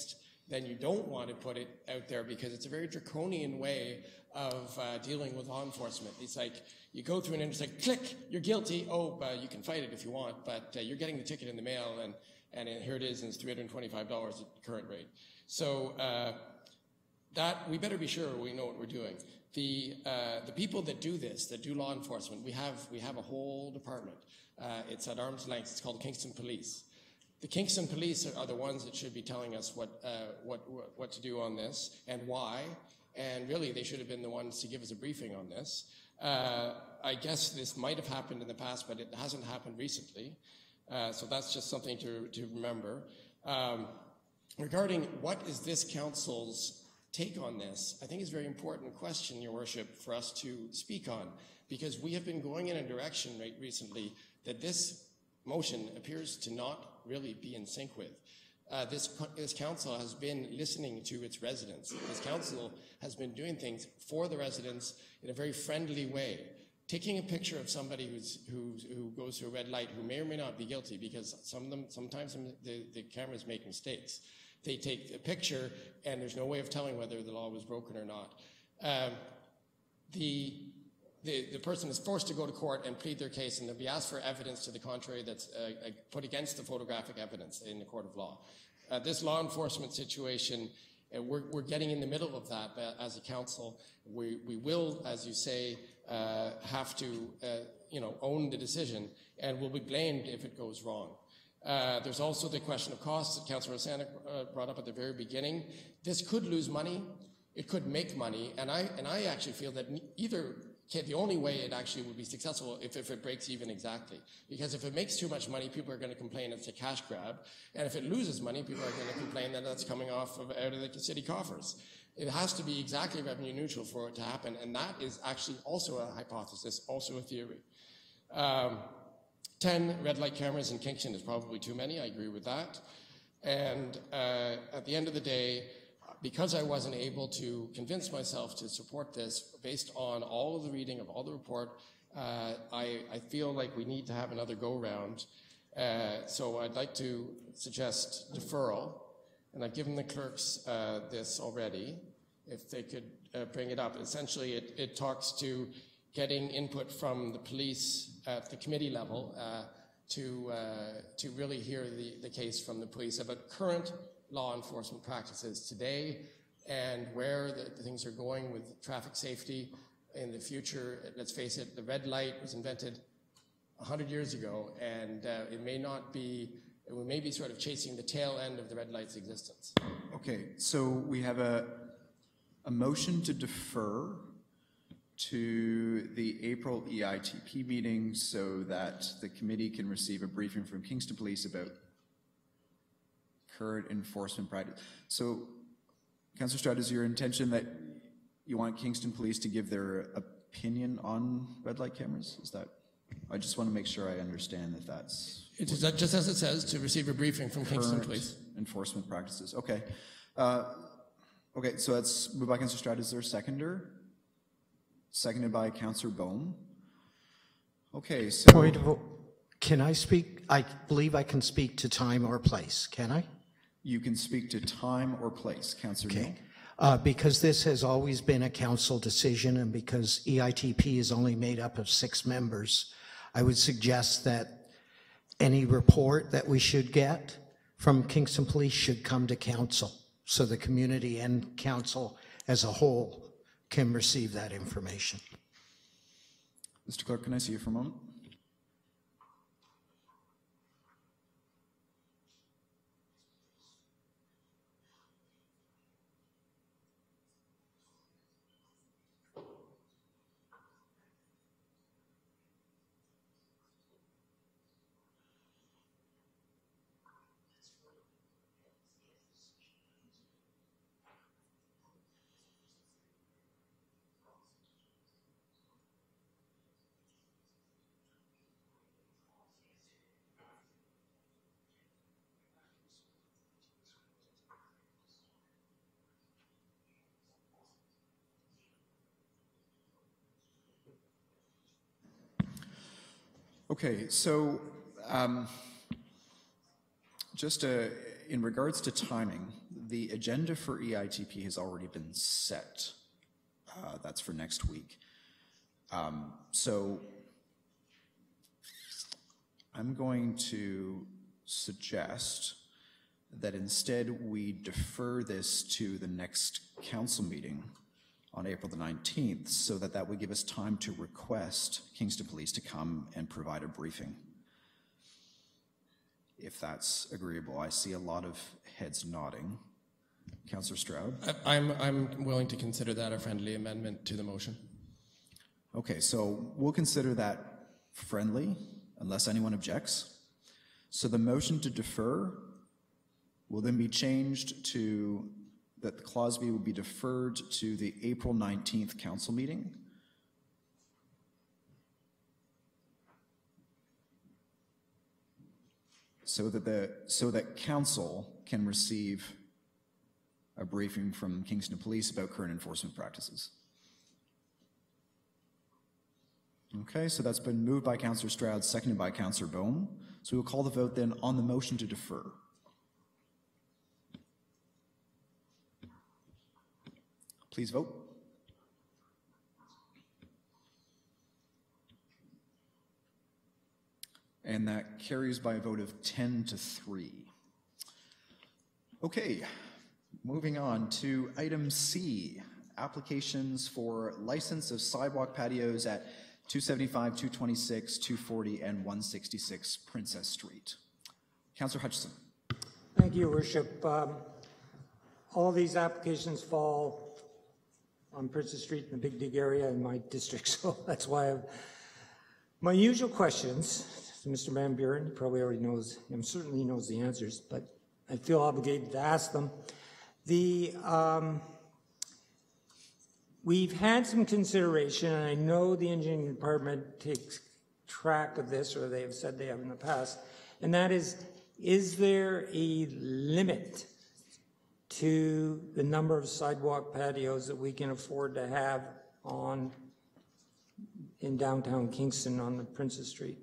then you don't want to put it out there because it's a very draconian way of uh, dealing with law enforcement. It's like you go through an intersection, click, you're guilty. Oh, uh, you can fight it if you want, but uh, you're getting the ticket in the mail, and, and here it is, and it's three hundred twenty-five dollars at the current rate. So uh, that we better be sure we know what we're doing. The uh, the people that do this, that do law enforcement, we have we have a whole department. Uh, it's at arm's length. It's called Kingston Police. The Kingston Police are, are the ones that should be telling us what, uh, what what what to do on this and why. And really, they should have been the ones to give us a briefing on this. Uh, I guess this might have happened in the past, but it hasn't happened recently. Uh, so that's just something to to remember. Um, regarding what is this council's take on this, I think it's a very important question, Your Worship, for us to speak on, because we have been going in a direction right recently that this motion appears to not really be in sync with. Uh, this, this council has been listening to its residents. This council has been doing things for the residents in a very friendly way, taking a picture of somebody who's, who's, who goes through a red light who may or may not be guilty, because some of them, sometimes the, the cameras make mistakes. They take a picture, and there's no way of telling whether the law was broken or not. Um, the, the, the person is forced to go to court and plead their case, and they'll be asked for evidence to the contrary that's uh, put against the photographic evidence in the court of law. Uh, this law enforcement situation, uh, we're, we're getting in the middle of that uh, as a council. We, we will, as you say, uh, have to uh, you know, own the decision, and will be blamed if it goes wrong. Uh, there's also the question of costs that Councillor Osanek uh, brought up at the very beginning. This could lose money, it could make money, and I and I actually feel that either the only way it actually would be successful if, if it breaks even exactly. Because if it makes too much money, people are going to complain it's a cash grab, and if it loses money, people are going to complain that that's coming off of out of the city coffers. It has to be exactly revenue neutral for it to happen, and that is actually also a hypothesis, also a theory. Um, ten red light cameras in Kingston is probably too many. I agree with that. And uh, at the end of the day, because I wasn't able to convince myself to support this based on all of the reading of all the report, uh, I, I feel like we need to have another go-round. Uh, so I'd like to suggest deferral. And I've given the clerks uh, this already, if they could uh, bring it up. Essentially, it, it talks to getting input from the police at the committee level uh, to uh, to really hear the, the case from the police about current law enforcement practices today and where the, the things are going with traffic safety in the future. Let's face it, the red light was invented one hundred years ago, and uh, it may not be, we may be sort of chasing the tail end of the red light's existence. Okay, so we have a, a motion to defer to the April E I T P meeting so that the committee can receive a briefing from Kingston Police about current enforcement practice. So, Councillor Stroud, is your intention that you want Kingston Police to give their opinion on red light cameras? Is that? I just want to make sure I understand that that's... It is just as it says, to receive a briefing from Kingston Police. Enforcement practices. Okay. Uh, okay, so that's moved by Councillor Stroud. Is there a seconder? Seconded by Councillor Bohm. Okay, so... Point of, can I speak? I believe I can speak to time or place. Can I? You can speak to time or place, Councillor Okay. Neal. Uh, because this has always been a council decision, and because E I T P is only made up of six members, I would suggest that any report that we should get from Kingston Police should come to council, so the community and council as a whole can receive that information. Mister Clerk, can I see you for a moment? Okay, so um, just uh, in regards to timing, the agenda for E I T P has already been set. Uh, that's for next week. Um, so I'm going to suggest that instead we defer this to the next council meeting on April the nineteenth, so that that would give us time to request Kingston Police to come and provide a briefing. If that's agreeable. I see a lot of heads nodding. Councillor Stroud? I- I'm, I'm willing to consider that a friendly amendment to the motion. Okay, so we'll consider that friendly, unless anyone objects. So the motion to defer will then be changed to that the clause B will be deferred to the April nineteenth council meeting. So that the so that council can receive a briefing from Kingston Police about current enforcement practices. Okay, so that's been moved by Councillor Stroud, seconded by Councillor Bohm. So we will call the vote then on the motion to defer. Please vote. And that carries by a vote of ten to three. Okay, moving on to item C, applications for license of sidewalk patios at two seventy-five, two twenty-six, two forty, and one sixty-six Princess Street. Councillor Hutchison. Thank you, Your Worship. Um, all these applications fall on Princess Street in the Big Dig area in my district, so that's why I've, my usual questions to Mister Van Buren, he probably already knows, and certainly knows the answers, but I feel obligated to ask them. The, um, we've had some consideration, and I know the engineering department takes track of this, or they have said they have in the past, and that is, is there a limit to the number of sidewalk patios that we can afford to have on in downtown Kingston on the Princess Street?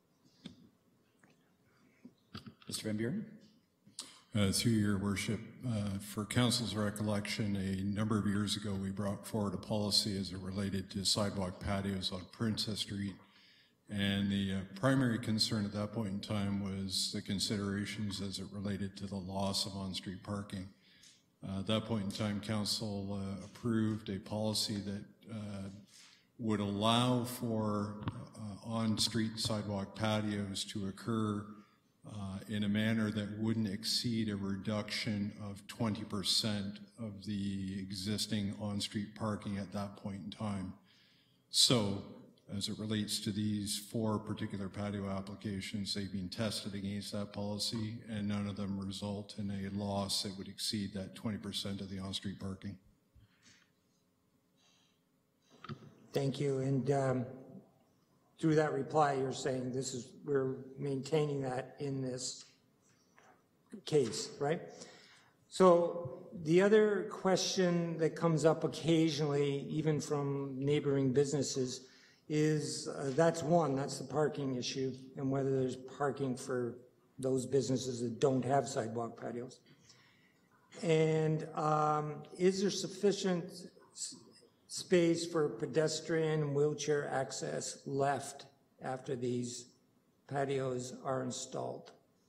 Mister Van Buren? Uh, through your worship, uh, for council's recollection, a number of years ago we brought forward a policy as it related to sidewalk patios on Princess Street, and the uh, primary concern at that point in time was the considerations as it related to the loss of on-street parking. Uh, at that point in time, council uh, approved a policy that uh, would allow for uh, on-street sidewalk patios to occur uh, in a manner that wouldn't exceed a reduction of twenty percent of the existing on-street parking at that point in time. So, as it relates to these four particular patio applications, they've been tested against that policy, and none of them result in a loss that would exceed that twenty percent of the on-street parking. Thank you. And um, through that reply, you're saying this is, we're maintaining that in this case, right? So the other question that comes up occasionally, even from neighboring businesses, is uh, that's one, that's the parking issue, and whether there's parking for those businesses that don't have sidewalk patios. And um, is there sufficient s- space for pedestrian and wheelchair access left after these patios are installed?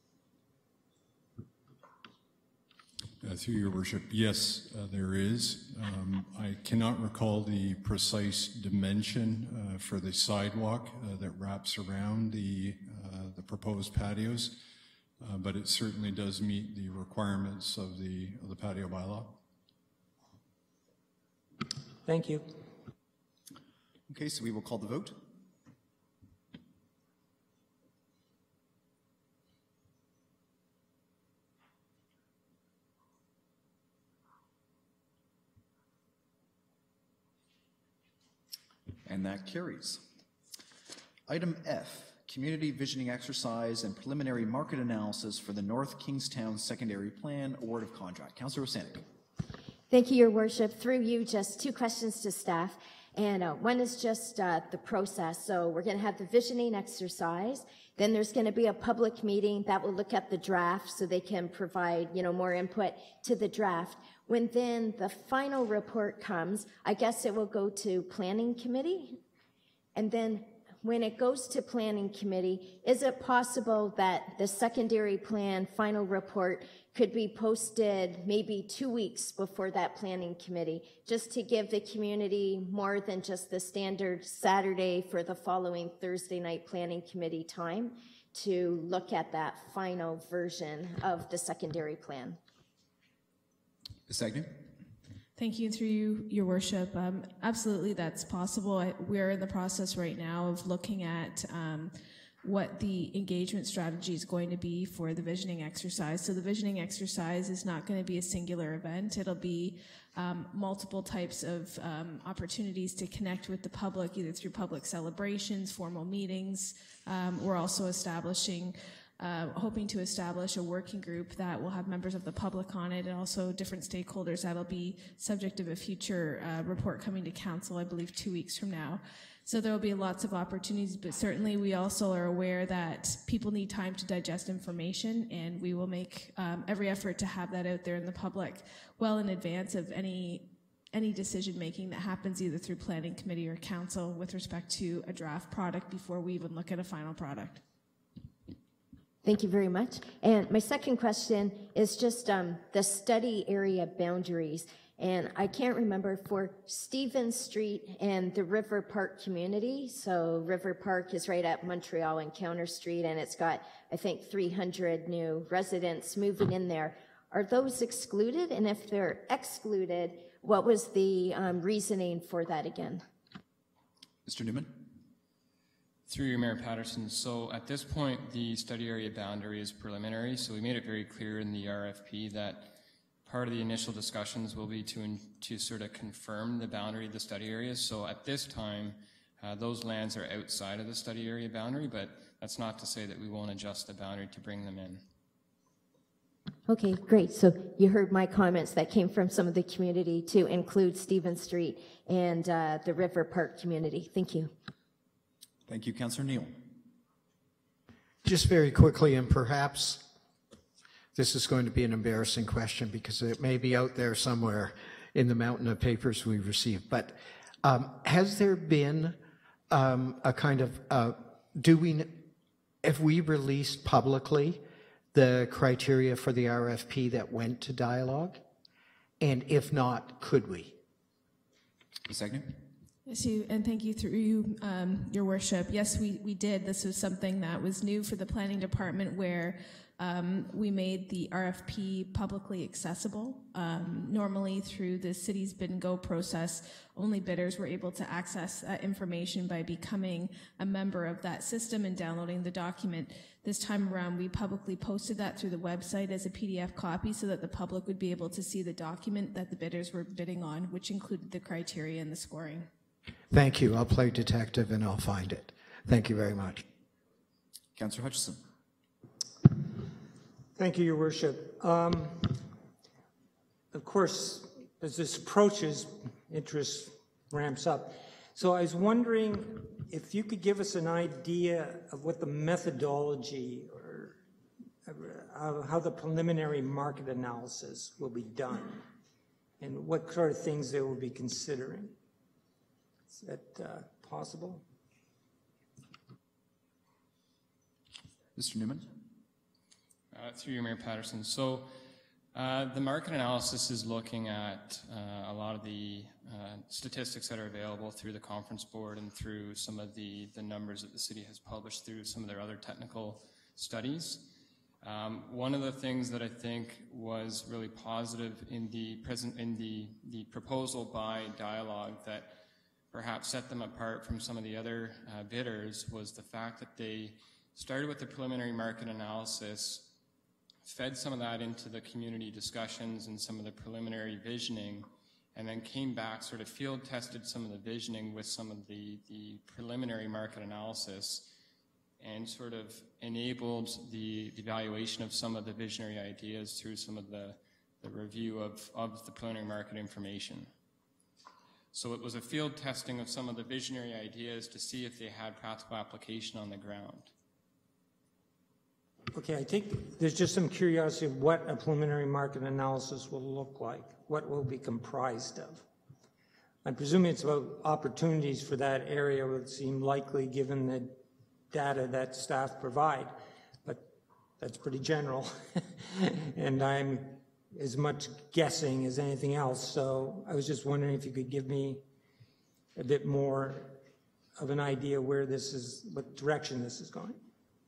Uh, through your worship, yes, uh, there is. Um, I cannot recall the precise dimension uh, for the sidewalk uh, that wraps around the, uh, the proposed patios, uh, but it certainly does meet the requirements of the, of the patio bylaw. Thank you. Okay, so we will call the vote. And that carries. Item F, Community Visioning Exercise and Preliminary Market Analysis for the North Kingstown Secondary Plan Award of Contract. Councillor Rosanek. Thank you, Your Worship. Through you, just two questions to staff. And uh, one is just uh, the process. So we're going to have the visioning exercise. Then there's going to be a public meeting that will look at the draft so they can provide, you know, more input to the draft. When then the final report comes, I guess it will go to planning committee. And then when it goes to planning committee, is it possible that the secondary plan final report could be posted maybe two weeks before that planning committee, just to give the community more than just the standard Saturday for the following Thursday night planning committee time to look at that final version of the secondary plan? Second. Thank you, through you, Your Worship. Um, absolutely, that's possible. I, we're in the process right now of looking at um, what the engagement strategy is going to be for the visioning exercise. So the visioning exercise is not going to be a singular event. It'll be um, multiple types of um, opportunities to connect with the public, either through public celebrations, formal meetings. Um, we're also establishing Uh, hoping to establish a working group that will have members of the public on it and also different stakeholders that'll be subject of a future uh, report coming to council, I believe, two weeks from now. So there will be lots of opportunities, but certainly we also are aware that people need time to digest information, and we will make um, every effort to have that out there in the public well in advance of any any decision making that happens either through planning committee or council with respect to a draft product before we even look at a final product. Thank you very much. And my second question is just um, the study area boundaries. And I can't remember for Stephen Street and the River Park community. So River Park is right at Montreal and Counter Street, and it's got, I think, three hundred new residents moving in there. Are those excluded? And if they're excluded, what was the um, reasoning for that again? Mister Newman? Through you, Mayor Patterson. So at this point, the study area boundary is preliminary. So we made it very clear in the R F P that part of the initial discussions will be to, to sort of confirm the boundary of the study areas. So at this time, uh, those lands are outside of the study area boundary, but that's not to say that we won't adjust the boundary to bring them in. Okay, great. So you heard my comments that came from some of the community to include Stephen Street and uh, the River Park community. Thank you. Thank you, Councillor Neal. Just very quickly, and perhaps this is going to be an embarrassing question because it may be out there somewhere in the mountain of papers we've received, but um, has there been um, a kind of, uh, do we, have we released publicly the criteria for the R F P that went to dialogue? And if not, could we? A second. Yes, you, and thank you through you, um, Your Worship. Yes, we, we did. This was something that was new for the Planning Department where um, we made the R F P publicly accessible. Um, normally through the city's bid and go process, only bidders were able to access that information by becoming a member of that system and downloading the document. This time around, we publicly posted that through the website as a P D F copy so that the public would be able to see the document that the bidders were bidding on, which included the criteria and the scoring. Thank you. I'll play detective and I'll find it. Thank you very much. Councillor Hutchison. Thank you, Your Worship. Um, of course, as this approaches, interest ramps up. So I was wondering if you could give us an idea of what the methodology or uh, how the preliminary market analysis will be done and what sort of things they will be considering. Is that uh, possible? Mister Newman? Uh, through you, Mayor Patterson. So uh, the market analysis is looking at uh, a lot of the uh, statistics that are available through the conference board and through some of the, the numbers that the city has published through some of their other technical studies. Um, one of the things that I think was really positive in the present in the, the proposal by Dialogue that perhaps set them apart from some of the other uh, bidders was the fact that they started with the preliminary market analysis, fed some of that into the community discussions and some of the preliminary visioning, and then came back, sort of field tested some of the visioning with some of the, the preliminary market analysis and sort of enabled the, the evaluation of some of the visionary ideas through some of the, the review of, of the preliminary market information. So it was a field testing of some of the visionary ideas to see if they had practical application on the ground. Okay, I think there's just some curiosity of what a preliminary market analysis will look like, what will be comprised of. I'm presuming it's about opportunities for that area would seem likely given the data that staff provide, but that's pretty general. And I'm as much guessing as anything else, so I was just wondering if you could give me a bit more of an idea where this is, what direction this is going.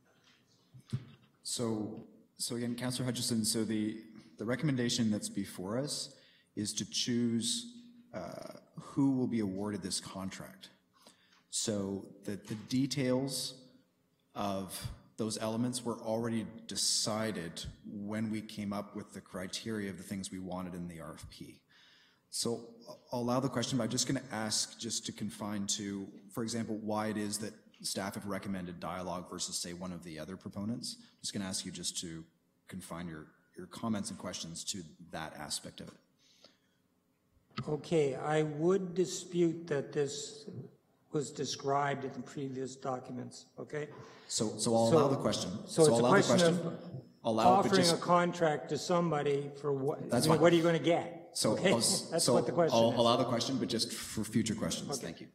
So, so again, Councillor Hutchison, so the, the recommendation that's before us is to choose uh, who will be awarded this contract. So the, the details of those elements were already decided when we came up with the criteria of the things we wanted in the R F P. So I'll allow the question, but I'm just going to ask just to confine to, for example, why it is that staff have recommended dialogue versus, say, one of the other proponents. I'm just going to ask you just to confine your, your comments and questions to that aspect of it. Okay, I would dispute that this was described in the previous documents, okay? So, so I'll allow the question. So, so it's I'll a allow question the question. of I'll allow offering it, but just, a contract to somebody for what, That's I mean, fine. what are you going to get? So, okay? I'll, That's so what the question I'll is. allow the question, but just for future questions. Okay. Thank you.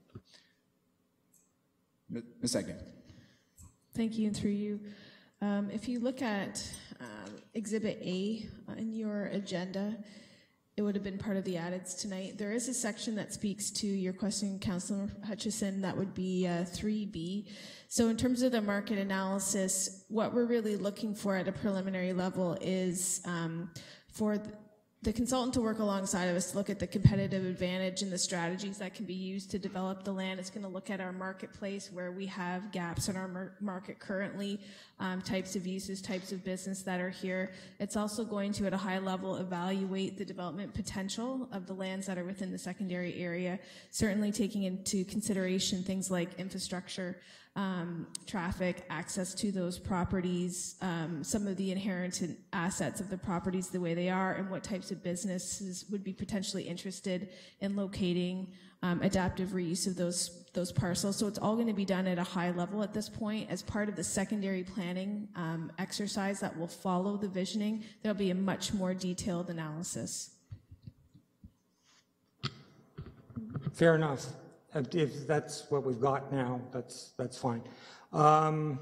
Miz Agnew. Thank you, and through you. Um, if you look at um, Exhibit A in your agenda, it would have been part of the addeds tonight. There is a section that speaks to your question, Councillor Hutchison, that would be uh, three B. So in terms of the market analysis, what we're really looking for at a preliminary level is um, for th the consultant to work alongside of us to look at the competitive advantage and the strategies that can be used to develop the land. It's going to look at our marketplace where we have gaps in our mar market currently, um, types of uses, types of business that are here. It's also going to, at a high level, evaluate the development potential of the lands that are within the secondary area, certainly taking into consideration things like infrastructure, Um, traffic, access to those properties, um, some of the inherent assets of the properties the way they are, and what types of businesses would be potentially interested in locating um, adaptive reuse of those those parcels. So it's all going to be done at a high level at this point as part of the secondary planning um, exercise that will follow the visioning. There'll be a much more detailed analysis. Fair enough. If, if that's what we've got now, that's that's fine. Um,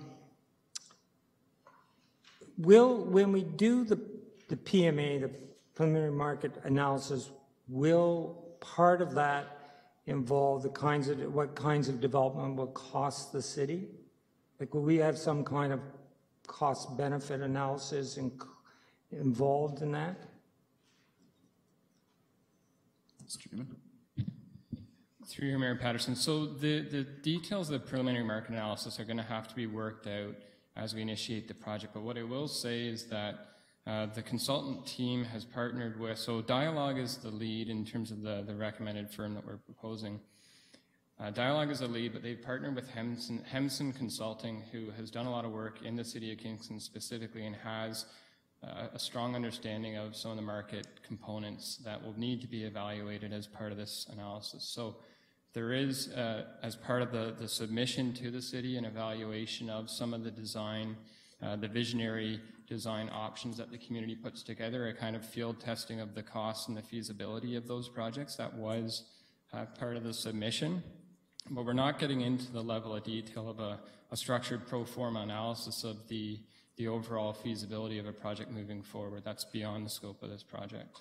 will when we do the the P M A, the preliminary market analysis, will part of that involve the kinds of what kinds of development will cost the city? Like, will we have some kind of cost benefit analysis in, involved in that? Mister Newman. Through your Mayor Patterson, so the, the details of the preliminary market analysis are going to have to be worked out as we initiate the project. But what I will say is that uh, the consultant team has partnered with, so Dialogue is the lead in terms of the, the recommended firm that we're proposing. Uh, Dialogue is the lead, but they've partnered with Hemson, Hemson Consulting, who has done a lot of work in the city of Kingston specifically and has uh, a strong understanding of some of the market components that will need to be evaluated as part of this analysis. So there is, uh, as part of the, the submission to the city, an evaluation of some of the design, uh, the visionary design options that the community puts together, a kind of field testing of the costs and the feasibility of those projects. That was uh, part of the submission. But we're not getting into the level of detail of a, a structured pro forma analysis of the, the overall feasibility of a project moving forward. That's beyond the scope of this project.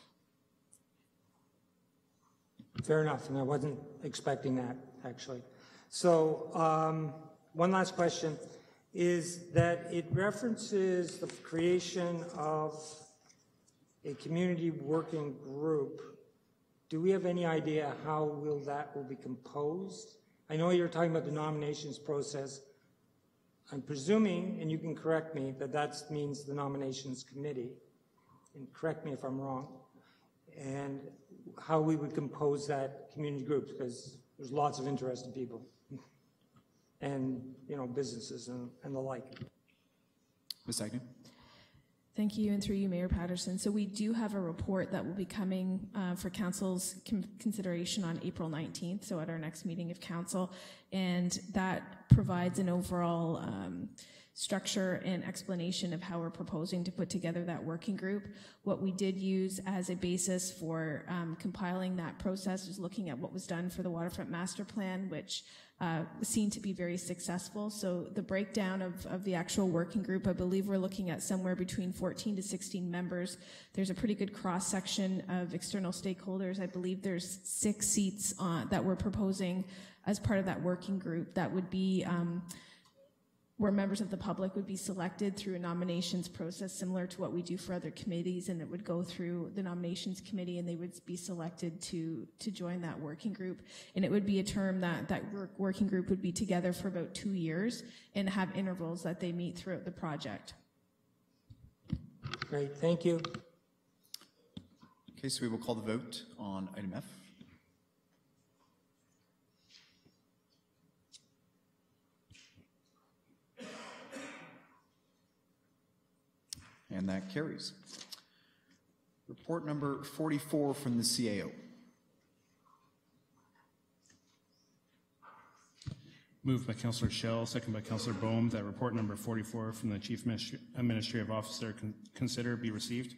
Fair enough, and I wasn't expecting that, actually. So um, one last question is that it references the creation of a community working group. Do we have any idea how will that will be composed? I know you're talking about the nominations process. I'm presuming, and you can correct me, that that means the nominations committee, and correct me if I'm wrong, and how we would compose that community group, because there's lots of interested people and, you know, businesses and, and the like. Miz Agnew. Thank you, and through you, Mayor Patterson. So we do have a report that will be coming uh, for Council's con consideration on April nineteenth, so at our next meeting of Council, and that provides an overall um, structure and explanation of how we're proposing to put together that working group. What we did use as a basis for um, compiling that process is looking at what was done for the Waterfront Master Plan, which uh, seemed to be very successful. So the breakdown of, of the actual working group, I believe we're looking at somewhere between fourteen to sixteen members. There's a pretty good cross-section of external stakeholders. I believe there's six seats on, that we're proposing as part of that working group that would be um, where members of the public would be selected through a nominations process similar to what we do for other committees, and it would go through the nominations committee and they would be selected to, to join that working group. And it would be a term that that work, working group would be together for about two years and have intervals that they meet throughout the project. Great, thank you. Okay, so we will call the vote on item F. And that carries. Report number forty-four from the C A O. Moved by Councillor Schell, second by Councillor Bohm, that report number forty-four from the Chief Administrative Officer con consider be received.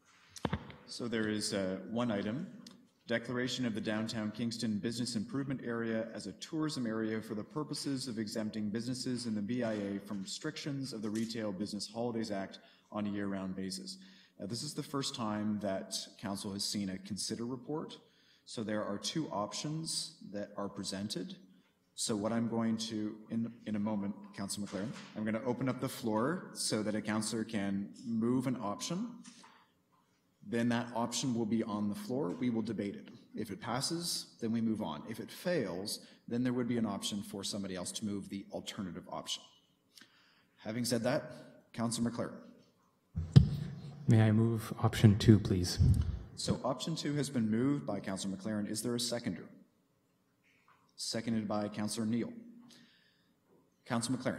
So there is uh, one item, declaration of the downtown Kingston business improvement area as a tourism area for the purposes of exempting businesses in the B I A from restrictions of the Retail Business Holidays Act on a year-round basis. Now, this is the first time that Council has seen a consider report. So there are two options that are presented. So what I'm going to, in, in a moment, Councillor McLaren, I'm going to open up the floor so that a councillor can move an option. Then that option will be on the floor. We will debate it. If it passes, then we move on. If it fails, then there would be an option for somebody else to move the alternative option. Having said that, Councillor McLaren. May I move option two, please? So option two has been moved by Councillor McLaren. Is there a seconder? Seconded by Councillor Neal. Councillor McLaren.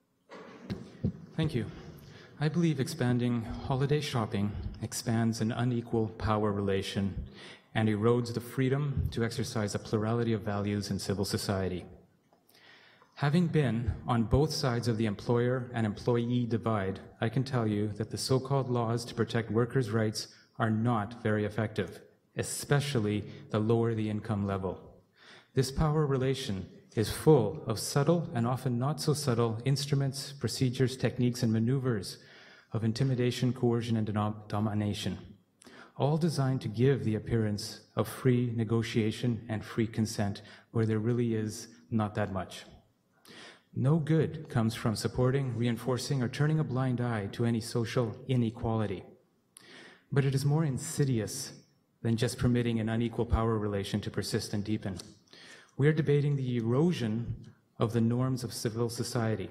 Thank you. I believe expanding holiday shopping expands an unequal power relation and erodes the freedom to exercise a plurality of values in civil society. Having been on both sides of the employer and employee divide, I can tell you that the so-called laws to protect workers' rights are not very effective, especially the lower the income level. This power relation is full of subtle and often not so subtle instruments, procedures, techniques, and maneuvers of intimidation, coercion, and domination, all designed to give the appearance of free negotiation and free consent where there really is not that much. No good comes from supporting, reinforcing, or turning a blind eye to any social inequality. But it is more insidious than just permitting an unequal power relation to persist and deepen. We are debating the erosion of the norms of civil society.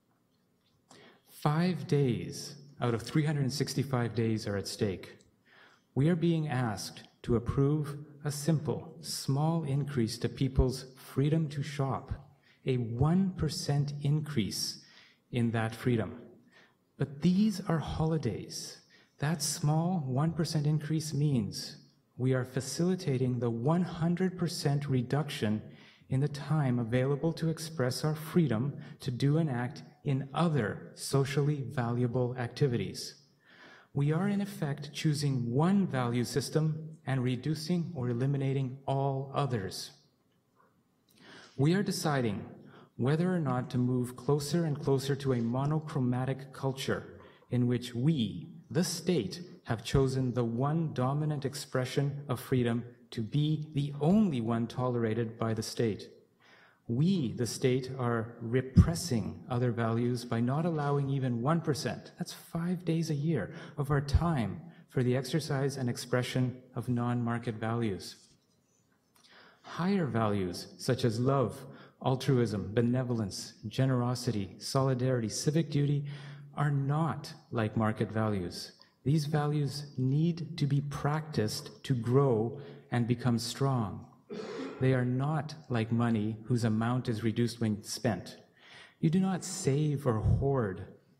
Five days out of three hundred sixty-five days are at stake. We are being asked to approve a simple, small increase to people's freedom to shop, a one percent increase in that freedom. But these are holidays. That small one percent increase means we are facilitating the one hundred percent reduction in the time available to express our freedom to do and act in other socially valuable activities. We are in effect choosing one value system and reducing or eliminating all others. We are deciding whether or not to move closer and closer to a monochromatic culture in which we, the state, have chosen the one dominant expression of freedom to be the only one tolerated by the state. We, the state, are repressing other values by not allowing even one percent, that's five days a year, of our time for the exercise and expression of non-market values. Higher values such as love, altruism, benevolence, generosity, solidarity, civic duty are not like market values. These values need to be practiced to grow and become strong. They are not like money whose amount is reduced when spent. You do not save or hoard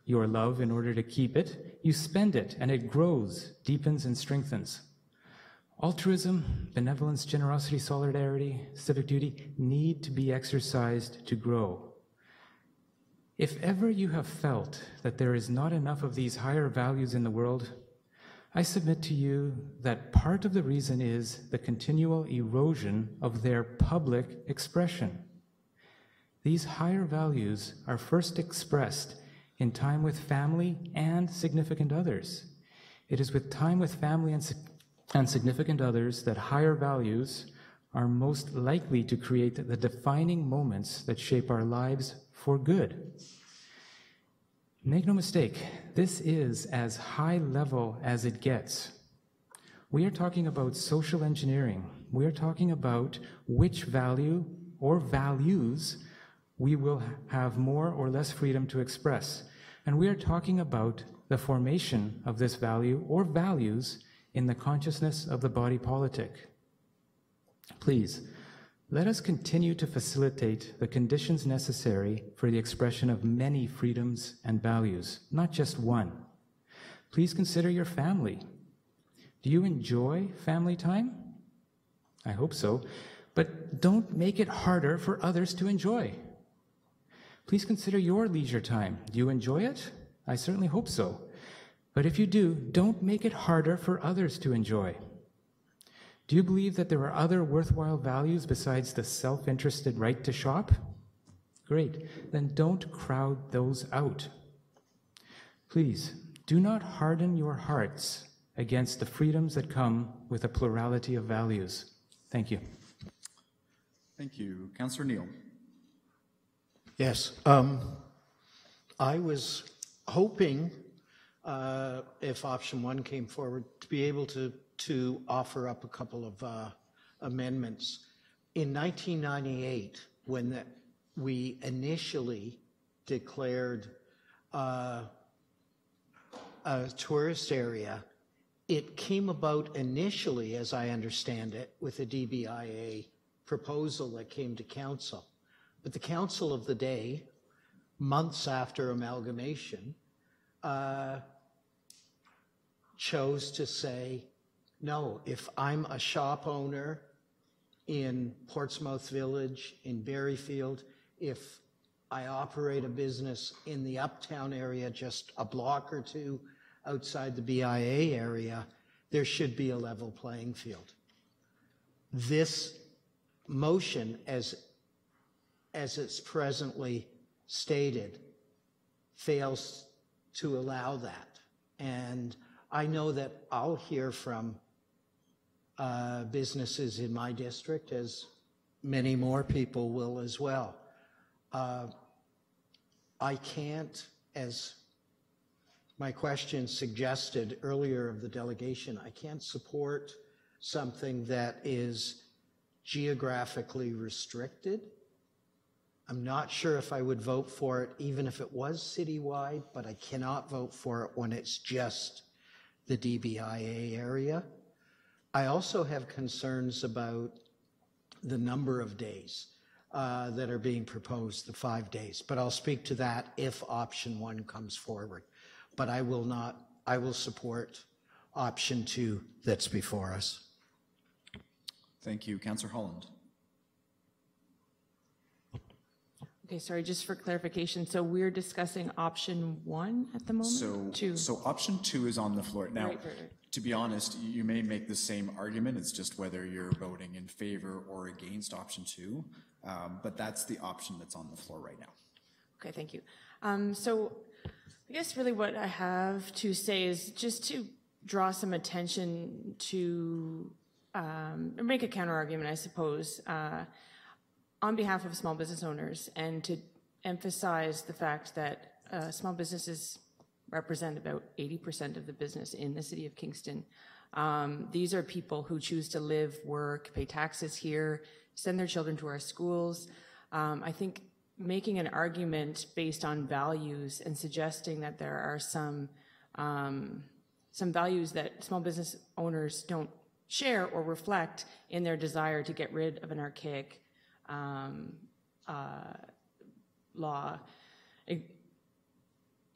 your love in order to keep it. You spend it, and it grows, deepens, and strengthens. Altruism, benevolence, generosity, solidarity, civic duty need to be exercised to grow. If ever you have felt that there is not enough of these higher values in the world, I submit to you that part of the reason is the continual erosion of their public expression. These higher values are first expressed in time with family and significant others. It is with time with family and, and significant others that higher values are most likely to create the defining moments that shape our lives for good. Make no mistake, this is as high level as it gets. We are talking about social engineering. We are talking about which value or values we will have more or less freedom to express. And we are talking about the formation of this value or values in the consciousness of the body politic. Please, let us continue to facilitate the conditions necessary for the expression of many freedoms and values, not just one. Please consider your family. Do you enjoy family time? I hope so, but don't make it harder for others to enjoy. Please consider your leisure time. Do you enjoy it? I certainly hope so. But if you do, don't make it harder for others to enjoy. Do you believe that there are other worthwhile values besides the self-interested right to shop? Great. Then don't crowd those out. Please, do not harden your hearts against the freedoms that come with a plurality of values. Thank you. Thank you. Councillor Neal. Yes. Um, I was hoping, uh, if option one came forward, to be able to to offer up a couple of uh, amendments. In nineteen ninety-eight, when the, we initially declared uh, a tourist area, it came about initially, as I understand it, with a D B I A proposal that came to council. But the council of the day, months after amalgamation, uh, chose to say, no, if I'm a shop owner in Portsmouth Village, in Berryfield, if I operate a business in the uptown area, just a block or two outside the B I A area, there should be a level playing field. This motion, as, as it's presently stated, fails to allow that. And I know that I'll hear from Uh, businesses in my district, as many more people will as well. Uh, I can't, as my question suggested earlier of the delegation, I can't support something that is geographically restricted. I'm not sure if I would vote for it even if it was citywide, but I cannot vote for it when it's just the D B I A area. I also have concerns about the number of days uh, that are being proposed, the five days. But I'll speak to that if option one comes forward. But I will not, I will support option two that's before us. Thank you. Councillor Holland. Okay, sorry, just for clarification. So we're discussing option one at the moment? So, two. so option two is on the floor. Now, Right, right, right. to be honest, you may make the same argument. It's just whether you're voting in favor or against option two. Um, but that's the option that's on the floor right now. Okay, thank you. Um, so I guess really what I have to say is just to draw some attention to, um, or make a counter argument, I suppose, uh, on behalf of small business owners, and to emphasize the fact that uh, small businesses represent about eighty percent of the business in the city of Kingston. Um, these are people who choose to live, work, pay taxes here, send their children to our schools. Um, I think making an argument based on values and suggesting that there are some um, some values that small business owners don't share or reflect in their desire to get rid of an archaic um, uh, law, it,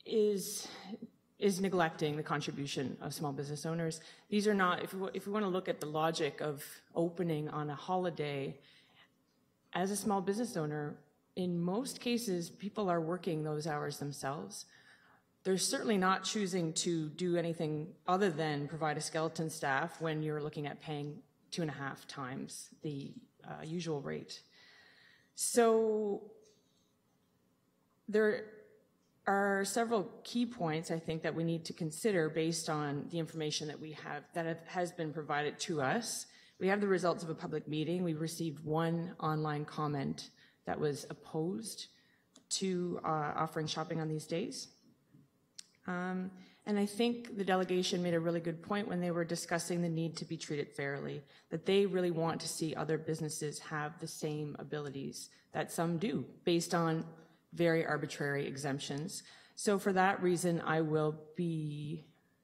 is is neglecting the contribution of small business owners. These are not, if we, if we want to look at the logic of opening on a holiday, as a small business owner, in most cases, people are working those hours themselves. They're certainly not choosing to do anything other than provide a skeleton staff when you're looking at paying two and a half times the uh, usual rate. So there are several key points, I think, that we need to consider based on the information that we have, that have, has been provided to us. We have the results of a public meeting. We received one online comment that was opposed to uh, offering shopping on these days. Um, and I think the delegation made a really good point when they were discussing the need to be treated fairly, that they really want to see other businesses have the same abilities that some do, based on very arbitrary exemptions. So for that reason, I will be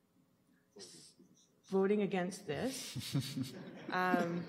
voting against this. um,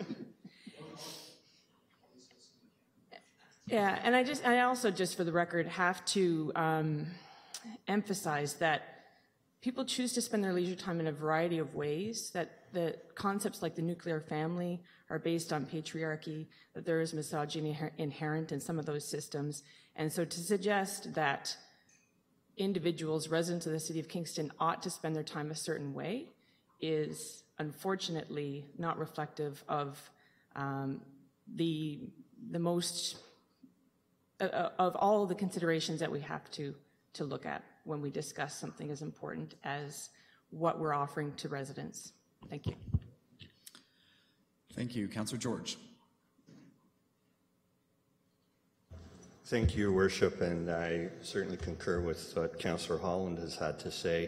yeah, and I just, I also just for the record have to um, emphasize that people choose to spend their leisure time in a variety of ways, that the concepts like the nuclear family are based on patriarchy, that there is misogyny inherent in some of those systems. And so to suggest that individuals, residents of the city of Kingston, ought to spend their time a certain way is unfortunately not reflective of um, the, the most, uh, of all the considerations that we have to, to look at when we discuss something as important as what we're offering to residents. Thank you. Thank you. Councillor George. Thank you, Your Worship, and I certainly concur with what Councillor Holland has had to say.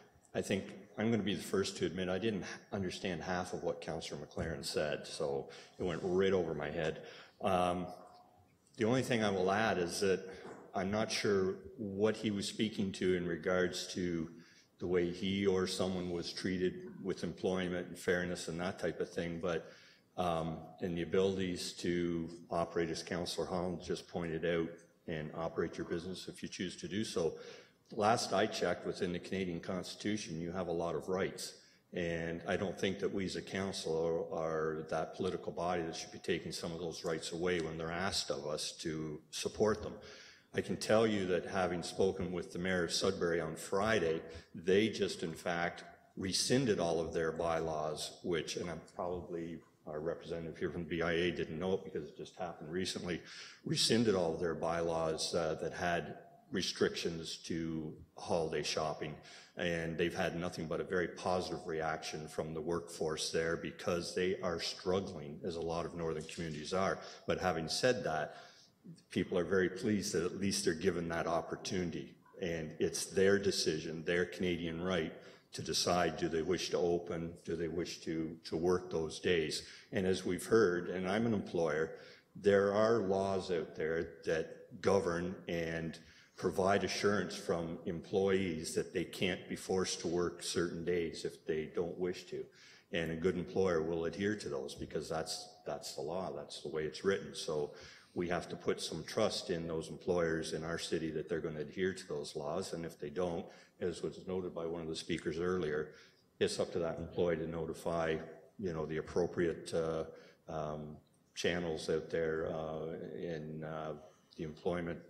I think I'm going to be the first to admit I didn't understand half of what Councillor McLaren said, so it went right over my head. Um, the only thing I will add is that I'm not sure what he was speaking to in regards to the way he or someone was treated with employment and fairness and that type of thing, but um, and the abilities to operate, as Councillor Holland just pointed out, and operate your business if you choose to do so. Last I checked, within the Canadian Constitution, you have a lot of rights. And I don't think that we as a council are, are that political body that should be taking some of those rights away when they're asked of us to support them. I can tell you that having spoken with the Mayor of Sudbury on Friday, they just in fact rescinded all of their bylaws, which, and I'm probably our representative here from the B I A didn't know it because it just happened recently, rescinded all of their bylaws uh, that had restrictions to holiday shopping. And they've had nothing but a very positive reaction from the workforce there because they are struggling, as a lot of northern communities are. But having said that, people are very pleased that at least they're given that opportunity. And it's their decision, their Canadian right, to decide, do they wish to open, do they wish to, to work those days. And as we've heard, and I'm an employer, there are laws out there that govern and provide assurance from employees that they can't be forced to work certain days if they don't wish to. And a good employer will adhere to those because that's, that's the law, that's the way it's written. So we have to put some trust in those employers in our city that they're going to adhere to those laws. And if they don't, as was noted by one of the speakers earlier, it's up to that employee to notify, you know, the appropriate uh, um, channels out there uh, in uh, the employment.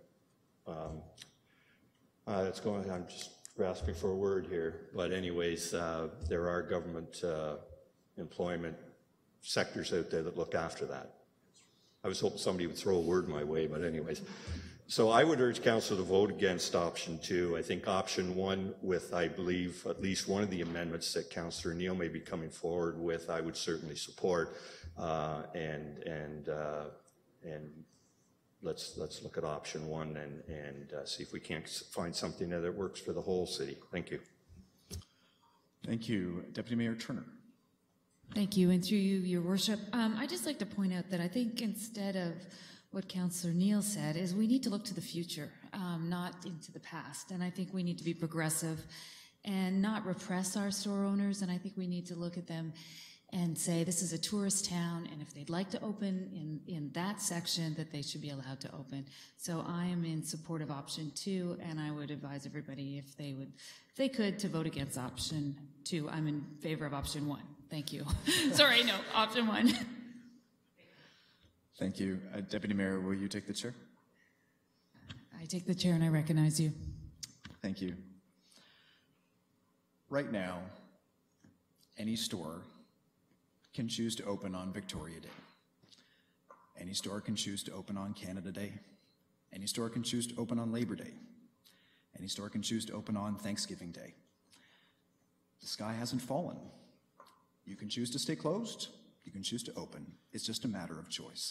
Um, uh, it's going. I'm just grasping for a word here, but anyways, uh, there are government uh, employment sectors out there that look after that. I was hoping somebody would throw a word my way, but anyways. So I would urge council to vote against option two. I think option one, with I believe at least one of the amendments that Councillor Neal may be coming forward with, I would certainly support. Uh, and and uh, and let's let's look at option one and and uh, see if we can't find something that works for the whole city. Thank you. Thank you, Deputy Mayor Turner. Thank you, and through you, Your Worship. Um, I'd just like to point out that I think instead of what Councillor Neal said is we need to look to the future, um, not into the past. And I think we need to be progressive and not repress our store owners. And I think we need to look at them and say this is a tourist town, and if they'd like to open in, in that section, that they should be allowed to open. So I am in support of option two, and I would advise everybody if they would, if they could, to vote against option two. I'm in favor of option one. Thank you. Sorry, no, option one. Thank you. Uh, Deputy Mayor, will you take the chair? I take the chair and I recognize you. Thank you. Right now, any store can choose to open on Victoria Day. Any store can choose to open on Canada Day. Any store can choose to open on Labor Day. Any store can choose to open on Thanksgiving Day. The sky hasn't fallen. You can choose to stay closed. You can choose to open. It's just a matter of choice.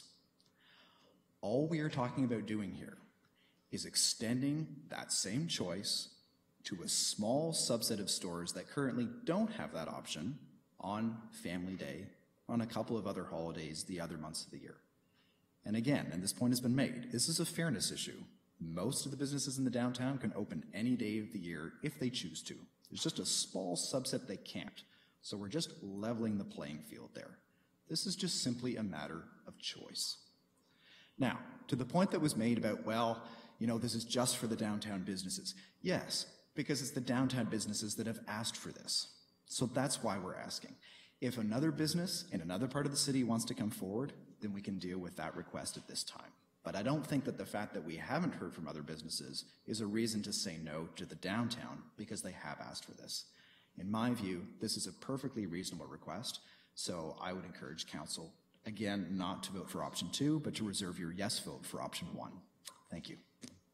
All we are talking about doing here is extending that same choice to a small subset of stores that currently don't have that option on Family Day, on a couple of other holidays, the other months of the year. And again, and this point has been made, this is a fairness issue. Most of the businesses in the downtown can open any day of the year if they choose to. There's just a small subset they can't. So we're just leveling the playing field there. This is just simply a matter of choice. Now, to the point that was made about, well, you know, this is just for the downtown businesses. Yes, because it's the downtown businesses that have asked for this. So that's why we're asking. If another business in another part of the city wants to come forward, then we can deal with that request at this time. But I don't think that the fact that we haven't heard from other businesses is a reason to say no to the downtown because they have asked for this. In my view, this is a perfectly reasonable request, so I would encourage council, again, not to vote for option two, but to reserve your yes vote for option one. Thank you.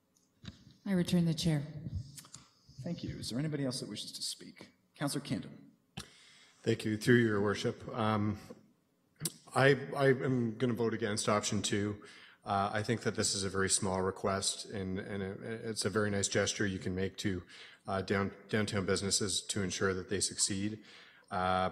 I return the chair. Thank you. Is there anybody else that wishes to speak? Councillor Kingston. Thank you. Through your worship, um, I, I am going to vote against option two. Uh, I think that this is a very small request, and, and it, it's a very nice gesture you can make to uh, down, downtown businesses to ensure that they succeed. Uh,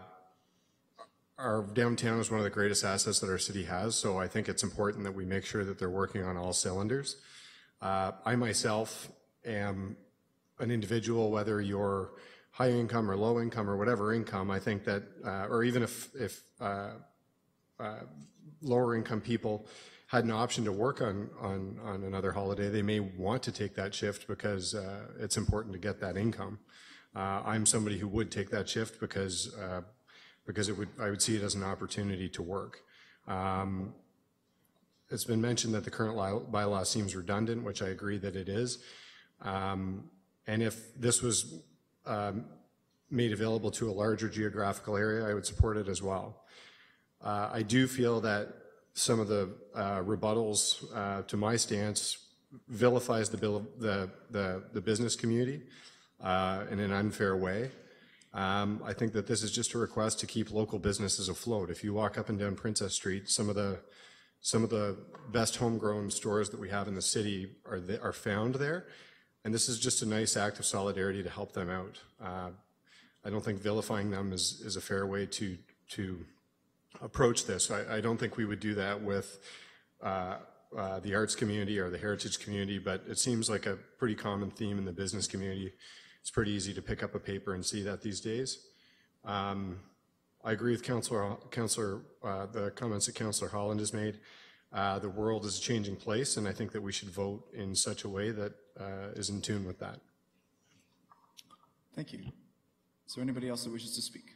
our downtown is one of the greatest assets that our city has, so I think it's important that we make sure that they're working on all cylinders. Uh, I myself am an individual, whether you're high income or low income or whatever income, I think that, uh, or even if, if uh, uh, lower income people had an option to work on, on, on another holiday, they may want to take that shift because uh, it's important to get that income. Uh, I'm somebody who would take that shift because, uh, because it would, I would see it as an opportunity to work. Um, it's been mentioned that the current bylaw seems redundant, which I agree that it is. Um, and if this was um, made available to a larger geographical area, I would support it as well. Uh, I do feel that some of the uh, rebuttals uh, to my stance vilifies the, bill, the, the, the business community uh, in an unfair way. Um, I think that this is just a request to keep local businesses afloat. If you walk up and down Princess Street, some of the some of the best homegrown stores that we have in the city are th are found there, and this is just a nice act of solidarity to help them out. Uh, I don't think vilifying them is is a fair way to to approach this. I, I don't think we would do that with uh, uh, the arts community or the heritage community, but it seems like a pretty common theme in the business community. It's pretty easy to pick up a paper and see that these days. Um, I agree with Councillor, Councillor, uh, the comments that Councillor Holland has made. Uh, the world is a changing place, and I think that we should vote in such a way that uh, is in tune with that. Thank you. Is there anybody else that wishes to speak?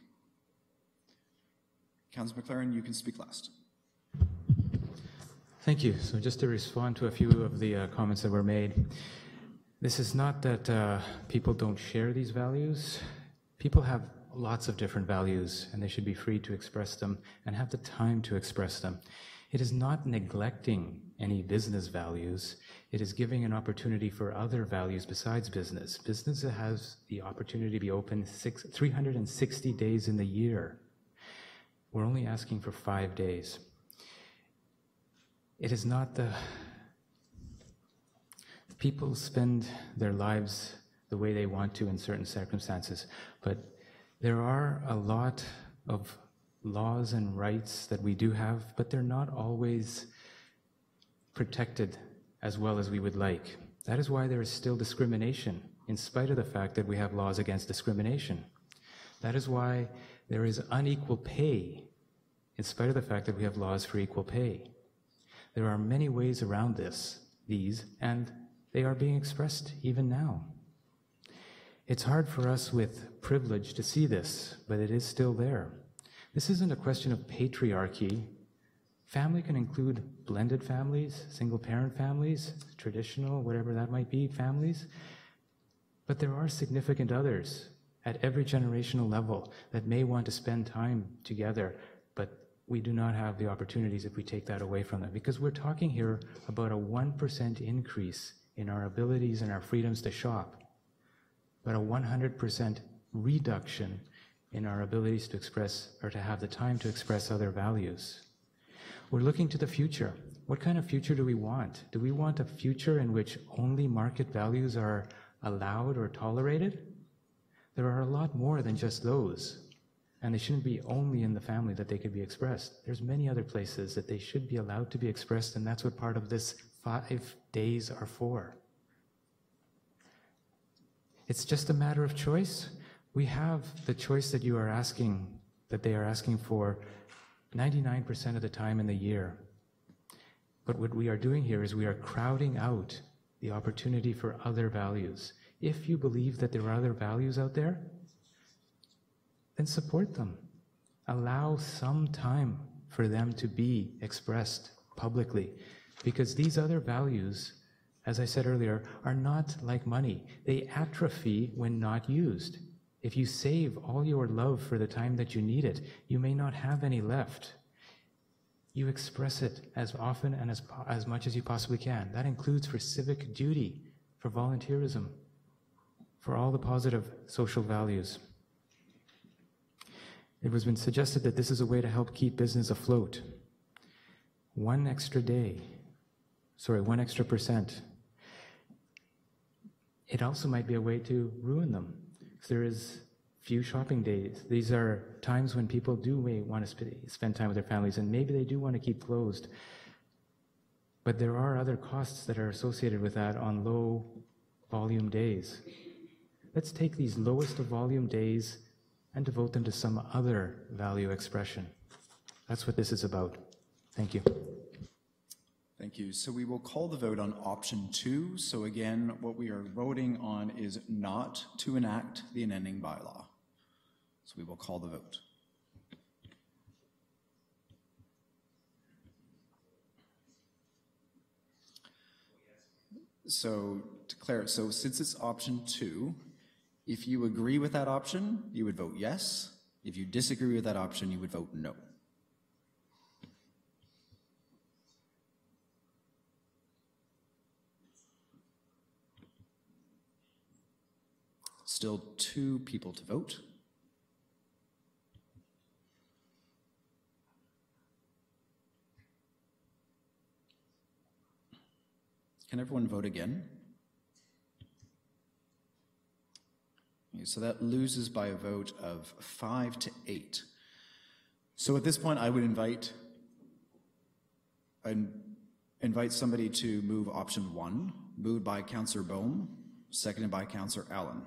Councillor McLaren, you can speak last. Thank you. So just to respond to a few of the uh, comments that were made, this is not that uh, people don't share these values. People have lots of different values, and they should be free to express them and have the time to express them. It is not neglecting any business values. It is giving an opportunity for other values besides business. Business has the opportunity to be open six, three hundred sixty days in the year. We're only asking for five days. It is not the... People spend their lives the way they want to in certain circumstances, but there are a lot of laws and rights that we do have, but they're not always protected as well as we would like. That is why there is still discrimination, in spite of the fact that we have laws against discrimination. That is why there is unequal pay, in spite of the fact that we have laws for equal pay. There are many ways around this, these, and they are being expressed even now. It's hard for us with privilege to see this, but it is still there. This isn't a question of patriarchy. Family can include blended families, single-parent families, traditional, whatever that might be, families. But there are significant others at every generational level that may want to spend time together, but we do not have the opportunities if we take that away from them. Because we're talking here about a one percent increase in our abilities and our freedoms to shop, but a one hundred percent reduction in our abilities to express or to have the time to express other values. We're looking to the future. What kind of future do we want? Do we want a future in which only market values are allowed or tolerated? There are a lot more than just those, and they shouldn't be only in the family that they could be expressed. There's many other places that they should be allowed to be expressed, and that's what part of this five days are for. It's just a matter of choice. We have the choice that you are asking, that they are asking for ninety-nine percent of the time in the year. But what we are doing here is we are crowding out the opportunity for other values. If you believe that there are other values out there, then support them. Allow some time for them to be expressed publicly, because these other values, as I said earlier, are not like money. They atrophy when not used. If you save all your love for the time that you need it, you may not have any left. You express it as often and as, as much as you possibly can. That includes for civic duty, for volunteerism, for all the positive social values. It has been suggested that this is a way to help keep business afloat. One extra day, sorry, one extra percent. It also might be a way to ruin them. There is few shopping days. These are times when people do may want to sp- spend time with their families, and maybe they do want to keep closed. But there are other costs that are associated with that on low volume days. Let's take these lowest of volume days and devote them to some other value expression. That's what this is about. Thank you. Thank you. So we will call the vote on option two. So again, what we are voting on is not to enact the amending bylaw. So we will call the vote. So declare it. So since it's option two, if you agree with that option, you would vote yes. If you disagree with that option, you would vote no. Still two people to vote. Can everyone vote again? Okay, so that loses by a vote of five to eight. So at this point, I would invite, I'd invite somebody to move option one, moved by Councillor Bohm, seconded by Councillor Allen.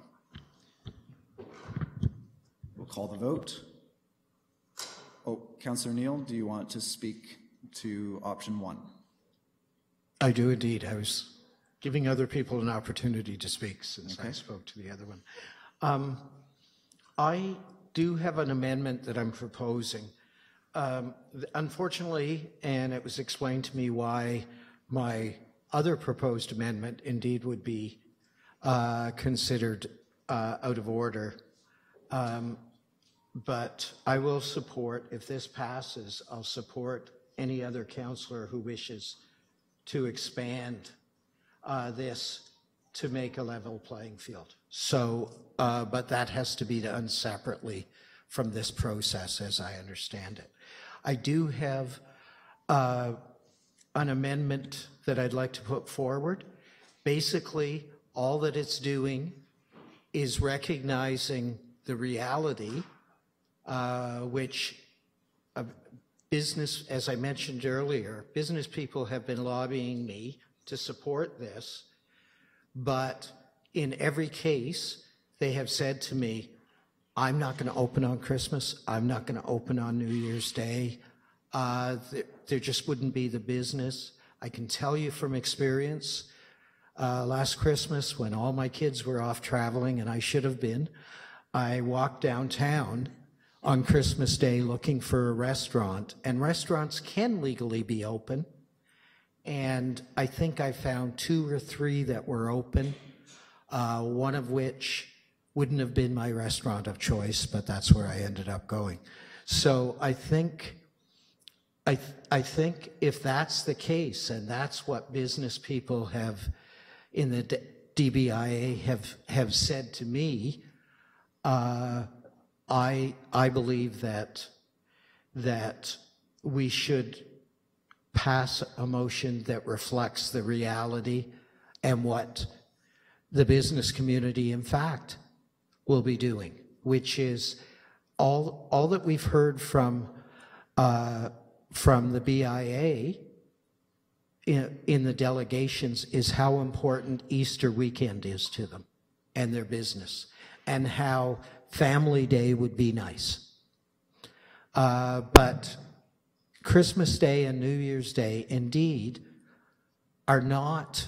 We'll call the vote. Oh, Councillor Neal, do you want to speak to option one? I do indeed. I was giving other people an opportunity to speak since Okay. I spoke to the other one. Um, I do have an amendment that I'm proposing. Um, th- unfortunately, and it was explained to me why my other proposed amendment indeed would be uh, considered uh, out of order. Um, but I will support, if this passes, I'll support any other councillor who wishes to expand uh, this to make a level playing field. So, uh, but that has to be done separately from this process as I understand it. I do have uh, an amendment that I'd like to put forward. Basically, all that it's doing is recognizing the reality uh, which uh, business, as I mentioned earlier, business people have been lobbying me to support this, but in every case, they have said to me, I'm not going to open on Christmas. I'm not going to open on New Year's Day. Uh, there, there just wouldn't be the business. I can tell you from experience, uh, last Christmas when all my kids were off traveling, and I should have been, I walked downtown on Christmas Day looking for a restaurant, and restaurants can legally be open. And I think I found two or three that were open, uh, one of which wouldn't have been my restaurant of choice, but that's where I ended up going. So I think, I, th I think if that's the case, and that's what business people have in the D B I A have, have said to me, uh, I, I believe that, that we should pass a motion that reflects the reality and what the business community, in fact, will be doing, which is all, all that we've heard from, uh, from the B I A in, in the delegations is how important Easter weekend is to them and their business, and how Family Day would be nice. Uh, but Christmas Day and New Year's Day, indeed, are not,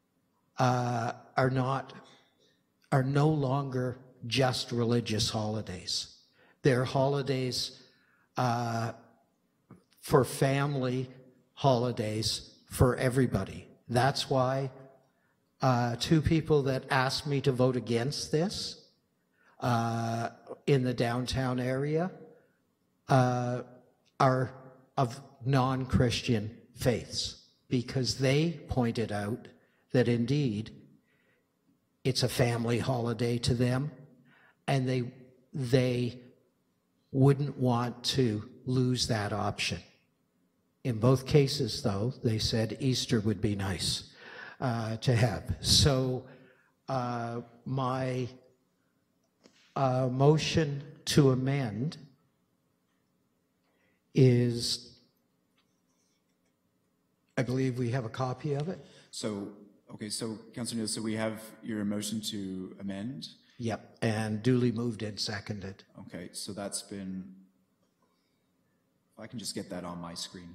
uh, are not, are no longer just religious holidays. They're holidays uh, for family holidays for everybody. That's why uh, two people that asked me to vote against this uh, in the downtown area uh, are of non-Christian faiths, because they pointed out that indeed it's a family holiday to them, and they, they wouldn't want to lose that option. In both cases, though, they said Easter would be nice uh, to have. So uh, my uh, motion to amend is, I believe we have a copy of it. So, okay, so Councilor Neal, so we have your motion to amend? Yep, and duly moved and seconded. Okay, so that's been, if I can just get that on my screen.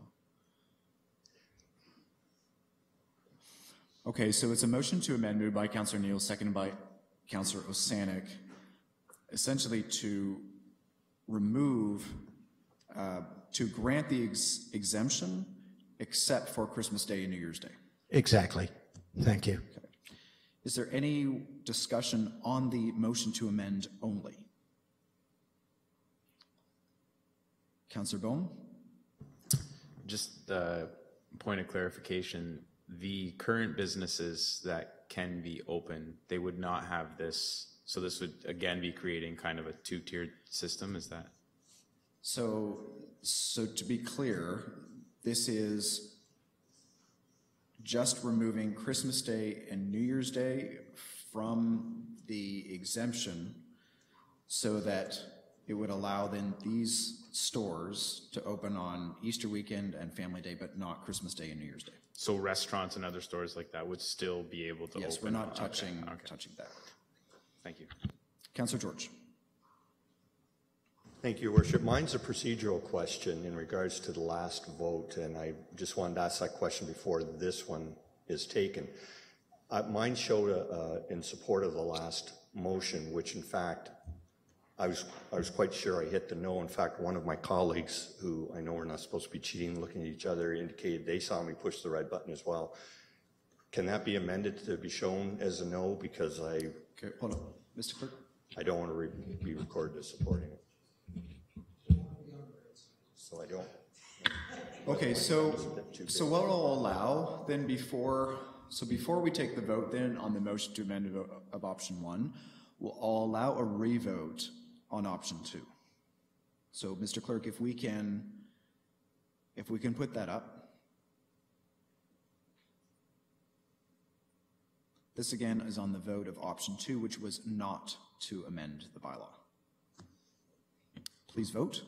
Okay, so it's a motion to amend moved by Councilor Neal, seconded by Councilor Osanek, essentially to remove, uh, to grant the ex exemption except for Christmas Day and New Year's Day. Exactly. Thank you. Okay. Is there any discussion on the motion to amend only? Councillor Bone? Just a point of clarification, the current businesses that can be open, they would not have this, so this would again be creating kind of a two-tiered system, is that? So, so to be clear, this is just removing Christmas Day and New Year's Day from the exemption so that it would allow then these stores to open on Easter weekend and Family Day, but not Christmas Day and New Year's Day. So restaurants and other stores like that would still be able to yes, open? Yes, we're not touching, okay, okay. touching that. Thank you. Councillor George. Thank you, Your Worship. Mine's a procedural question in regards to the last vote, and I just wanted to ask that question before this one is taken. Uh, mine showed a, uh, in support of the last motion, which in fact, I was, I was quite sure I hit the no. In fact, one of my colleagues, who I know we're not supposed to be cheating, looking at each other, indicated they saw me push the red button as well. Can that be amended to be shown as a no? Because I... Okay, hold on. Mister Clerk? I don't want to re be recorded as supporting it. So I don't. Okay, so, so what we'll allow then before, so before we take the vote then on the motion to amend of, of option one, we'll allow a revote on option two. So Mister Clerk, if we can, if we can put that up. This again is on the vote of option two, which was not to amend the bylaw. Please vote.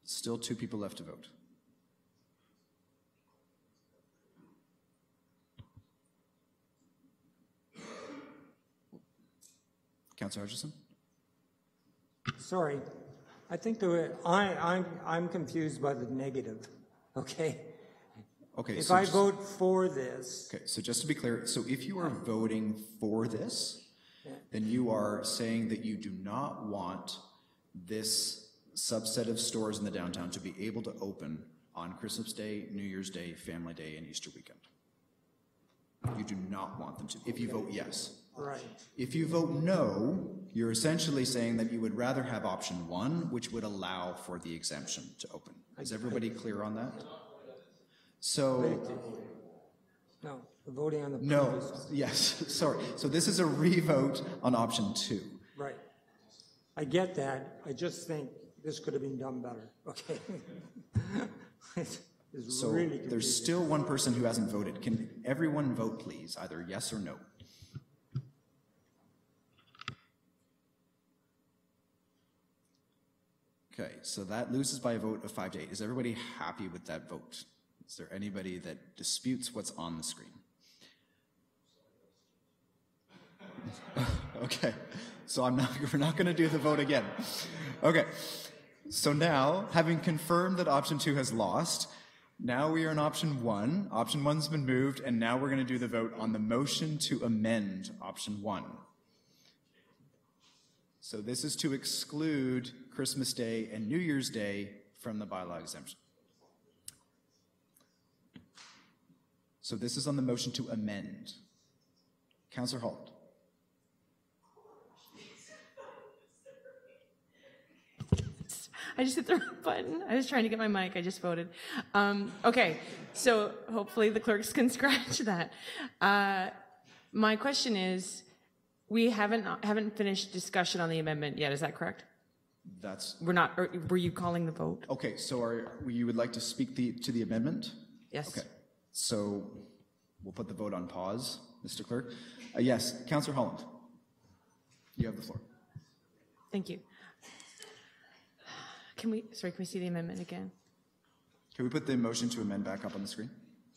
Still two people left to vote. Councillor Hutchison? Sorry, I think the way, I, I'm, I'm confused by the negative, okay? Okay. If so I just, vote for this. Okay, so just to be clear, so if you are voting for this, Yeah. then you are saying that you do not want this subset of stores in the downtown to be able to open on Christmas Day, New Year's Day, Family Day, and Easter weekend. You do not want them to, if you vote yes. Right. If you vote no, you're essentially saying that you would rather have option one, which would allow for the exemption to open. Is everybody clear on that? So, No, we're voting on the no, previous one. yes, sorry. So this is a re-vote on option two. Right. I get that. I just think this could have been done better, okay? It's So really confusing. there's still one person who hasn't voted. Can everyone vote, please, either yes or no? Okay, so that loses by a vote of five to eight. Is everybody happy with that vote? Is there anybody that disputes what's on the screen? Okay, so I'm not, we're not going to do the vote again. Okay, so now, having confirmed that option two has lost, now we are in option one. Option one's been moved, and now we're going to do the vote on the motion to amend option one. So this is to exclude Christmas Day and New Year's Day from the bylaw exemption. So this is on the motion to amend. Councillor Holland. I just hit the wrong button. I was trying to get my mic. I just voted. Um, okay, so hopefully the clerks can scratch that. Uh, my question is, we haven't haven't finished discussion on the amendment yet. Is that correct? That's. We're not. Or were you calling the vote? Okay, so are you would like to speak the, to the amendment? Yes. Okay, so we'll put the vote on pause, Mister Clerk. Uh, yes, Councillor Holland, you have the floor. Thank you. Can we, sorry, can we see the amendment again? Can we put the motion to amend back up on the screen?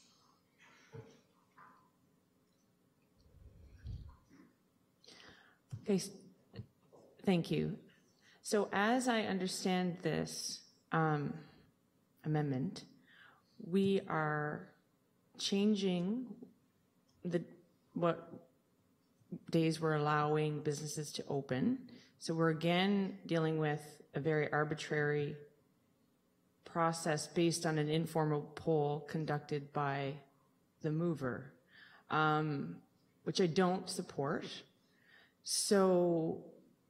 Okay, thank you. So as I understand this um, amendment, we are changing the what days we're allowing businesses to open. So we're again dealing with a very arbitrary process based on an informal poll conducted by the mover, um, which I don't support. So,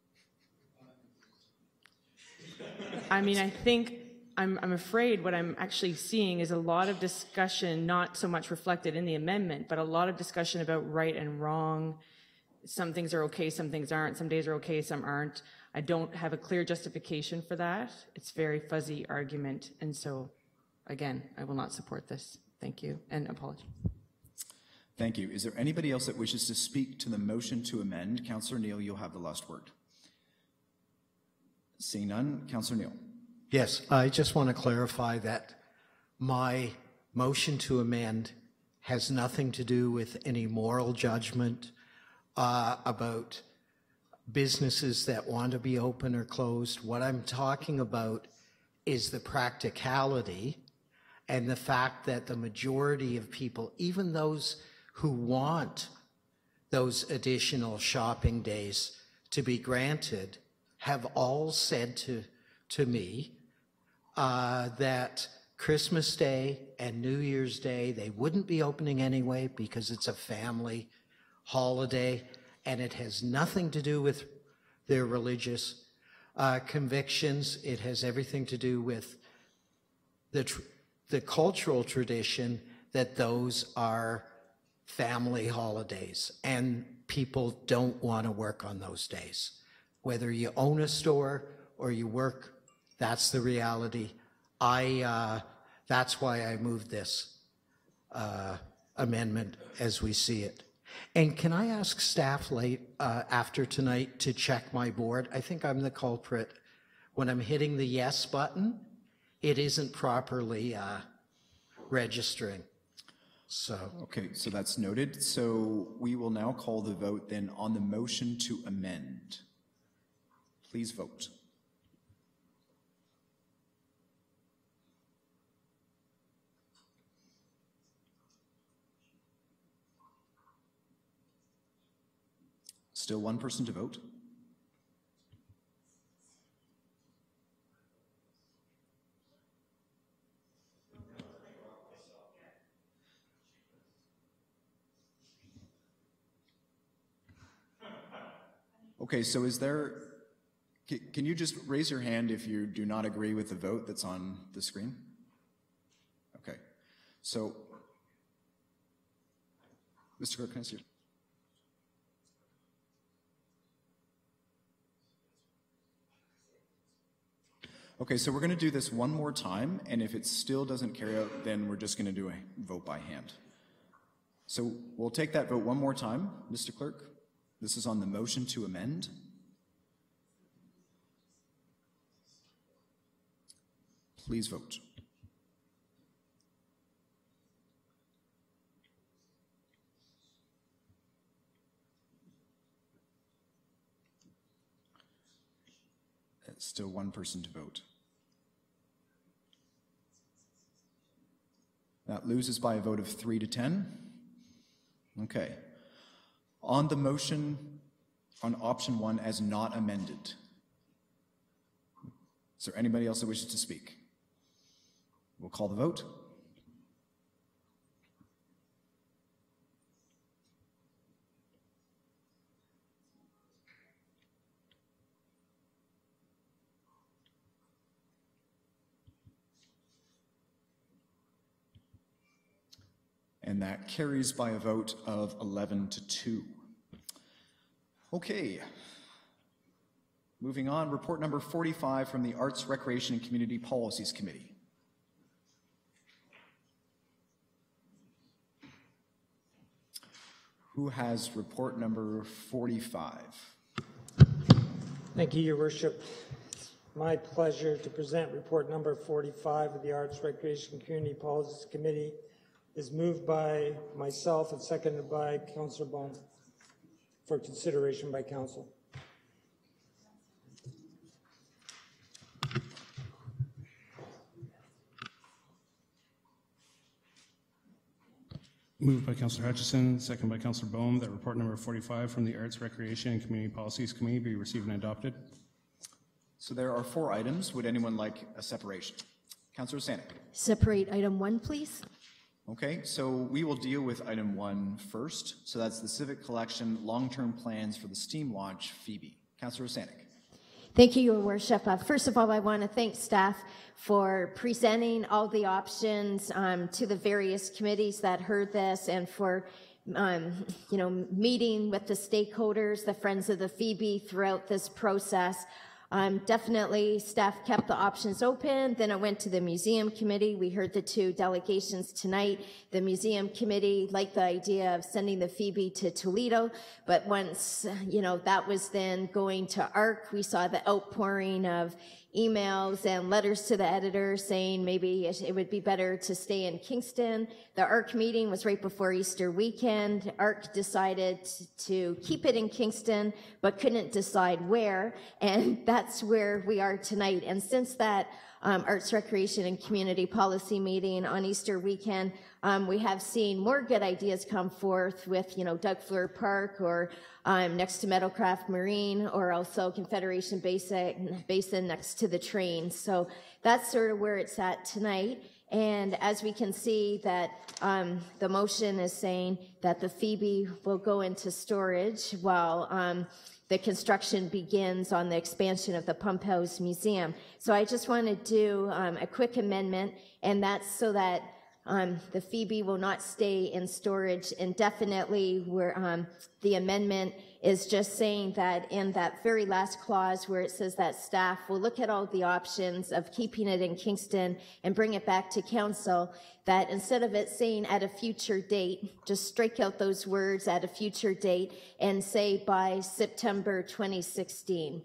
I mean, I think, I'm, I'm afraid what I'm actually seeing is a lot of discussion, not so much reflected in the amendment, but a lot of discussion about right and wrong. Some things are okay, some things aren't. Some days are okay, some aren't. I don't have a clear justification for that. It's very fuzzy argument. And so, again, I will not support this. Thank you, and apology. Thank you. Is there anybody else that wishes to speak to the motion to amend? Councillor Neal, you'll have the last word. Seeing none, Councillor Neal. Yes, I just want to clarify that my motion to amend has nothing to do with any moral judgment uh, about businesses that want to be open or closed. What I'm talking about is the practicality and the fact that the majority of people, even those who want those additional shopping days to be granted, have all said to, to me uh, that Christmas Day and New Year's Day, they wouldn't be opening anyway because it's a family holiday and it has nothing to do with their religious uh, convictions. It has everything to do with the, tr the cultural tradition that those are family holidays and people don't want to work on those days. Whether you own a store or you work, that's the reality. I, uh, that's why I moved this uh, amendment as we see it. And can I ask staff late uh, after tonight to check my board? I think I'm the culprit. When I'm hitting the yes button, it isn't properly uh, registering. So. Okay, so that's noted. So we will now call the vote then on the motion to amend. Please vote. Still one person to vote. Okay, so is there, can you just raise your hand if you do not agree with the vote that's on the screen? Okay, so, Mister Clerk, can I see you? Okay, so we're going to do this one more time, and if it still doesn't carry out, then we're just going to do a vote by hand. So we'll take that vote one more time, Mister Clerk. This is on the motion to amend. Please vote. That's still one person to vote. That loses by a vote of three to ten. Okay. On the motion on option one as not amended, is there anybody else that wishes to speak? We'll call the vote. And that carries by a vote of eleven to two. Okay. Moving on, report number forty-five from the Arts, Recreation, and Community Policies Committee. Who has report number forty-five? Thank you, Your Worship. It's my pleasure to present report number forty-five of the Arts, Recreation, and Community Policies Committee. Is moved by myself and seconded by Councillor Baum for consideration by Council. Moved by Councillor Hutchison, second by Councillor Baum, that report number forty-five from the Arts, Recreation, and Community Policies Committee be received and adopted. So there are four items. Would anyone like a separation? Councillor Stanek. Separate item one, please. Okay, so we will deal with item one first. So that's the Civic Collection long-term plans for the steam launch Phoebe. Councillor Stanek. Thank you, Your Worship. Uh, first of all, I want to thank staff for presenting all the options um, to the various committees that heard this, and for um, you know, meeting with the stakeholders, the Friends of the Phoebe, throughout this process. Um, definitely, staff kept the options open. Then it went to the museum committee. We heard the two delegations tonight. The museum committee liked the idea of sending the Phoebe to Toledo, but once, you know, that was then going to A R C, we saw the outpouring of emails and letters to the editor saying maybe it would be better to stay in Kingston. The A R C meeting was right before Easter weekend. A R C decided to keep it in Kingston, but couldn't decide where, and that's where we are tonight. And since that um, Arts, Recreation, and Community Policy meeting on Easter weekend, um, we have seen more good ideas come forth with, you know, Doug Fleur Park, or um, next to Meadowcraft Marine, or also Confederation Basin, Basin next to the train. So that's sort of where it's at tonight. And as we can see that um, the motion is saying that the Phoebe will go into storage while um, the construction begins on the expansion of the Pump House Museum. So I just want to do um, a quick amendment, and that's so that Um, the Phoebe will not stay in storage indefinitely. Where um, the amendment is just saying that in that very last clause where it says that staff will look at all the options of keeping it in Kingston and bring it back to council, that instead of it saying at a future date, just strike out those words at a future date and say by September twenty sixteen.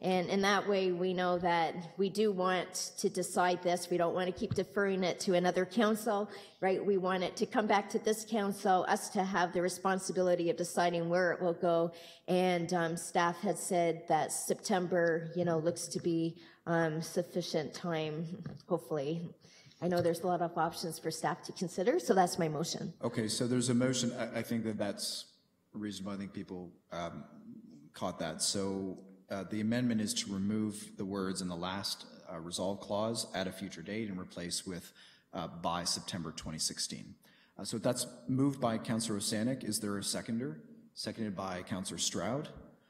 And in that way, we know that we do want to decide this. We don't want to keep deferring it to another council, right? We want it to come back to this council, us to have the responsibility of deciding where it will go. And um, staff has said that September, you know, looks to be um, sufficient time, hopefully. I know there's a lot of options for staff to consider, so that's my motion. Okay, so there's a motion. I, I think that that's reasonable. I think people um, caught that. So uh, the amendment is to remove the words in the last uh, resolve clause at a future date and replace with uh, by September twenty sixteen. Uh, so that's moved by Councillor Osanik. Is there a seconder? Seconded by Councillor Stroud.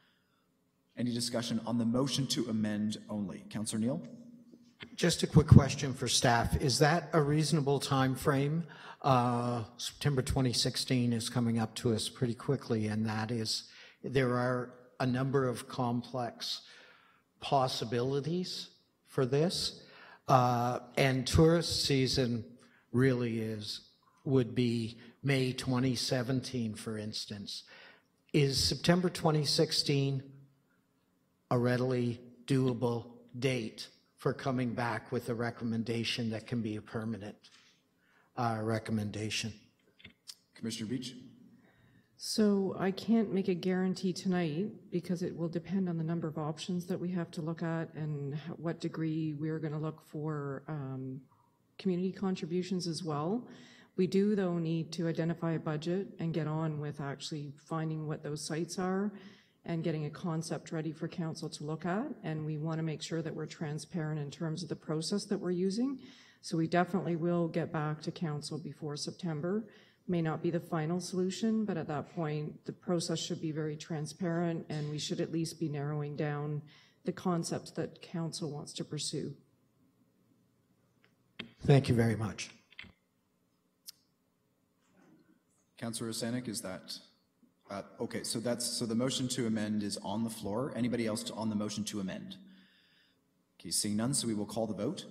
Any discussion on the motion to amend only? Councillor Neal? Just a quick question for staff. Is that a reasonable time frame? Uh, September twenty sixteen is coming up to us pretty quickly, and that is, there are a number of complex possibilities for this. Uh, and tourist season really is, would be May twenty seventeen, for instance. Is September twenty sixteen a readily doable date for coming back with a recommendation that can be a permanent uh, recommendation? Commissioner Beach? So I can't make a guarantee tonight because it will depend on the number of options that we have to look at and what degree we're going to look for um, community contributions as well. We do, though, need to identify a budget and get on with actually finding what those sites are and getting a concept ready for council to look at. And we want to make sure that we're transparent in terms of the process that we're using. So we definitely will get back to council before September. May not be the final solution, but at that point, the process should be very transparent and we should at least be narrowing down the concepts that council wants to pursue. Thank you very much. Councillor Osanik, is that? Uh, okay, so that's so the motion to amend is on the floor. Anybody else to, on the motion to amend? Okay, seeing none, so we will call the vote.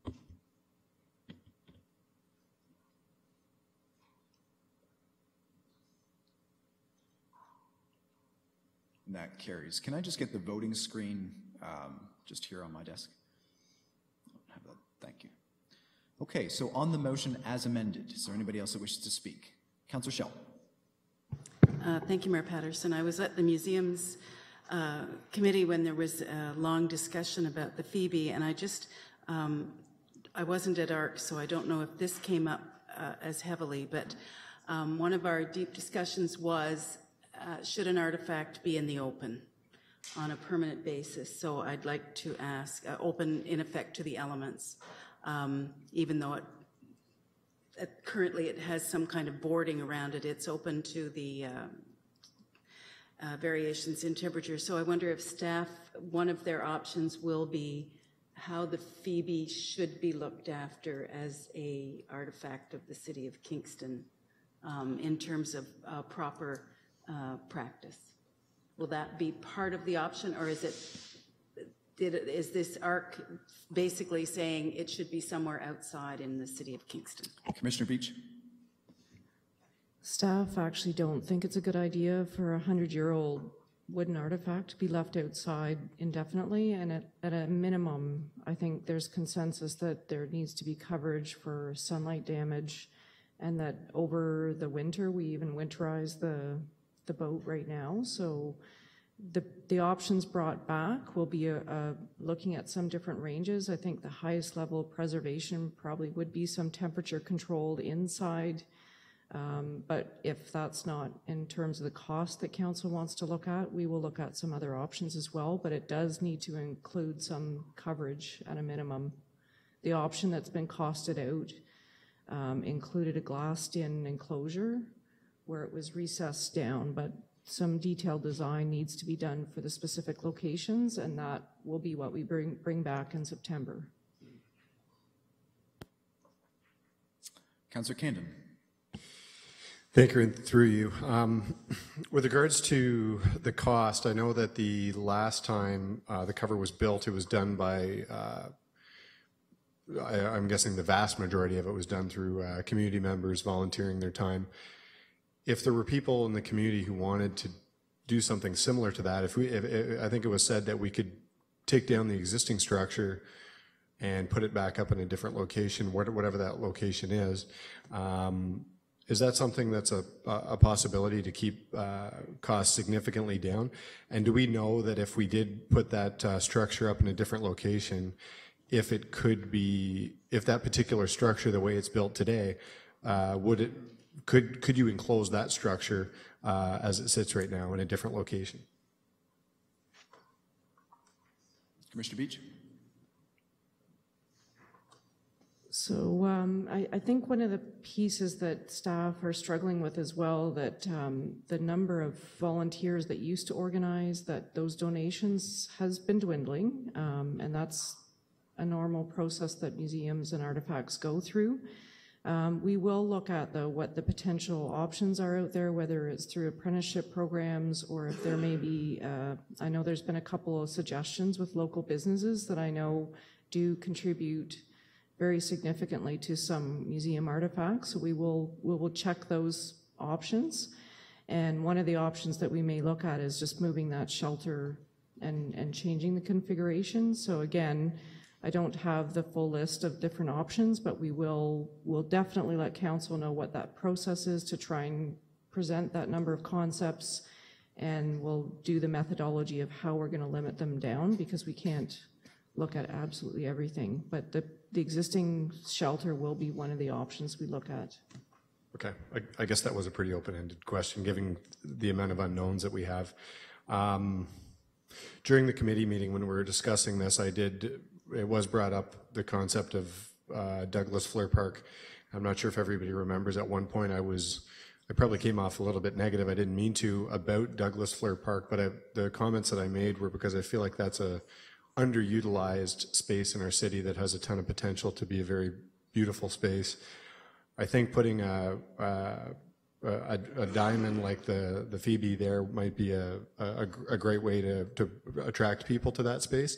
And that carries. Can I just get the voting screen um, just here on my desk? I don't have that. Thank you. Okay, so on the motion as amended, is there anybody else that wishes to speak? Councillor Schell. Uh, thank you, Mayor Patterson. I was at the Museums uh, Committee when there was a long discussion about the Phoebe, and I just, um, I wasn't at A R C, so I don't know if this came up uh, as heavily, but um, one of our deep discussions was, uh, should an artifact be in the open on a permanent basis? So I'd like to ask, uh, open in effect to the elements, um, even though it Uh, currently it has some kind of boarding around it. It's open to the uh, uh, variations in temperature. So I wonder if staff, one of their options will be how the Phoebe should be looked after as a artifact of the city of Kingston um, in terms of uh, proper uh, practice. Will that be part of the option, or is it, did it, is this A R C basically saying it should be somewhere outside in the city of Kingston? Commissioner Beach. Staff actually don't think it's a good idea for a hundred-year-old wooden artifact to be left outside indefinitely, and at, at a minimum, I think there's consensus that there needs to be coverage for sunlight damage, and that over the winter, we even winterize the, the boat right now, so The, the options brought back will be a, a looking at some different ranges. I think the highest level of preservation probably would be some temperature controlled inside. Um, but if that's not in terms of the cost that council wants to look at, we will look at some other options as well, but it does need to include some coverage at a minimum. The option that's been costed out um, included a glassed-in enclosure where it was recessed down, but some detailed design needs to be done for the specific locations, and that will be what we bring bring back in September. Councillor Candon. Thank you, and through you. Um, with regards to the cost, I know that the last time uh, the cover was built, it was done by, uh, I, I'm guessing the vast majority of it was done through uh, community members volunteering their time. If there were people in the community who wanted to do something similar to that, if we, if, if, I think it was said that we could take down the existing structure and put it back up in a different location, whatever that location is. Um, is that something that's a, a possibility to keep uh, costs significantly down? And do we know that if we did put that uh, structure up in a different location, if it could be, if that particular structure, the way it's built today, uh, would it, could, could you enclose that structure uh, as it sits right now in a different location? Commissioner Beach. So um, I, I think one of the pieces that staff are struggling with as well, that um, the number of volunteers that used to organize, that those donations has been dwindling, um, and that's a normal process that museums and artifacts go through. Um, we will look at the, what the potential options are out there, whether it's through apprenticeship programs or if there may be, uh, I know there's been a couple of suggestions with local businesses that I know do contribute very significantly to some museum artifacts. So we will, we will check those options. And one of the options that we may look at is just moving that shelter and, and changing the configuration. So again, I don't have the full list of different options, but we will will definitely let council know what that process is to try and present that number of concepts, and we'll do the methodology of how we're going to limit them down, because we can't look at absolutely everything. But the, the existing shelter will be one of the options we look at. Okay, I, I guess that was a pretty open-ended question, given the amount of unknowns that we have. Um, during the committee meeting when we were discussing this, I did, it was brought up the concept of uh, Douglas Fleur Park. I'm not sure if everybody remembers, at one point I was, I probably came off a little bit negative, I didn't mean to, about Douglas Fleur Park, but I, the comments that I made were because I feel like that's a underutilized space in our city that has a ton of potential to be a very beautiful space. I think putting a, a, a, a diamond like the, the Phoebe there might be a, a, a great way to, to attract people to that space.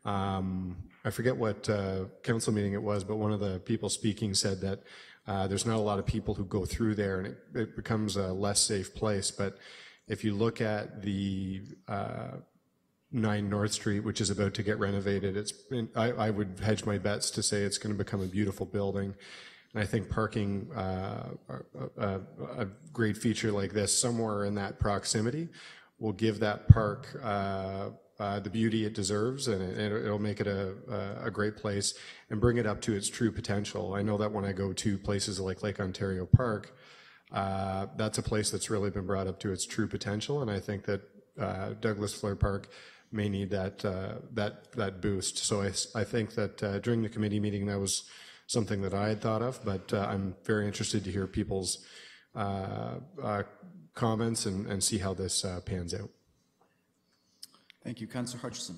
Um, I forget what uh, council meeting it was, but one of the people speaking said that uh, there's not a lot of people who go through there, and it, it becomes a less safe place. But if you look at the uh, nine North Street, which is about to get renovated, it's been, I, I would hedge my bets to say it's going to become a beautiful building. And I think parking uh, a, a, a great feature like this somewhere in that proximity will give that park uh, uh, the beauty it deserves, and it, it'll make it a, a great place and bring it up to its true potential. I know that when I go to places like Lake Ontario Park, uh, that's a place that's really been brought up to its true potential, and I think that uh, Douglas Fleur Park may need that uh, that that boost. So I, I think that uh, during the committee meeting, that was something that I had thought of, but uh, I'm very interested to hear people's uh, uh, comments and, and see how this uh, pans out. Thank you. Councillor Hutchison.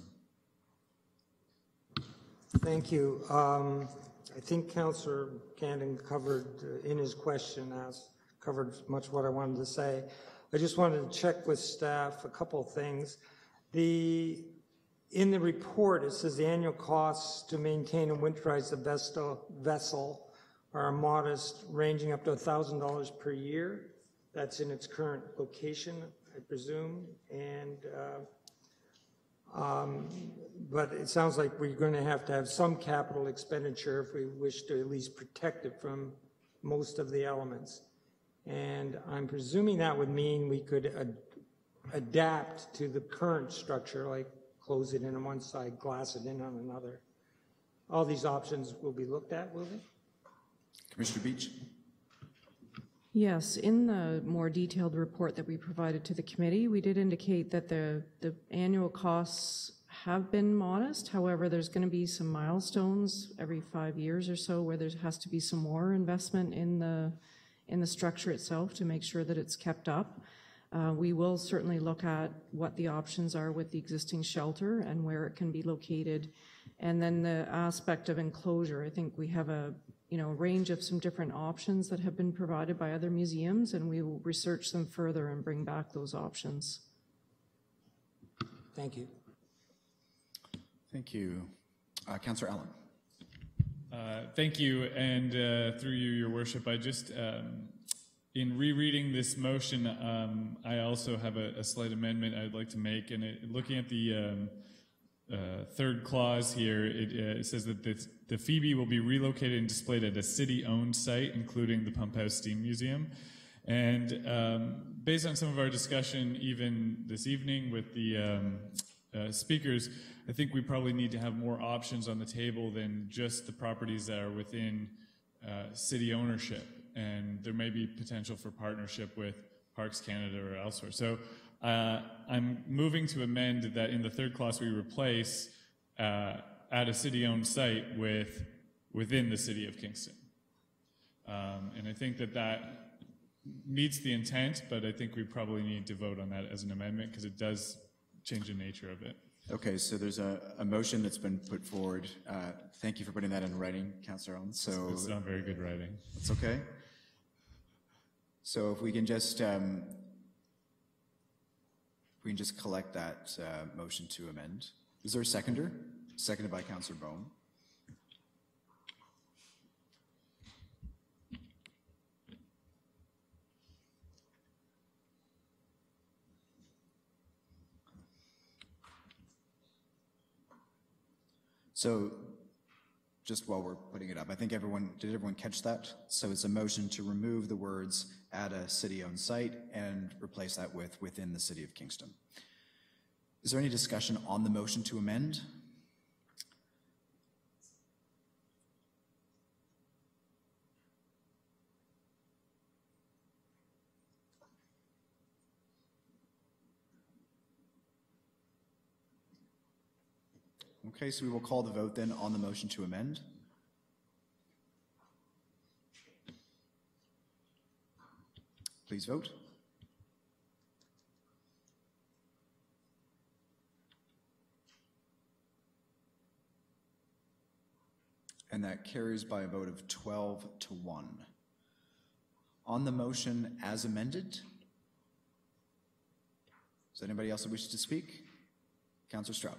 Thank you. Um, I think Councillor Candon covered uh, in his question, as covered much what I wanted to say. I just wanted to check with staff a couple of things. The In the report, it says the annual costs to maintain and winterize the vessel, vessel are modest, ranging up to one thousand dollars per year. That's in its current location, I presume. And uh, um, but it sounds like we're going to have to have some capital expenditure if we wish to at least protect it from most of the elements. And I'm presuming that would mean we could ad adapt to the current structure, like close it in on one side, glass it in on another. All these options will be looked at, will they? Commissioner Beach. Yes, in the more detailed report that we provided to the committee, we did indicate that the, the annual costs have been modest. However, there's going to be some milestones every five years or so where there has to be some more investment in the, in the structure itself to make sure that it's kept up. Uh, we will certainly look at what the options are with the existing shelter and where it can be located. And then the aspect of enclosure, I think we have a you know, range of some different options that have been provided by other museums, and we will research them further and bring back those options. Thank you. Thank you. Uh, Councillor Allen. Uh, thank you, and uh, through you, Your Worship, I just, um, in rereading this motion, um, I also have a, a slight amendment I'd like to make, and it, looking at the um, uh, third clause here, it, uh, it says that the, the Phoebe will be relocated and displayed at a city-owned site, including the Pump House Steam Museum. And um, based on some of our discussion even this evening with the um, uh, speakers, I think we probably need to have more options on the table than just the properties that are within uh, city ownership. And there may be potential for partnership with Parks Canada or elsewhere. So uh, I'm moving to amend that in the third clause we replace uh, at a city-owned site with within the city of Kingston. Um, and I think that that meets the intent, but I think we probably need to vote on that as an amendment because it does change the nature of it. Okay, so there's a, a motion that's been put forward. Uh, thank you for putting that in writing, Councillor Owens. So It's not very good writing. It's okay. So if we can just um, we can just collect that uh, motion to amend. Is there a seconder? Seconded by Councillor Bone. So just while we're putting it up, I think everyone, did everyone catch that? So it's a motion to remove the words at a city-owned site and replace that with within the city of Kingston. Is there any discussion on the motion to amend? Okay, so we will call the vote then on the motion to amend. Please vote. And that carries by a vote of twelve to one. On the motion as amended, is there anybody else that wishes to speak? Councillor Stroud.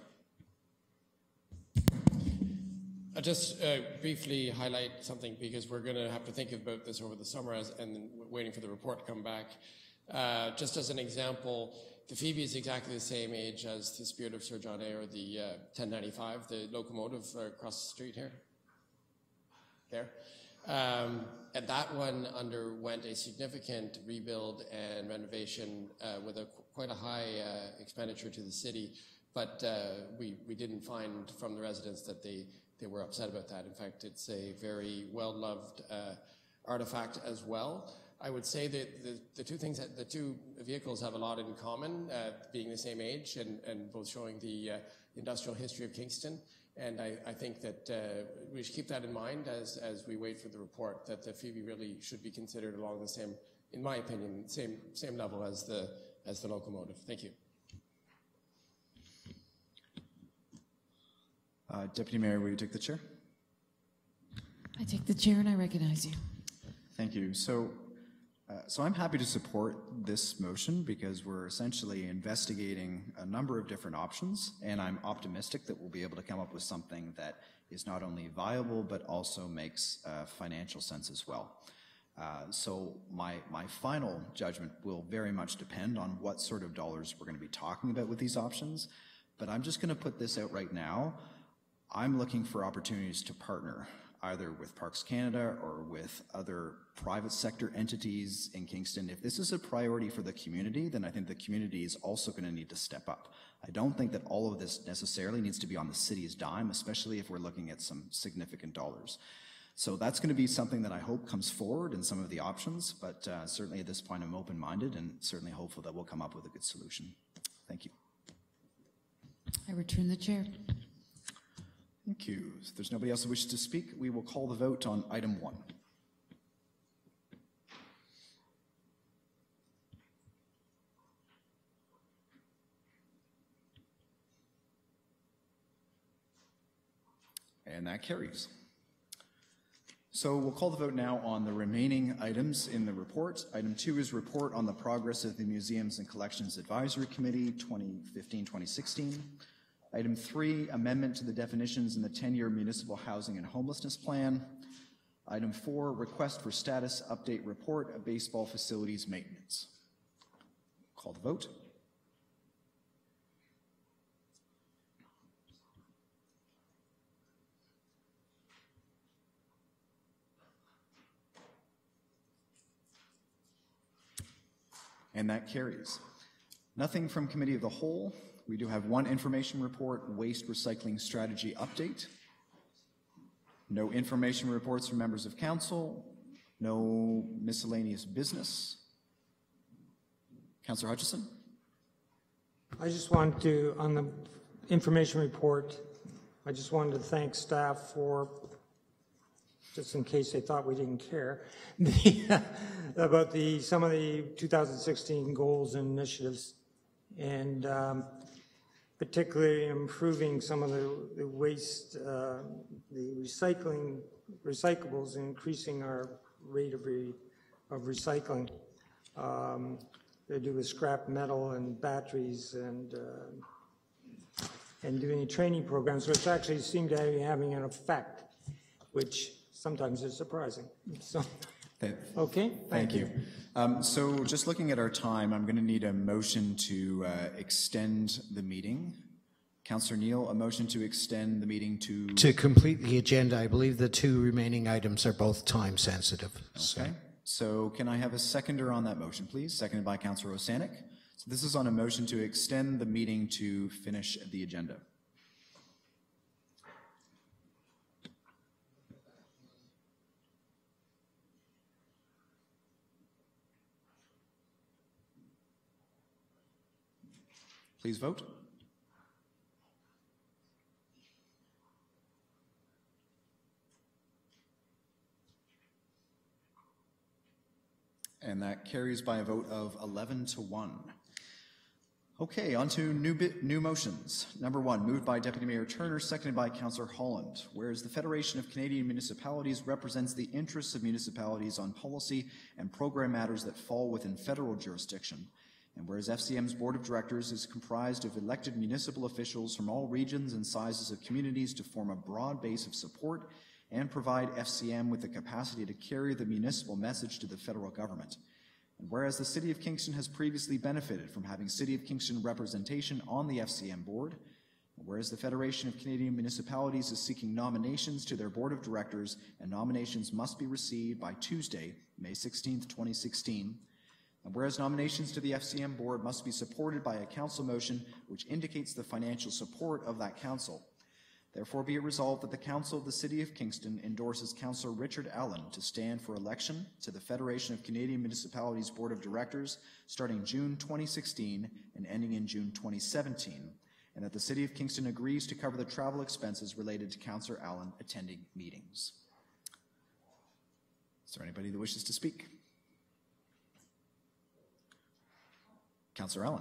I'll just uh, briefly highlight something because we're going to have to think about this over the summer as, and then waiting for the report to come back. Uh, just as an example, the Phoebe is exactly the same age as the Spirit of Sir John A or the uh, ten ninety-five, the locomotive uh, across the street here. There. Um, and that one underwent a significant rebuild and renovation uh, with a quite a high uh, expenditure to the city, but uh, we, we didn't find from the residents that they They were upset about that. In fact, it's a very well-loved uh, artifact as well. I would say that the, the two things, that the two vehicles have a lot in common, uh, being the same age and, and both showing the uh, industrial history of Kingston. And I, I think that uh, we should keep that in mind as, as we wait for the report, that the Phoebe really should be considered along the same, in my opinion, same, same level as the, as the locomotive. Thank you. Uh, Deputy Mayor, will you take the chair? I take the chair and I recognize you. Thank you. So, uh, so I'm happy to support this motion because we're essentially investigating a number of different options, and I'm optimistic that we'll be able to come up with something that is not only viable but also makes uh, financial sense as well. Uh, so my, my final judgment will very much depend on what sort of dollars we're going to be talking about with these options, but I'm just going to put this out right now. I'm looking for opportunities to partner either with Parks Canada or with other private sector entities in Kingston. If this is a priority for the community, then I think the community is also going to need to step up. I don't think that all of this necessarily needs to be on the city's dime, especially if we're looking at some significant dollars. So that's going to be something that I hope comes forward in some of the options, but uh, certainly at this point I'm open-minded and certainly hopeful that we'll come up with a good solution. Thank you. I return the chair. Thank you. If there's nobody else who wishes to speak, we will call the vote on item one. And that carries. So we'll call the vote now on the remaining items in the report. Item two is report on the progress of the Museums and Collections Advisory Committee twenty fifteen twenty sixteen. Item three, amendment to the definitions in the ten-year Municipal Housing and Homelessness Plan. Item four, request for status update report of baseball facilities maintenance. Call the vote. And that carries. Nothing from Committee of the Whole. We do have one information report, waste recycling strategy update. No information reports from members of council. No miscellaneous business. Councillor Hutchison. I just want to, on the information report, I just wanted to thank staff for, just in case they thought we didn't care, the, about the some of the two thousand sixteen goals and initiatives, and um, particularly improving some of the, the waste, uh, the recycling, recyclables, and increasing our rate of, re, of recycling. Um, they do with scrap metal and batteries and uh, and doing training programs, which actually seem to be having an effect, which sometimes is surprising. So, okay. Thank, Thank you. you. Um, so just looking at our time, I'm going to need a motion to uh, extend the meeting. Councillor Neal, a motion to extend the meeting to... To complete the agenda, I believe the two remaining items are both time sensitive. Okay. So, so can I have a seconder on that motion, please? Seconded by Councillor Osanek. So this is on a motion to extend the meeting to finish the agenda. Please vote. And that carries by a vote of eleven to one. Okay, on to new, bit, new motions. Number one, moved by Deputy Mayor Turner, seconded by Councillor Holland. Whereas the Federation of Canadian Municipalities represents the interests of municipalities on policy and program matters that fall within federal jurisdiction. And whereas F C M's Board of Directors is comprised of elected municipal officials from all regions and sizes of communities to form a broad base of support and provide F C M with the capacity to carry the municipal message to the federal government. And whereas the City of Kingston has previously benefited from having City of Kingston representation on the F C M board, and whereas the Federation of Canadian Municipalities is seeking nominations to their Board of Directors, and nominations must be received by Tuesday, May sixteenth, twenty sixteen, and whereas nominations to the F C M board must be supported by a council motion which indicates the financial support of that council. Therefore be it resolved that the Council of the City of Kingston endorses Councillor Richard Allen to stand for election to the Federation of Canadian Municipalities Board of Directors starting June twenty sixteen and ending in June twenty seventeen, and that the City of Kingston agrees to cover the travel expenses related to Councillor Allen attending meetings. Is there anybody that wishes to speak? Councillor Allen.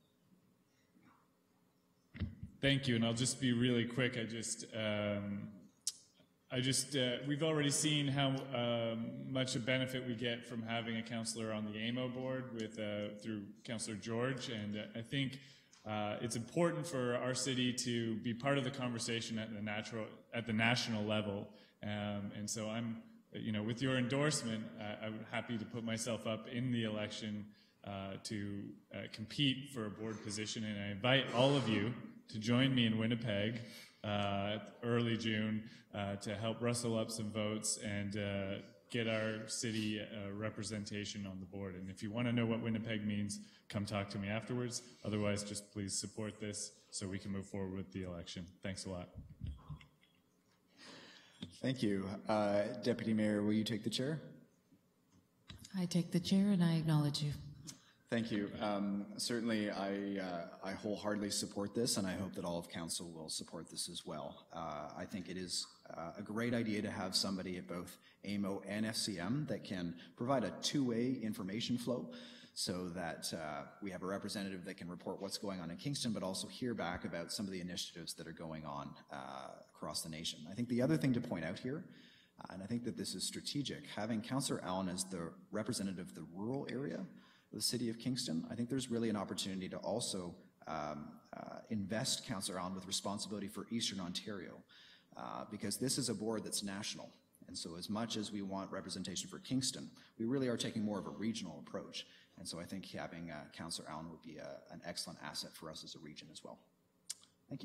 Thank you, and I'll just be really quick. I just, um, I just, uh, we've already seen how um, much a benefit we get from having a councillor on the A M O board with uh, through Councillor George, and uh, I think uh, it's important for our city to be part of the conversation at the natural, at the national level, um, and so I'm, you know, with your endorsement, uh, I'm happy to put myself up in the election uh, to uh, compete for a board position, and I invite all of you to join me in Winnipeg uh, early June uh, to help rustle up some votes and uh, get our city uh, representation on the board. And if you want to know what Winnipeg means, come talk to me afterwards. Otherwise, just please support this so we can move forward with the election. Thanks a lot. Thank you. Uh, Deputy Mayor, will you take the chair? I take the chair and I acknowledge you. Thank you. Um, certainly, I, uh, I wholeheartedly support this, and I hope that all of council will support this as well. Uh, I think it is uh, a great idea to have somebody at both A M O and F C M that can provide a two-way information flow so that uh, we have a representative that can report what's going on in Kingston, but also hear back about some of the initiatives that are going on uh, across the nation. I think the other thing to point out here, uh, and I think that this is strategic, having Councillor Allen as the representative of the rural area the City of Kingston, I think there's really an opportunity to also um, uh, invest Councillor Allen with responsibility for Eastern Ontario, uh, because this is a board that's national. And so as much as we want representation for Kingston, we really are taking more of a regional approach. And so I think having uh, Councillor Allen would be a, an excellent asset for us as a region as well. Thank you.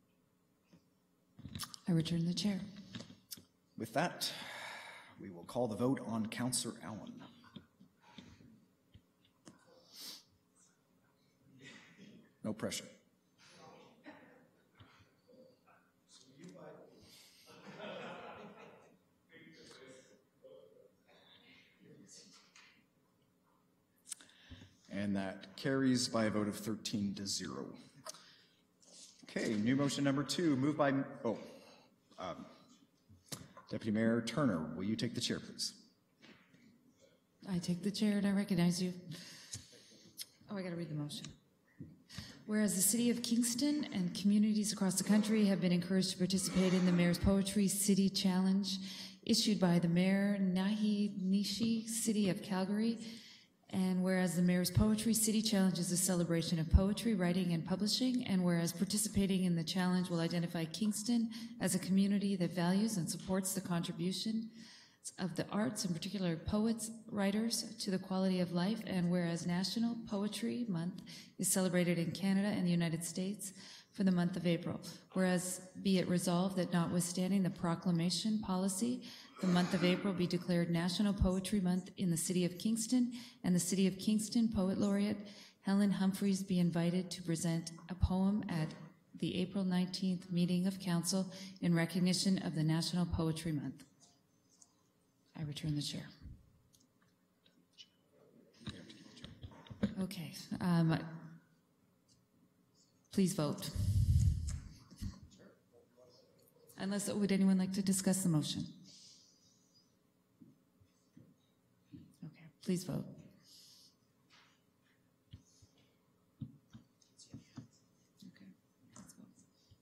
I return the chair. With that, we will call the vote on Councillor Allen. No pressure. And that carries by a vote of thirteen to zero. Okay, new motion number two, moved by, oh, um, Deputy Mayor Turner, will you take the chair, please? I take the chair and I recognize you. Oh, I got to read the motion. Whereas the City of Kingston and communities across the country have been encouraged to participate in the Mayor's Poetry City Challenge issued by the Mayor Nahi Nishi, City of Calgary. And whereas the Mayor's Poetry City Challenge is a celebration of poetry, writing, and publishing, and whereas participating in the challenge will identify Kingston as a community that values and supports the contribution of the arts, in particular poets, writers, to the quality of life, and whereas National Poetry Month is celebrated in Canada and the United States for the month of April. Whereas be it resolved that notwithstanding the proclamation policy, the month of April be declared National Poetry Month in the City of Kingston, and the City of Kingston Poet Laureate Helen Humphreys be invited to present a poem at the April nineteenth meeting of Council in recognition of the National Poetry Month. I return the chair. Okay. Um, please vote. Unless, would anyone like to discuss the motion? Okay, please vote. Okay, let's vote.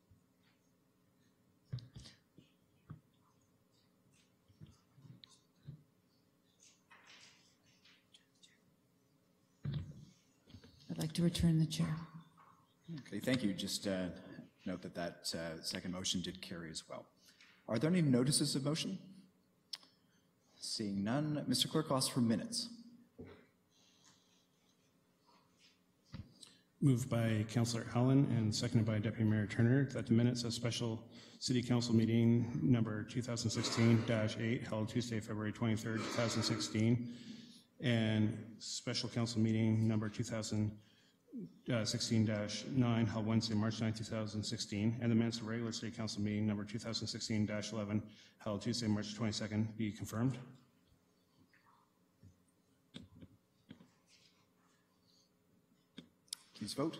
I'd like to return the chair. Okay, thank you. Just uh, note that that uh, second motion did carry as well. Are there any notices of motion? Seeing none, Mister Clerk, I'll ask for minutes. Moved by Councillor Allen and seconded by Deputy Mayor Turner that the minutes of special City Council meeting number two thousand sixteen dash eight held Tuesday, February twenty-third, two thousand sixteen, and special council meeting number two thousand sixteen dash nine held Wednesday, March ninth, two thousand sixteen, and the minutes of regular City Council meeting number two thousand sixteen dash eleven held Tuesday, March twenty-second be confirmed. Please vote.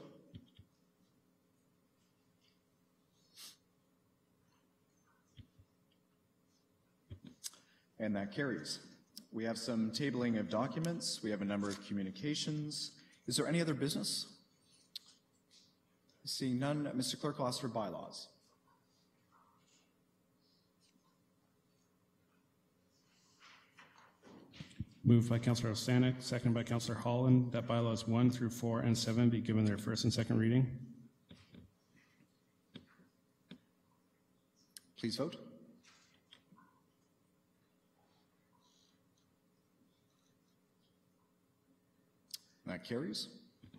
And that carries. We have some tabling of documents. We have a number of communications. Is there any other business? Seeing none, Mister Clerk, I'll ask for bylaws. Moved by Councillor Osanek, seconded by Councillor Holland, that bylaws one through four and seven be given their first and second reading. Please vote. That carries.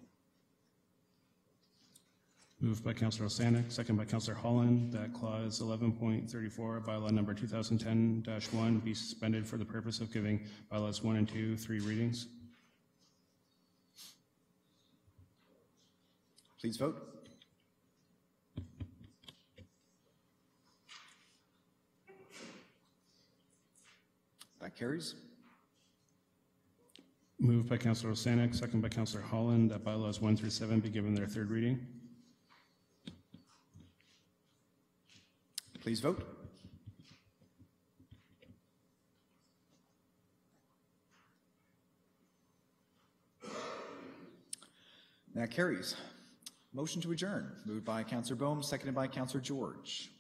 Moved by Councillor Osanek, second by Councillor Holland, that clause eleven point thirty-four, bylaw number two thousand ten dash one be suspended for the purpose of giving bylaws one and two three readings. Please vote. That carries. Moved by Councillor Osanek, second by Councillor Holland, that bylaws one through seven be given their third reading. Please vote. That carries. Motion to adjourn. Moved by Councillor Bohm, seconded by Councillor George.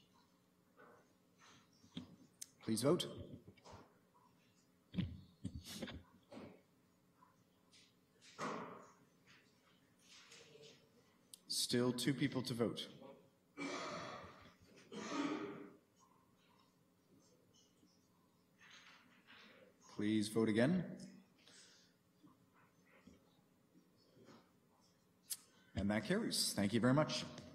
Please vote. Still two people to vote. Please vote again. And that carries. Thank you very much.